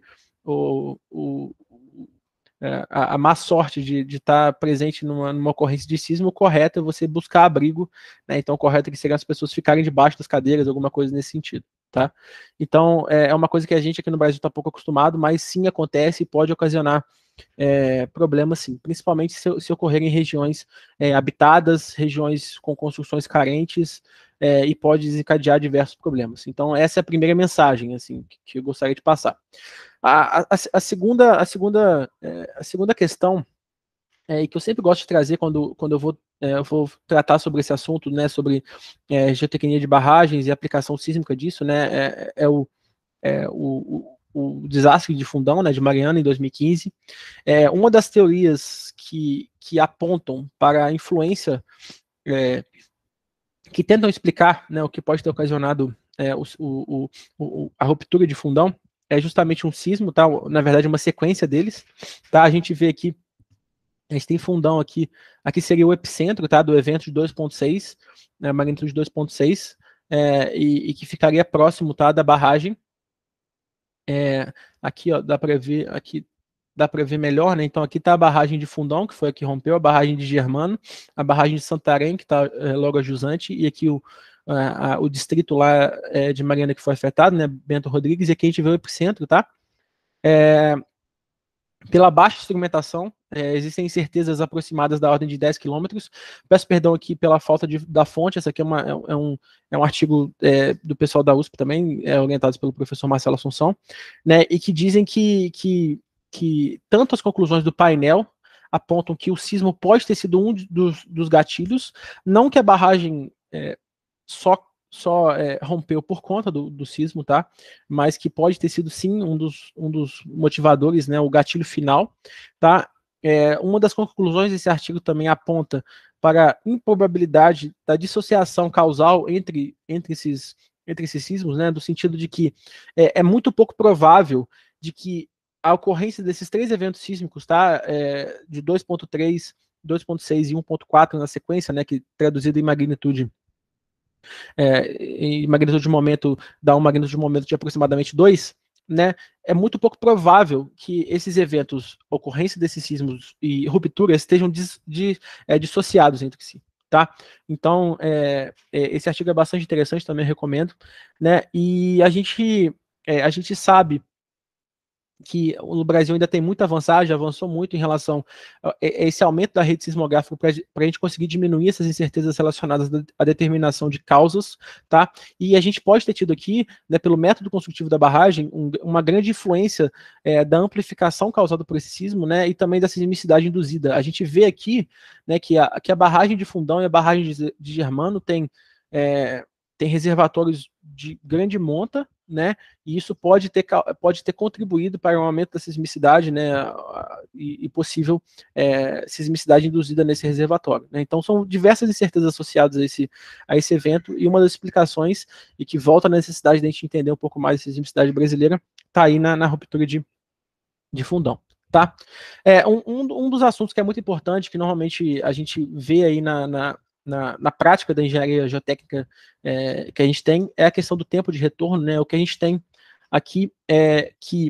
a má sorte de estar presente numa ocorrência de sismo, o correto é você buscar abrigo, né? Então o correto é que seriam as pessoas ficarem debaixo das cadeiras, alguma coisa nesse sentido, tá? Então é uma coisa que a gente aqui no Brasil está pouco acostumado, mas sim acontece e pode ocasionar problemas sim, principalmente se ocorrerem em regiões habitadas, regiões com construções carentes, e pode desencadear diversos problemas. Então essa é a primeira mensagem assim, que eu gostaria de passar. A segunda questão, e que eu sempre gosto de trazer quando eu vou tratar sobre esse assunto, né, sobre geotecnia de barragens e aplicação sísmica disso, né, o desastre de Fundão, né, de Mariana, em 2015. Uma das teorias que apontam para a influência, que tentam explicar, né, o que pode ter ocasionado a ruptura de Fundão, é justamente um sismo, tá? Na verdade, uma sequência deles, tá? A gente vê aqui, a gente tem Fundão aqui seria o epicentro, tá? Do evento de 2.6, né? Magnitude de 2.6, e que ficaria próximo, tá? Da barragem. Aqui, ó, dá para ver melhor, né? Então aqui está a barragem de Fundão, que foi a que rompeu, a barragem de Germano, a barragem de Santarém, que está logo a jusante, e aqui o distrito lá de Mariana que foi afetado, né, Bento Rodrigues, e aqui a gente vê o epicentro, tá? Pela baixa instrumentação, existem incertezas aproximadas da ordem de 10 quilômetros. Peço perdão aqui pela falta da fonte, essa aqui é um artigo do pessoal da USP também, orientados pelo professor Marcelo Assunção, né, e que dizem que tanto as conclusões do painel apontam que o sismo pode ter sido um dos gatilhos, não que a barragem só rompeu por conta do sismo, tá? Mas que pode ter sido sim um dos motivadores, né? O gatilho final, tá? Uma das conclusões desse artigo também aponta para a improbabilidade da dissociação causal entre esses sismos, né? Do sentido de que é muito pouco provável de que a ocorrência desses 3 eventos sísmicos, tá? De 2.3, 2.6 e 1.4 na sequência, né? Que traduzido em magnitude de momento, dá uma magnitude de momento de aproximadamente 2, né, é muito pouco provável que esses eventos, ocorrência desses sismos e rupturas estejam dissociados entre si, tá? Então, esse artigo é bastante interessante, também recomendo, né, e a gente sabe que no Brasil ainda tem muito a avançar, já avançou muito em relação a esse aumento da rede sismográfica para a gente conseguir diminuir essas incertezas relacionadas à determinação de causas, tá? E a gente pode ter tido aqui, né, pelo método construtivo da barragem, uma grande influência da amplificação causada por esse sismo, né, e também da sismicidade induzida. A gente vê aqui, né, que a barragem de Fundão e a barragem de Germano tem reservatórios de grande monta, né, e isso pode ter contribuído para o aumento da sismicidade, né, e possível sismicidade induzida nesse reservatório, né? Então são diversas incertezas associadas a esse evento, e uma das explicações, e que volta à necessidade de a gente entender um pouco mais a sismicidade brasileira, está aí na ruptura de fundão. Tá? Um dos assuntos que é muito importante, que normalmente a gente vê aí na prática da engenharia geotécnica que a gente tem, é a questão do tempo de retorno, né? O que a gente tem aqui é que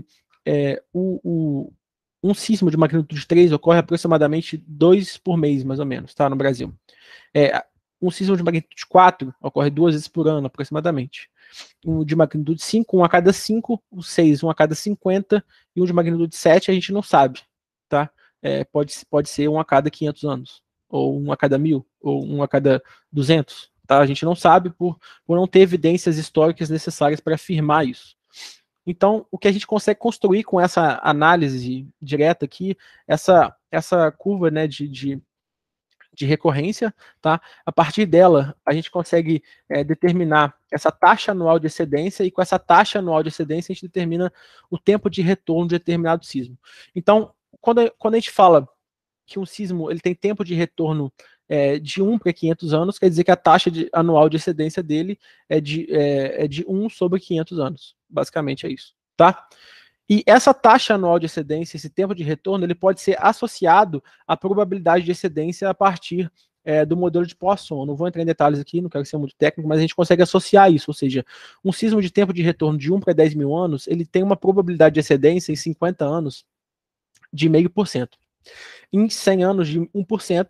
um sismo de magnitude 3 ocorre aproximadamente 2 por mês, mais ou menos, tá? No Brasil. Um sismo de magnitude 4 ocorre 2 vezes por ano, aproximadamente. Um de magnitude 5, 1 a cada 5, o 6, 1 a cada 50, e um de magnitude 7 a gente não sabe, tá? Pode ser 1 a cada 500 anos, ou 1 a cada 1000, ou 1 a cada 200, tá? A gente não sabe por não ter evidências históricas necessárias para afirmar isso. Então, o que a gente consegue construir com essa análise direta aqui, essa curva, né, de recorrência, tá? A partir dela, a gente consegue determinar essa taxa anual de excedência, e com essa taxa anual de excedência, a gente determina o tempo de retorno de determinado sismo. Então, quando a gente fala que um sismo ele tem tempo de retorno de 1 para 500 anos, quer dizer que a taxa anual de excedência dele é de 1 sobre 500 anos. Basicamente é isso, tá? E essa taxa anual de excedência, esse tempo de retorno, ele pode ser associado à probabilidade de excedência a partir do modelo de Poisson. Eu não vou entrar em detalhes aqui, não quero ser muito técnico, mas a gente consegue associar isso, ou seja, um sismo de tempo de retorno de 1 para 10 mil anos, ele tem uma probabilidade de excedência em 50 anos de 0,5%. Em 100 anos de 1%,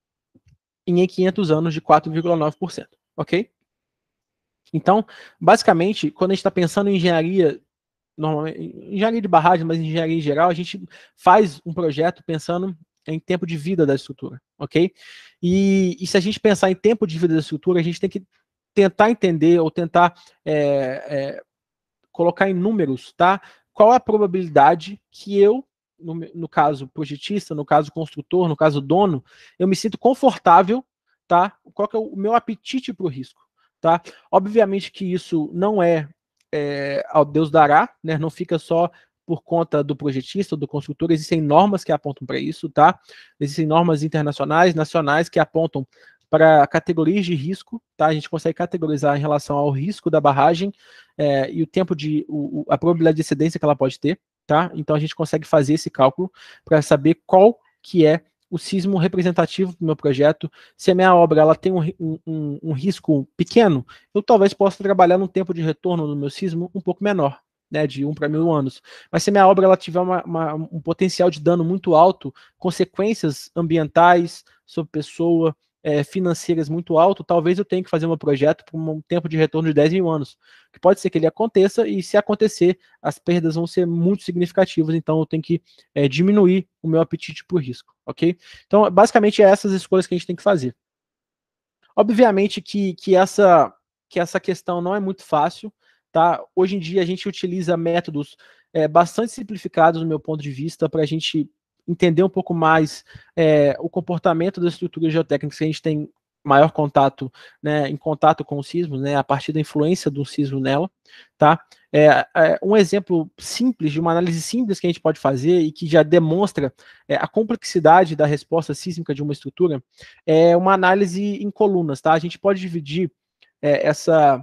e em 500 anos de 4,9%, ok? Então, basicamente, quando a gente está pensando em engenharia, normalmente, engenharia de barragem, mas engenharia em geral, a gente faz um projeto pensando em tempo de vida da estrutura, ok? E se a gente pensar em tempo de vida da estrutura, a gente tem que tentar entender, ou tentar colocar em números, tá? Qual é a probabilidade que eu, no caso projetista, no caso construtor, no caso dono, eu me sinto confortável, tá? Qual que é o meu apetite para o risco, tá? Obviamente que isso não ao Deus dará, né? Não fica só por conta do projetista, do construtor, existem normas que apontam para isso, tá? Existem normas internacionais, nacionais, que apontam para categorias de risco, tá? A gente consegue categorizar em relação ao risco da barragem e o tempo a probabilidade de excedência que ela pode ter, tá? Então a gente consegue fazer esse cálculo para saber qual que é o sismo representativo do meu projeto. Se a minha obra ela tem um risco pequeno, eu talvez possa trabalhar num tempo de retorno no meu sismo um pouco menor, né, de 1 para 1000 anos. Mas se a minha obra ela tiver um potencial de dano muito alto, consequências ambientais sobre pessoa, financeiras muito alto, talvez eu tenha que fazer um projeto por um tempo de retorno de 10 mil anos, que pode ser que ele aconteça, e se acontecer, as perdas vão ser muito significativas, então eu tenho que diminuir o meu apetite por risco, ok? Então, basicamente, essas escolhas que a gente tem que fazer. Obviamente que essa questão não é muito fácil, tá? Hoje em dia a gente utiliza métodos bastante simplificados, do meu ponto de vista, para a gente entender um pouco mais o comportamento das estruturas geotécnicas que a gente tem maior contato, né, em contato com o sismo, né, a partir da influência do sismo nela, tá? Um exemplo simples, de uma análise simples que a gente pode fazer e que já demonstra a complexidade da resposta sísmica de uma estrutura, é uma análise em colunas, tá? A gente pode dividir essa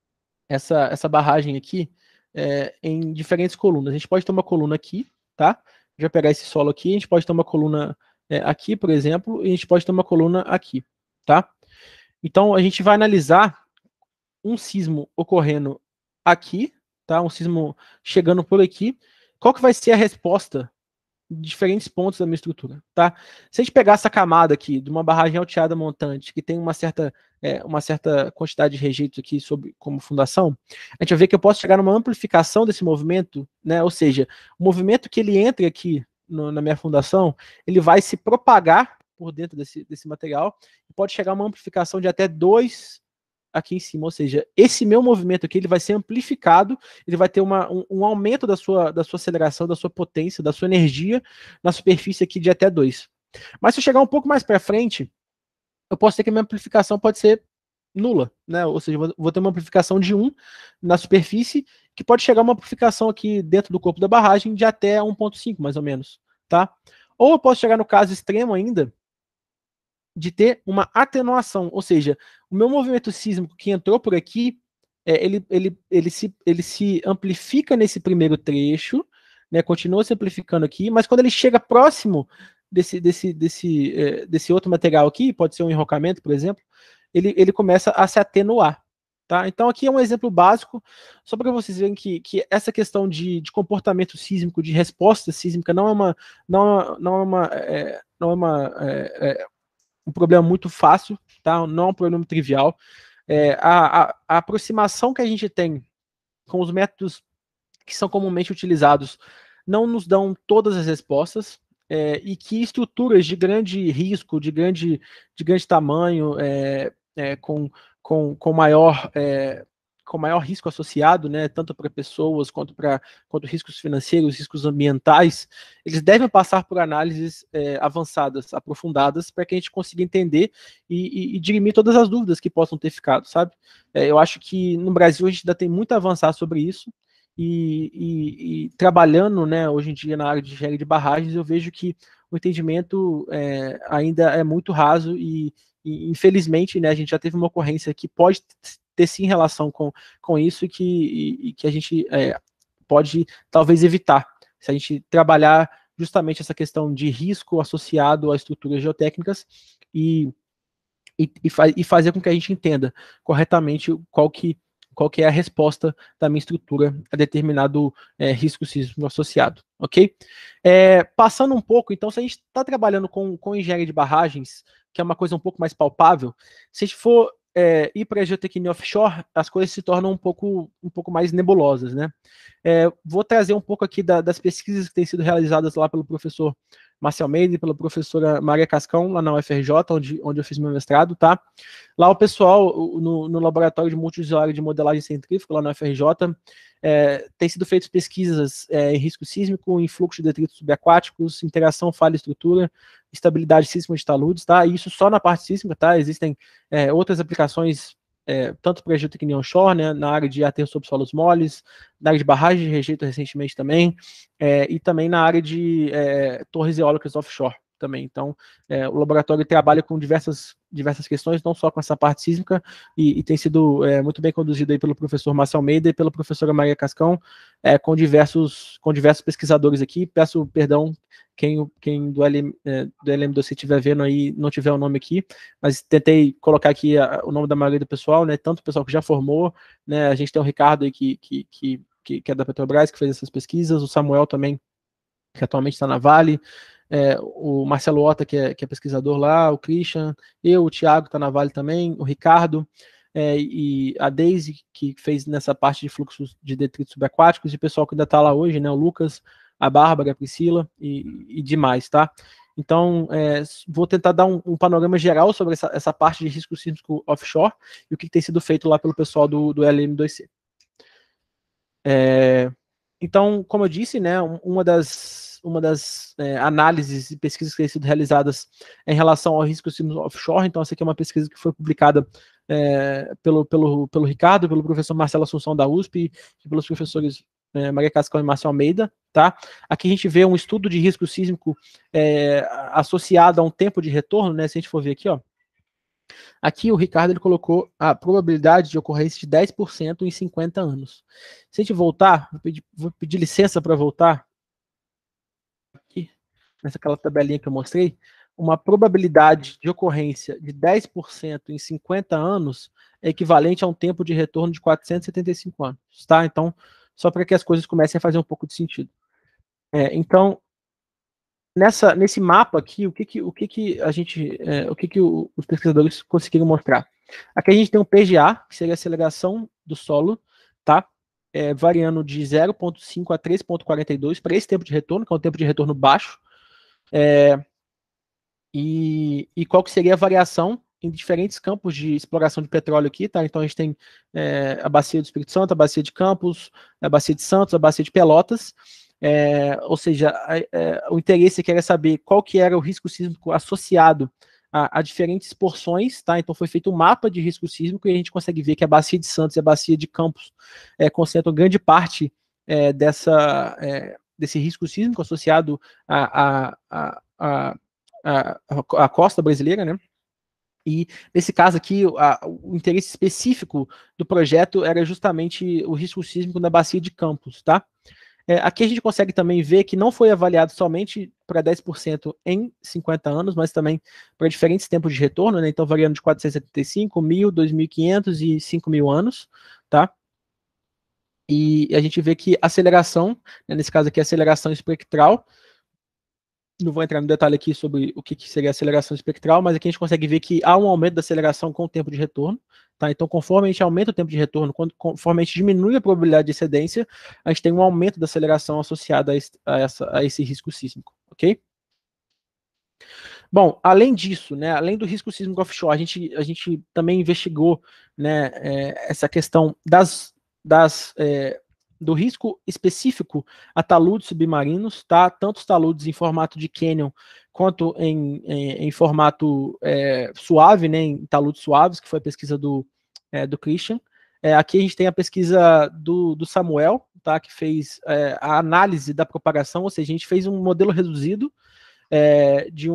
barragem aqui em diferentes colunas. A gente pode ter uma coluna aqui, tá? Já pegar esse solo aqui, a gente pode ter uma coluna aqui, por exemplo, e a gente pode ter uma coluna aqui, tá? Então, a gente vai analisar um sismo ocorrendo aqui, tá? Um sismo chegando por aqui. Qual que vai ser a resposta de diferentes pontos da minha estrutura, tá? Se a gente pegar essa camada aqui, de uma barragem alteada montante, que tem uma certa quantidade de rejeitos aqui como fundação, a gente vai ver que eu posso chegar numa amplificação desse movimento, né? Ou seja, o movimento que ele entre aqui na minha fundação, ele vai se propagar por dentro desse material, e pode chegar a uma amplificação de até 2 aqui em cima, ou seja, esse meu movimento aqui, ele vai ser amplificado, ele vai ter um aumento da sua aceleração, da sua potência, da sua energia na superfície aqui de até 2. Mas se eu chegar um pouco mais para frente, eu posso ter que a minha amplificação pode ser nula, né? Ou seja, eu vou ter uma amplificação de 1 na superfície, que pode chegar a uma amplificação aqui dentro do corpo da barragem de até 1,5, mais ou menos, tá? Ou eu posso chegar no caso extremo ainda, de ter uma atenuação, ou seja, o meu movimento sísmico que entrou por aqui, ele se amplifica nesse primeiro trecho, né, continua se amplificando aqui, mas quando ele chega próximo desse outro material aqui, pode ser um enrocamento, por exemplo, ele começa a se atenuar. Tá? Então aqui é um exemplo básico, só para vocês verem que essa questão de comportamento sísmico, de resposta sísmica, não é um problema muito fácil, tá? Não é um problema trivial. A aproximação que a gente tem com os métodos que são comumente utilizados não nos dão todas as respostas, e que estruturas de grande risco, de grande tamanho, com maior risco associado, né, tanto para pessoas quanto riscos financeiros, riscos ambientais, eles devem passar por análises avançadas, aprofundadas, para que a gente consiga entender e dirimir todas as dúvidas que possam ter ficado, sabe? Eu acho que no Brasil a gente ainda tem muito a avançar sobre isso, e trabalhando, né, hoje em dia na área de engenharia de barragens, eu vejo que o entendimento ainda é muito raso e infelizmente, né, a gente já teve uma ocorrência que pode ter sim relação com isso e que a gente pode talvez evitar, se a gente trabalhar justamente essa questão de risco associado a estruturas geotécnicas e fazer com que a gente entenda corretamente qual que é a resposta da minha estrutura a determinado risco sísmico associado, ok? Passando um pouco, então, se a gente está trabalhando com engenharia de barragens, que é uma coisa um pouco mais palpável, se a gente for ir para a geotecnia offshore, as coisas se tornam um pouco mais nebulosas, né? Vou trazer um pouco aqui das pesquisas que têm sido realizadas lá pelo professor Márcio Almeida e pela professora Maria Cascão, lá na UFRJ, onde eu fiz meu mestrado, tá? Lá o pessoal, no laboratório de multiusuário de modelagem centrífuga, lá na UFRJ, tem sido feitas pesquisas em risco sísmico, em fluxo de detritos subaquáticos, interação falha-estrutura, estabilidade sísmica de taludes, tá? Isso só na parte sísmica, tá? Existem outras aplicações, tanto para a geotecnia onshore, né, na área de aterro sobre solos moles, na área de barragem de rejeito recentemente também, e também na área de torres eólicas offshore também. Então, o laboratório trabalha com diversas questões, não só com essa parte sísmica, e tem sido muito bem conduzido aí pelo professor Márcio Almeida e pela professora Maria Cascão, com diversos pesquisadores aqui. Peço perdão quem do LM2C estiver vendo aí, não tiver o nome aqui, mas tentei colocar aqui o nome da maioria do pessoal, né, tanto o pessoal que já formou, né, a gente tem o Ricardo aí que é da Petrobras, que fez essas pesquisas, o Samuel também, que atualmente está na Vale, o Marcelo Ota, que é pesquisador lá, o Christian, o Thiago está na Vale também, o Ricardo, e a Daisy, que fez nessa parte de fluxos de detritos subaquáticos, e o pessoal que ainda está lá hoje, né, o Lucas, a Bárbara, a Priscila e demais, tá? Então, vou tentar dar um panorama geral sobre essa parte de risco sísmico offshore e o que tem sido feito lá pelo pessoal do LM2C. Então, como eu disse, né, uma das análises e pesquisas que têm sido realizadas em relação ao risco sísmico offshore, então essa aqui é uma pesquisa que foi publicada pelo Ricardo, pelo professor Marcelo Assunção da USP e pelos professores Maria Cascão e Márcio Almeida, tá? Aqui a gente vê um estudo de risco sísmico associado a um tempo de retorno, né? Se a gente for ver aqui, ó. Aqui o Ricardo ele colocou a probabilidade de ocorrência de 10% em 50 anos. Se a gente voltar, vou pedir licença para voltar aqui, nessa tabelinha que eu mostrei, uma probabilidade de ocorrência de 10% em 50 anos é equivalente a um tempo de retorno de 475 anos, tá? Então, só para que as coisas comecem a fazer um pouco de sentido. Então, nesse mapa aqui, o que os pesquisadores conseguiram mostrar? Aqui a gente tem um PGA, que seria a aceleração do solo, tá? Variando de 0,5 a 3,42 para esse tempo de retorno, que é um tempo de retorno baixo. E qual que seria a variação em diferentes campos de exploração de petróleo aqui, tá? Então a gente tem a bacia do Espírito Santo, a bacia de Campos, a bacia de Santos, a bacia de Pelotas, ou seja, o interesse aqui era saber qual que era o risco sísmico associado a diferentes porções, tá? Então foi feito um mapa de risco sísmico e a gente consegue ver que a bacia de Santos e a bacia de Campos concentram grande parte desse risco sísmico associado à costa brasileira, né? E nesse caso aqui, o interesse específico do projeto era justamente o risco sísmico na bacia de Campos, tá? Aqui a gente consegue também ver que não foi avaliado somente para 10% em 50 anos, mas também para diferentes tempos de retorno, né? Então variando de 475, 1.000, 2.500 e 5.000 anos, tá? E a gente vê que a aceleração, né, nesse caso aqui a aceleração espectral, não vou entrar no detalhe aqui sobre o que seria a aceleração espectral, mas aqui a gente consegue ver que há um aumento da aceleração com o tempo de retorno, tá? Então, conforme a gente aumenta o tempo de retorno, conforme a gente diminui a probabilidade de excedência, a gente tem um aumento da aceleração associada a esse risco sísmico, ok? Bom, além disso, né, além do risco sísmico offshore, a gente também investigou, né, essa questão do risco específico a taludes submarinos, tá? Tanto os taludes em formato de canyon quanto em formato suave, né, em taludes suaves, que foi a pesquisa do Christian. Aqui a gente tem a pesquisa do Samuel, tá? Que fez a análise da propagação, ou seja, a gente fez um modelo reduzido de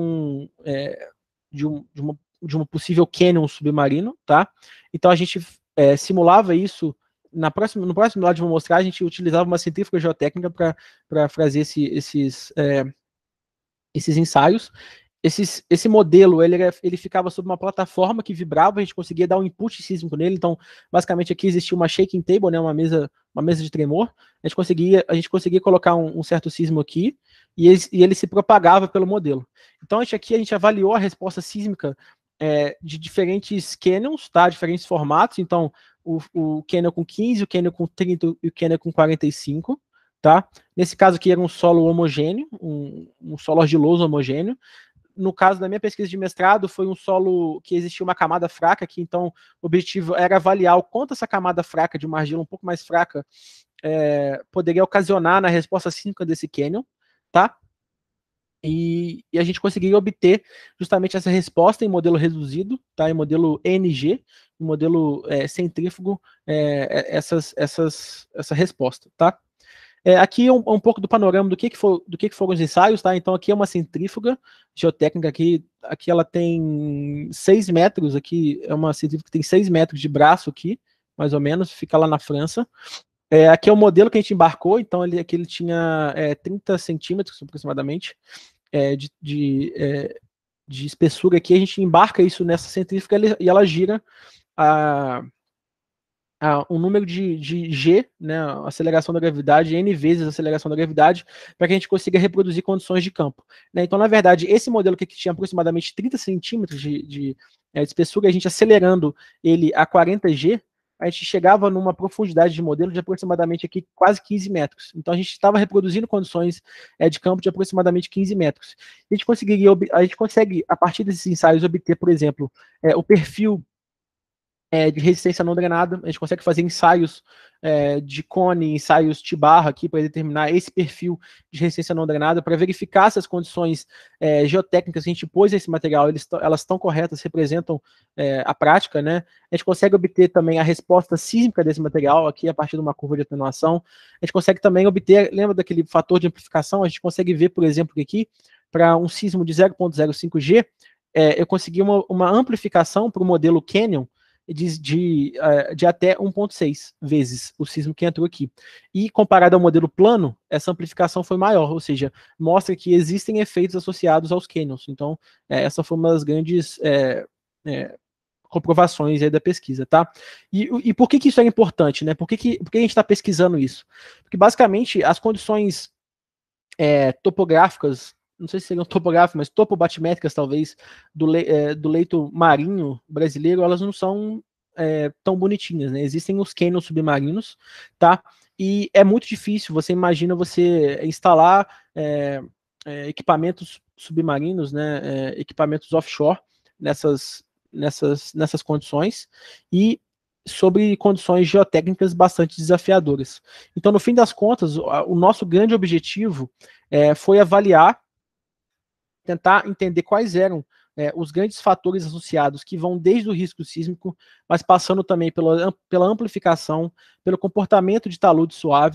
uma possível canyon submarino, tá? Então a gente simulava isso. No próximo slide eu vou mostrar, a gente utilizava uma centrífuga geotécnica para fazer esses ensaios. Esse modelo, ele ficava sobre uma plataforma que vibrava, a gente conseguia dar um input sísmico nele, então, basicamente, aqui existia uma shaking table, né, uma mesa de tremor, a gente conseguia colocar um certo sismo aqui, e ele se propagava pelo modelo. Então, a gente avaliou a resposta sísmica de diferentes canyons, tá, diferentes formatos, então, o canyon com 15, o canyon com 30 e o canyon com 45, tá? Nesse caso aqui era um solo homogêneo, um solo argiloso homogêneo. No caso da minha pesquisa de mestrado, foi um solo que existia uma camada fraca, que então o objetivo era avaliar o quanto essa camada fraca, de uma argila um pouco mais fraca, poderia ocasionar na resposta sísmica desse canyon, tá? E a gente conseguiu obter justamente essa resposta em modelo reduzido, tá? Em modelo ENG, em modelo centrífugo, essa resposta, tá? Aqui é um pouco do panorama do que foram os ensaios, tá? Então aqui é uma centrífuga geotécnica, aqui ela tem 6 metros, aqui é uma centrífuga que tem 6 metros de braço aqui, mais ou menos, fica lá na França. Aqui é o modelo que a gente embarcou, então aqui ele tinha 30 centímetros aproximadamente de espessura aqui, a gente embarca isso nessa centrífuga e ela gira um número de G, né, a aceleração da gravidade, N vezes a aceleração da gravidade, para que a gente consiga reproduzir condições de campo, né? Então, na verdade, esse modelo que tinha aproximadamente 30 centímetros de espessura, a gente acelerando ele a 40 G, a gente chegava numa profundidade de modelo de aproximadamente aqui quase 15 metros. Então, a gente estava reproduzindo condições de campo de aproximadamente 15 metros. A gente consegue, a partir desses ensaios, obter, por exemplo, o perfil de resistência não drenada. A gente consegue fazer ensaios de cone, ensaios de barra aqui para determinar esse perfil de resistência não drenada, para verificar se as condições geotécnicas que a gente pôs nesse material, elas estão corretas, representam a prática, né? A gente consegue obter também a resposta sísmica desse material aqui a partir de uma curva de atenuação. A gente consegue também obter, lembra daquele fator de amplificação? A gente consegue ver, por exemplo, que aqui, para um sismo de 0,05 G, eu consegui uma amplificação para o modelo Canyon de até 1,6 vezes o sismo que entrou aqui. E comparado ao modelo plano, essa amplificação foi maior, ou seja, mostra que existem efeitos associados aos canyons. Então, essa foi uma das grandes comprovações aí da pesquisa, tá? E por que isso é importante, né? Por que a gente está pesquisando isso? Porque, basicamente, as condições topográficas, não sei se seriam topográficas, mas topobatimétricas, talvez, do leito marinho brasileiro, elas não são tão bonitinhas, né? Existem os canyons submarinos, tá? E é muito difícil, você imagina você instalar equipamentos submarinos, né? Equipamentos offshore nessas condições, e sobre condições geotécnicas bastante desafiadoras. Então, no fim das contas, o nosso grande objetivo foi avaliar, tentar entender quais eram os grandes fatores associados, que vão desde o risco sísmico, mas passando também pela amplificação, pelo comportamento de taludes suaves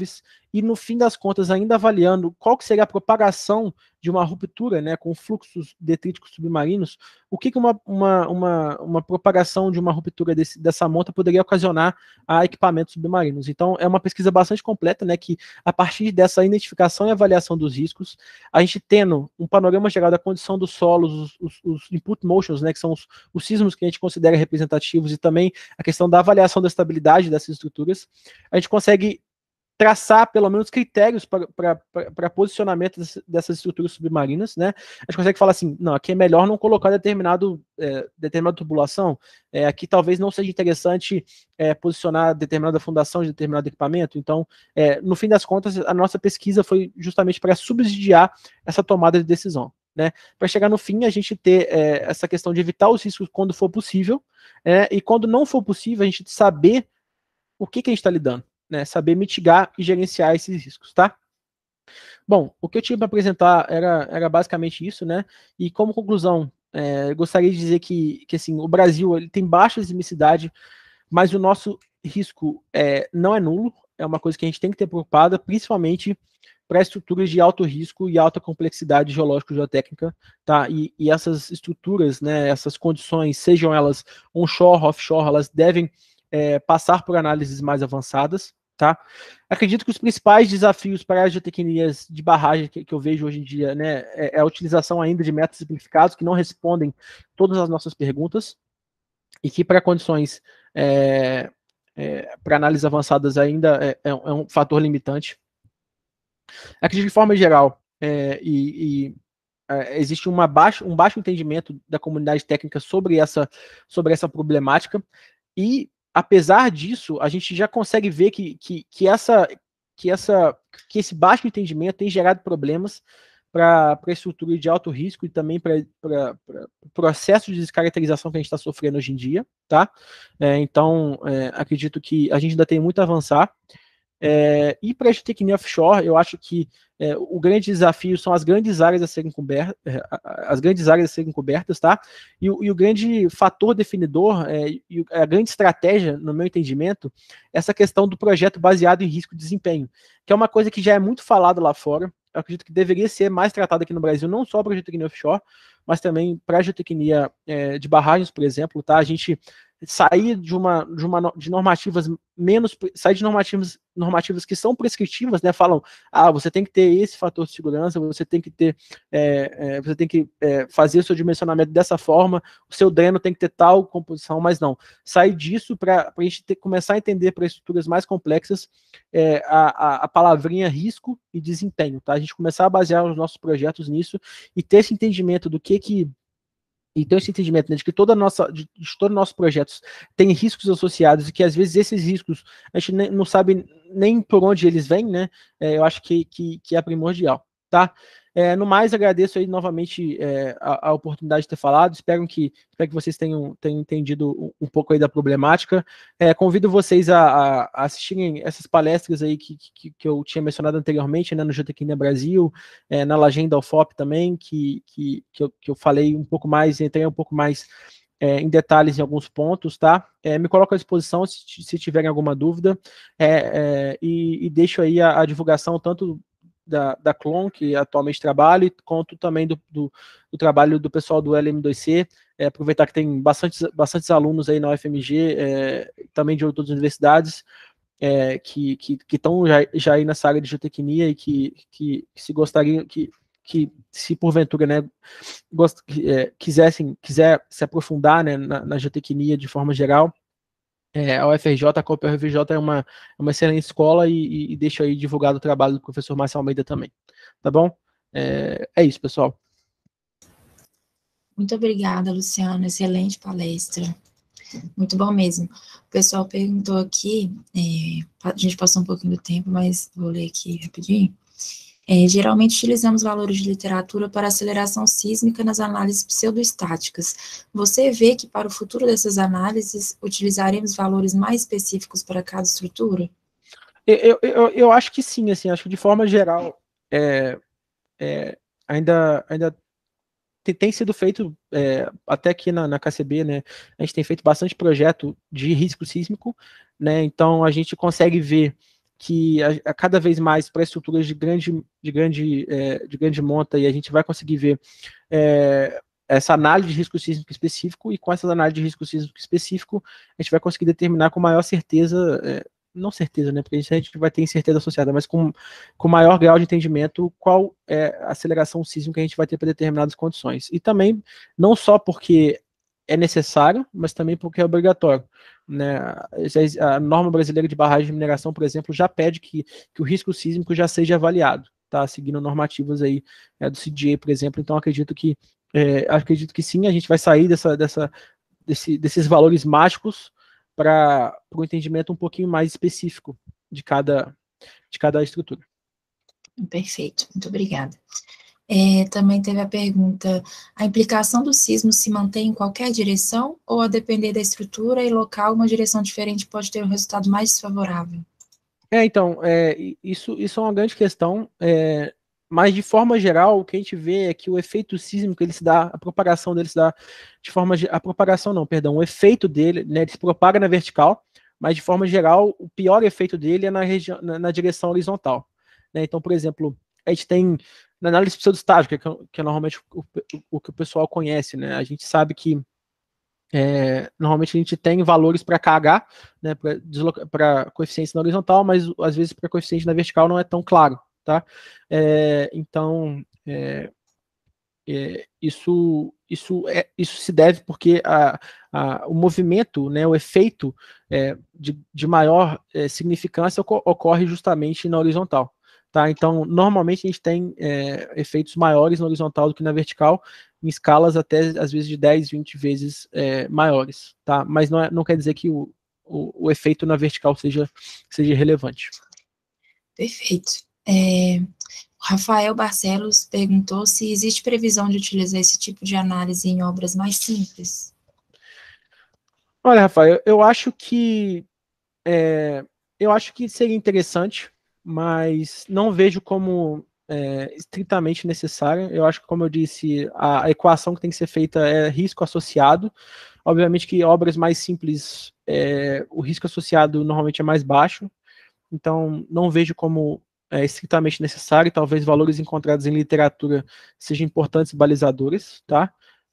e no fim das contas ainda avaliando qual que seria a propagação de uma ruptura, né, com fluxos detríticos submarinos, o que uma propagação de uma ruptura dessa monta poderia ocasionar a equipamentos submarinos. Então, é uma pesquisa bastante completa, né, que a partir dessa identificação e avaliação dos riscos, a gente tendo um panorama geral da condição dos solos, os input motions, né, que são os sismos que a gente considera representativos, e também a questão da avaliação da estabilidade dessas estruturas, a gente consegue traçar pelo menos critérios para posicionamento dessas estruturas submarinas, né? A gente consegue falar assim, não, aqui é melhor não colocar determinada tubulação, aqui talvez não seja interessante posicionar determinada fundação de determinado equipamento. Então, no fim das contas, a nossa pesquisa foi justamente para subsidiar essa tomada de decisão, né? Para chegar no fim, a gente ter essa questão de evitar os riscos quando for possível, e quando não for possível, a gente saber o que a gente está lidando, né, saber mitigar e gerenciar esses riscos, tá? Bom, o que eu tinha para apresentar era basicamente isso, né? E como conclusão, gostaria de dizer que assim, o Brasil ele tem baixa sismicidade, mas o nosso risco não é nulo, é uma coisa que a gente tem que ter preocupada, principalmente para estruturas de alto risco e alta complexidade geológico-geotécnica, tá? E essas estruturas, né, essas condições, sejam elas onshore, offshore, elas devem passar por análises mais avançadas, tá? Acredito que os principais desafios para as geotecnias de barragem que eu vejo hoje em dia, né, é a utilização ainda de métodos simplificados que não respondem todas as nossas perguntas e que para condições para análises avançadas ainda é um fator limitante. Acredito que de forma geral existe um baixo entendimento da comunidade técnica sobre essa problemática, e apesar disso, a gente já consegue ver que esse baixo entendimento tem gerado problemas para a estrutura de alto risco e também para o processo de descaracterização que a gente está sofrendo hoje em dia, tá? Então, acredito que a gente ainda tem muito a avançar. E para a geotecnia offshore, eu acho que o grande desafio são as grandes áreas a serem cobertas, tá? E o grande fator definidor e a grande estratégia, no meu entendimento, é essa questão do projeto baseado em risco de desempenho, que é uma coisa que já é muito falada lá fora. Eu acredito que deveria ser mais tratada aqui no Brasil, não só para a geotecnia offshore, mas também para a geotecnia de barragens, por exemplo, tá? A gente sair de normativas sair de normativas que são prescritivas, né? Falam, você tem que ter esse fator de segurança, você tem que ter, fazer o seu dimensionamento dessa forma, o seu dreno tem que ter tal composição, mas não. Sair disso para a gente começar a entender para estruturas mais complexas a palavrinha risco e desempenho, tá? A gente começar a basear os nossos projetos nisso e ter esse entendimento do então, esse entendimento, né, de que todos os nossos projetos têm riscos associados e que, às vezes, esses riscos a gente não sabe nem por onde eles vêm, né? Eu acho que é primordial, tá? No mais, agradeço aí novamente a oportunidade de ter falado. Espero que vocês tenham entendido um pouco aí da problemática. Convido vocês a assistirem essas palestras aí que eu tinha mencionado anteriormente, né, no Geotecnia Brasil, na Lagenda UFOP também, que eu falei um pouco mais, entrei um pouco mais em detalhes em alguns pontos, tá? Me coloco à disposição se tiverem alguma dúvida, e deixo aí a divulgação tanto da CLON, que atualmente trabalho, quanto também do trabalho do pessoal do LM2C, aproveitar que tem bastantes alunos aí na UFMG, também de outras universidades, que estão já aí nessa área de geotecnia e que se gostariam, que se porventura, né, quiser se aprofundar, né, na geotecnia de forma geral, a UFRJ, a COP-UFRJ é uma excelente escola e deixo aí divulgado o trabalho do professor Márcio Almeida também, tá bom? É isso, pessoal. Muito obrigada, Luciano, excelente palestra, muito bom mesmo. O pessoal perguntou aqui, a gente passou um pouquinho do tempo, mas vou ler aqui rapidinho. Geralmente utilizamos valores de literatura para aceleração sísmica nas análises pseudoestáticas. Você vê que para o futuro dessas análises utilizaremos valores mais específicos para cada estrutura? Eu acho que sim, assim, acho que de forma geral ainda tem sido feito, até aqui na KCB, né, a gente tem feito bastante projeto de risco sísmico, né, então a gente consegue ver que a cada vez mais para estruturas de grande monta, e a gente vai conseguir ver essa análise de risco sísmico específico, e com essa análise de risco sísmico específico, a gente vai conseguir determinar com maior certeza, não certeza, né, porque a gente vai ter incerteza associada, mas com maior grau de entendimento qual é a aceleração sísmica que a gente vai ter para determinadas condições. E também, não só porque é necessário, mas também porque é obrigatório, né? A norma brasileira de barragem de mineração, por exemplo, já pede que o risco sísmico já seja avaliado, tá? Seguindo normativas aí do CDA, por exemplo. Então, acredito que sim, a gente vai sair desses valores mágicos para um entendimento um pouquinho mais específico de cada estrutura. Perfeito, muito obrigada. Também teve a pergunta: a implicação do sismo se mantém em qualquer direção, ou a depender da estrutura e local, uma direção diferente pode ter um resultado mais desfavorável? Então, isso é uma grande questão, mas de forma geral, o que a gente vê é que o efeito sísmico, ele se dá, a propagação dele se dá de forma, o efeito dele, né, ele se propaga na vertical, mas de forma geral, o pior efeito dele é na direção horizontal, né? Então, por exemplo, a gente tem na análise pseudostática, que é normalmente o que o pessoal conhece, né? A gente sabe que normalmente a gente tem valores para KH, né, para coeficientes na horizontal, mas às vezes para coeficiente na vertical não é tão claro, tá? Então, isso se deve porque o movimento, né, o efeito de maior significância ocorre justamente na horizontal. Tá? Então, normalmente a gente tem efeitos maiores na horizontal do que na vertical, em escalas até, às vezes, de 10, 20 vezes maiores. Tá? Mas não quer dizer que o efeito na vertical seja relevante. Perfeito. Rafael Barcelos perguntou se existe previsão de utilizar esse tipo de análise em obras mais simples. Olha, Rafael, eu acho que seria interessante, mas não vejo como estritamente necessário. Eu acho que, como eu disse, a equação que tem que ser feita é risco associado. Obviamente que obras mais simples, o risco associado normalmente é mais baixo, então não vejo como estritamente necessário. Talvez valores encontrados em literatura sejam importantes balizadores, tá?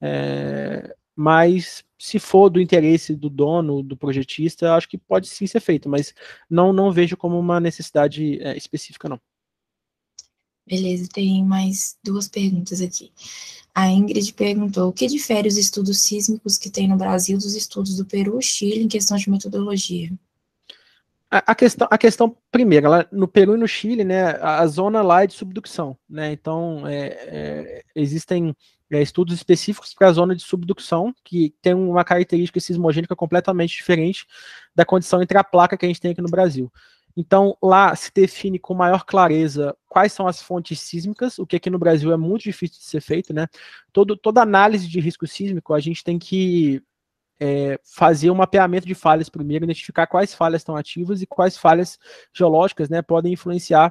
Mas se for do interesse do dono, do projetista, acho que pode sim ser feito, mas não vejo como uma necessidade específica, não. Beleza, tem mais duas perguntas aqui. A Ingrid perguntou: o que difere os estudos sísmicos que tem no Brasil dos estudos do Peru e Chile em questão de metodologia? A questão primeira, no Peru e no Chile, né, a zona lá é de subducção, né, então existem estudos específicos para a zona de subducção, que tem uma característica sismogênica completamente diferente da condição entre a placa que a gente tem aqui no Brasil. Então, lá se define com maior clareza quais são as fontes sísmicas, o que aqui no Brasil é muito difícil de ser feito, né, toda análise de risco sísmico, a gente tem que fazer um mapeamento de falhas primeiro, identificar quais falhas estão ativas e quais falhas geológicas, né, podem influenciar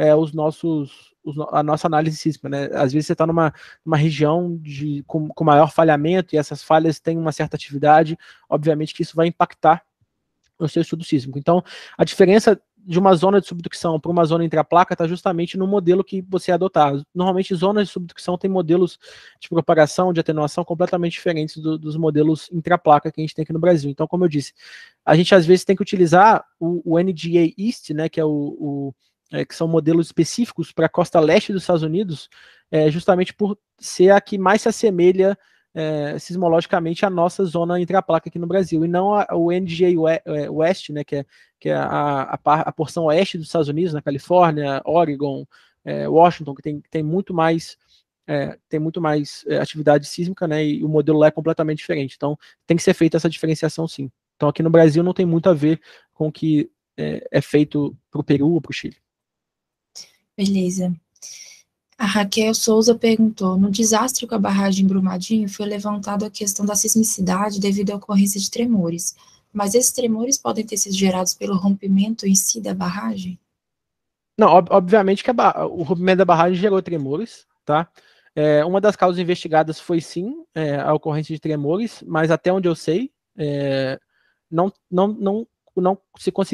a nossa análise sísmica, né? Às vezes você está numa região com maior falhamento e essas falhas têm uma certa atividade, obviamente que isso vai impactar no seu estudo sísmico. Então, a diferença de uma zona de subducção para uma zona entre a placa está justamente no modelo que você adotar. Normalmente, zonas de subducção têm modelos de propagação, de atenuação completamente diferentes dos modelos intraplaca que a gente tem aqui no Brasil. Então, como eu disse, a gente às vezes tem que utilizar o NGA East, né, que é que são modelos específicos para a costa leste dos Estados Unidos, justamente por ser a que mais se assemelha sismologicamente a nossa zona intraplaca aqui no Brasil, e não o NGA West, né, que é a porção oeste dos Estados Unidos, na Califórnia, Oregon, Washington, que tem muito mais atividade sísmica, né, e o modelo lá é completamente diferente. Então, tem que ser feita essa diferenciação, sim. Então, aqui no Brasil não tem muito a ver com o que é feito para o Peru ou para o Chile. Beleza. A Raquel Souza perguntou: no desastre com a barragem em Brumadinho, foi levantada a questão da sismicidade devido à ocorrência de tremores. Mas esses tremores podem ter sido gerados pelo rompimento em si da barragem? Não, obviamente que o rompimento da barragem gerou tremores, tá? Uma das causas investigadas foi sim a ocorrência de tremores, mas até onde eu sei, não se conseguiu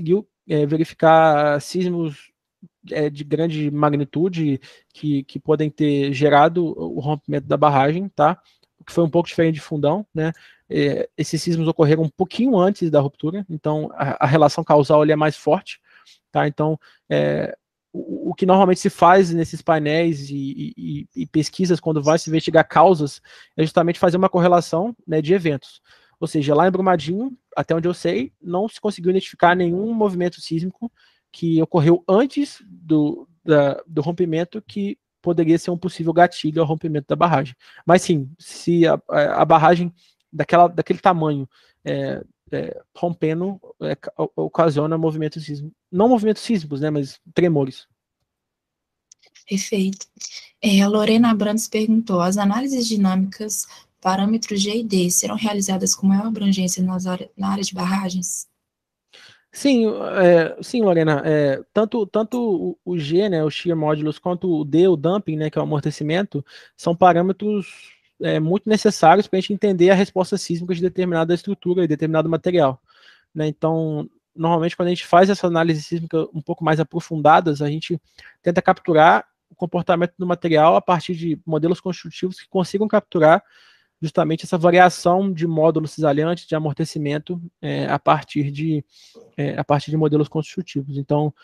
verificar sismos de grande magnitude que podem ter gerado o rompimento da barragem, tá? O que foi um pouco diferente de Fundão, né? Esses sismos ocorreram um pouquinho antes da ruptura, então a relação causal ali é mais forte, tá? Então, o que normalmente se faz nesses painéis e pesquisas quando vai se investigar causas é justamente fazer uma correlação, né, de eventos. Ou seja, lá em Brumadinho, até onde eu sei, não se conseguiu identificar nenhum movimento sísmico que ocorreu antes do rompimento que poderia ser um possível gatilho ao rompimento da barragem. Mas sim, se a barragem daquele tamanho rompendo ocasiona movimentos sísmicos. Não movimentos sísmicos, né, mas tremores. Perfeito. A Lorena Abrantes perguntou, as análises dinâmicas parâmetros G e D serão realizadas com maior abrangência na área de barragens? Sim, sim, Lorena. Tanto o G, né, o shear modulus, quanto o D, o dumping, né, que é o amortecimento, são parâmetros muito necessários para a gente entender a resposta sísmica de determinada estrutura e determinado material, né? Então, normalmente, quando a gente faz essa análise sísmica um pouco mais aprofundadas, a gente tenta capturar o comportamento do material a partir de modelos construtivos que consigam capturar justamente essa variação de módulo cisalhante, de amortecimento, a partir de modelos construtivos. Então,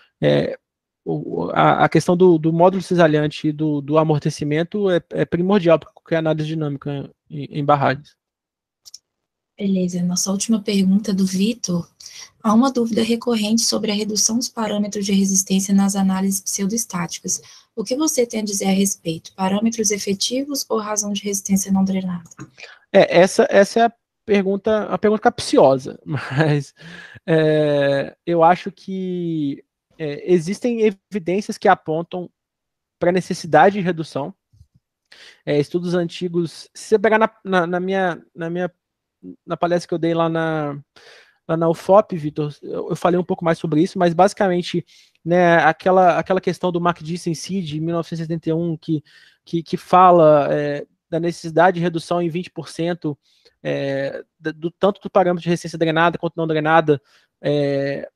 a questão do módulo cisalhante e do amortecimento é primordial para qualquer análise dinâmica em barragens. Beleza. Nossa última pergunta do Vitor. Há uma dúvida recorrente sobre a redução dos parâmetros de resistência nas análises pseudoestáticas. O que você tem a dizer a respeito? Parâmetros efetivos ou razão de resistência não drenada? Essa é a pergunta capciosa, mas eu acho que existem evidências que apontam para a necessidade de redução. Estudos antigos, se você pegar na palestra que eu dei lá na UFOP, Vitor, eu falei um pouco mais sobre isso, mas basicamente, né, aquela questão do McDissen-Seed, de 1971, que fala da necessidade de redução em 20% tanto do parâmetro de resistência drenada quanto não drenada, é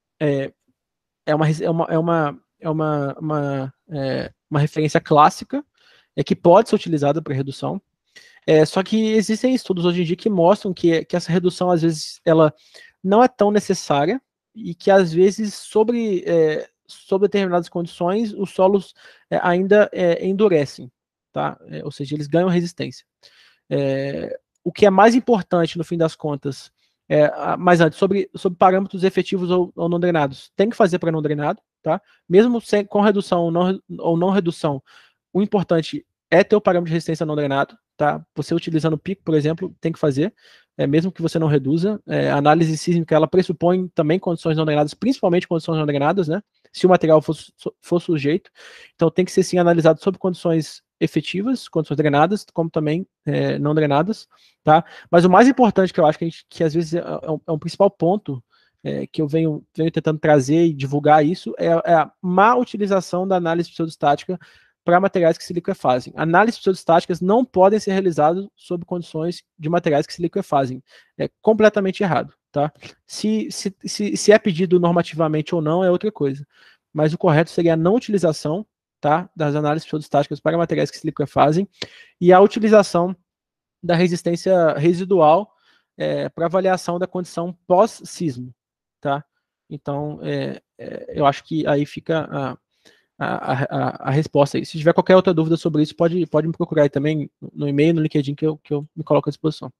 uma referência clássica que pode ser utilizada para redução. Só que existem estudos hoje em dia que mostram que essa redução, às vezes, ela não é tão necessária e que, às vezes, sob determinadas condições, os solos ainda endurecem, tá? Ou seja, eles ganham resistência. O que é mais importante, no fim das contas, mas antes, sobre parâmetros efetivos ou não drenados, tem que fazer para não drenado, tá? Mesmo com redução ou não redução, o importante é ter o parâmetro de resistência não drenado, tá? Você utilizando o pico, por exemplo, tem que fazer, mesmo que você não reduza. A análise sísmica, ela pressupõe também condições não drenadas, principalmente condições não drenadas, né? Se o material for sujeito. Então, tem que ser, sim, analisado sob condições efetivas, condições drenadas, como também não drenadas, tá? Mas o mais importante que eu acho que às vezes é um principal ponto que eu venho tentando trazer e divulgar isso, é a má utilização da análise pseudostática para materiais que se liquefazem. Análises pseudostáticas não podem ser realizadas sob condições de materiais que se liquefazem. É completamente errado, tá? Se é pedido normativamente ou não, é outra coisa. Mas o correto seria a não utilização, tá, das análises pseudostáticas para materiais que se liquefazem e a utilização da resistência residual para avaliação da condição pós-sismo, tá? Então, eu acho que aí fica a resposta aí. Se tiver qualquer outra dúvida sobre isso, pode me procurar aí também no e-mail, no LinkedIn, que eu me coloco à disposição.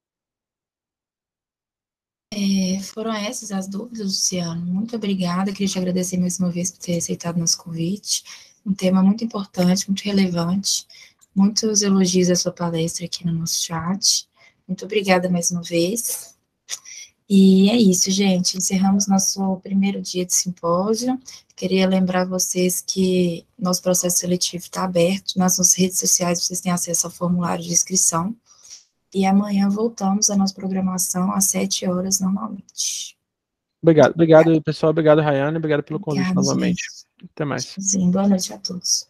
Foram essas as dúvidas, Luciano. Muito obrigada. Queria te agradecer mais uma vez por ter aceitado nosso convite. Um tema muito importante, muito relevante. Muitos elogios à sua palestra aqui no nosso chat. Muito obrigada mais uma vez. E é isso, gente. Encerramos nosso primeiro dia de simpósio. Queria lembrar vocês que nosso processo seletivo está aberto. Nas nossas redes sociais vocês têm acesso ao formulário de inscrição. E amanhã voltamos à nossa programação às 7 horas normalmente. Obrigado, pessoal. Obrigado, Rayane. Obrigado pelo convite novamente. Gente. Até mais. Sim, boa noite a todos.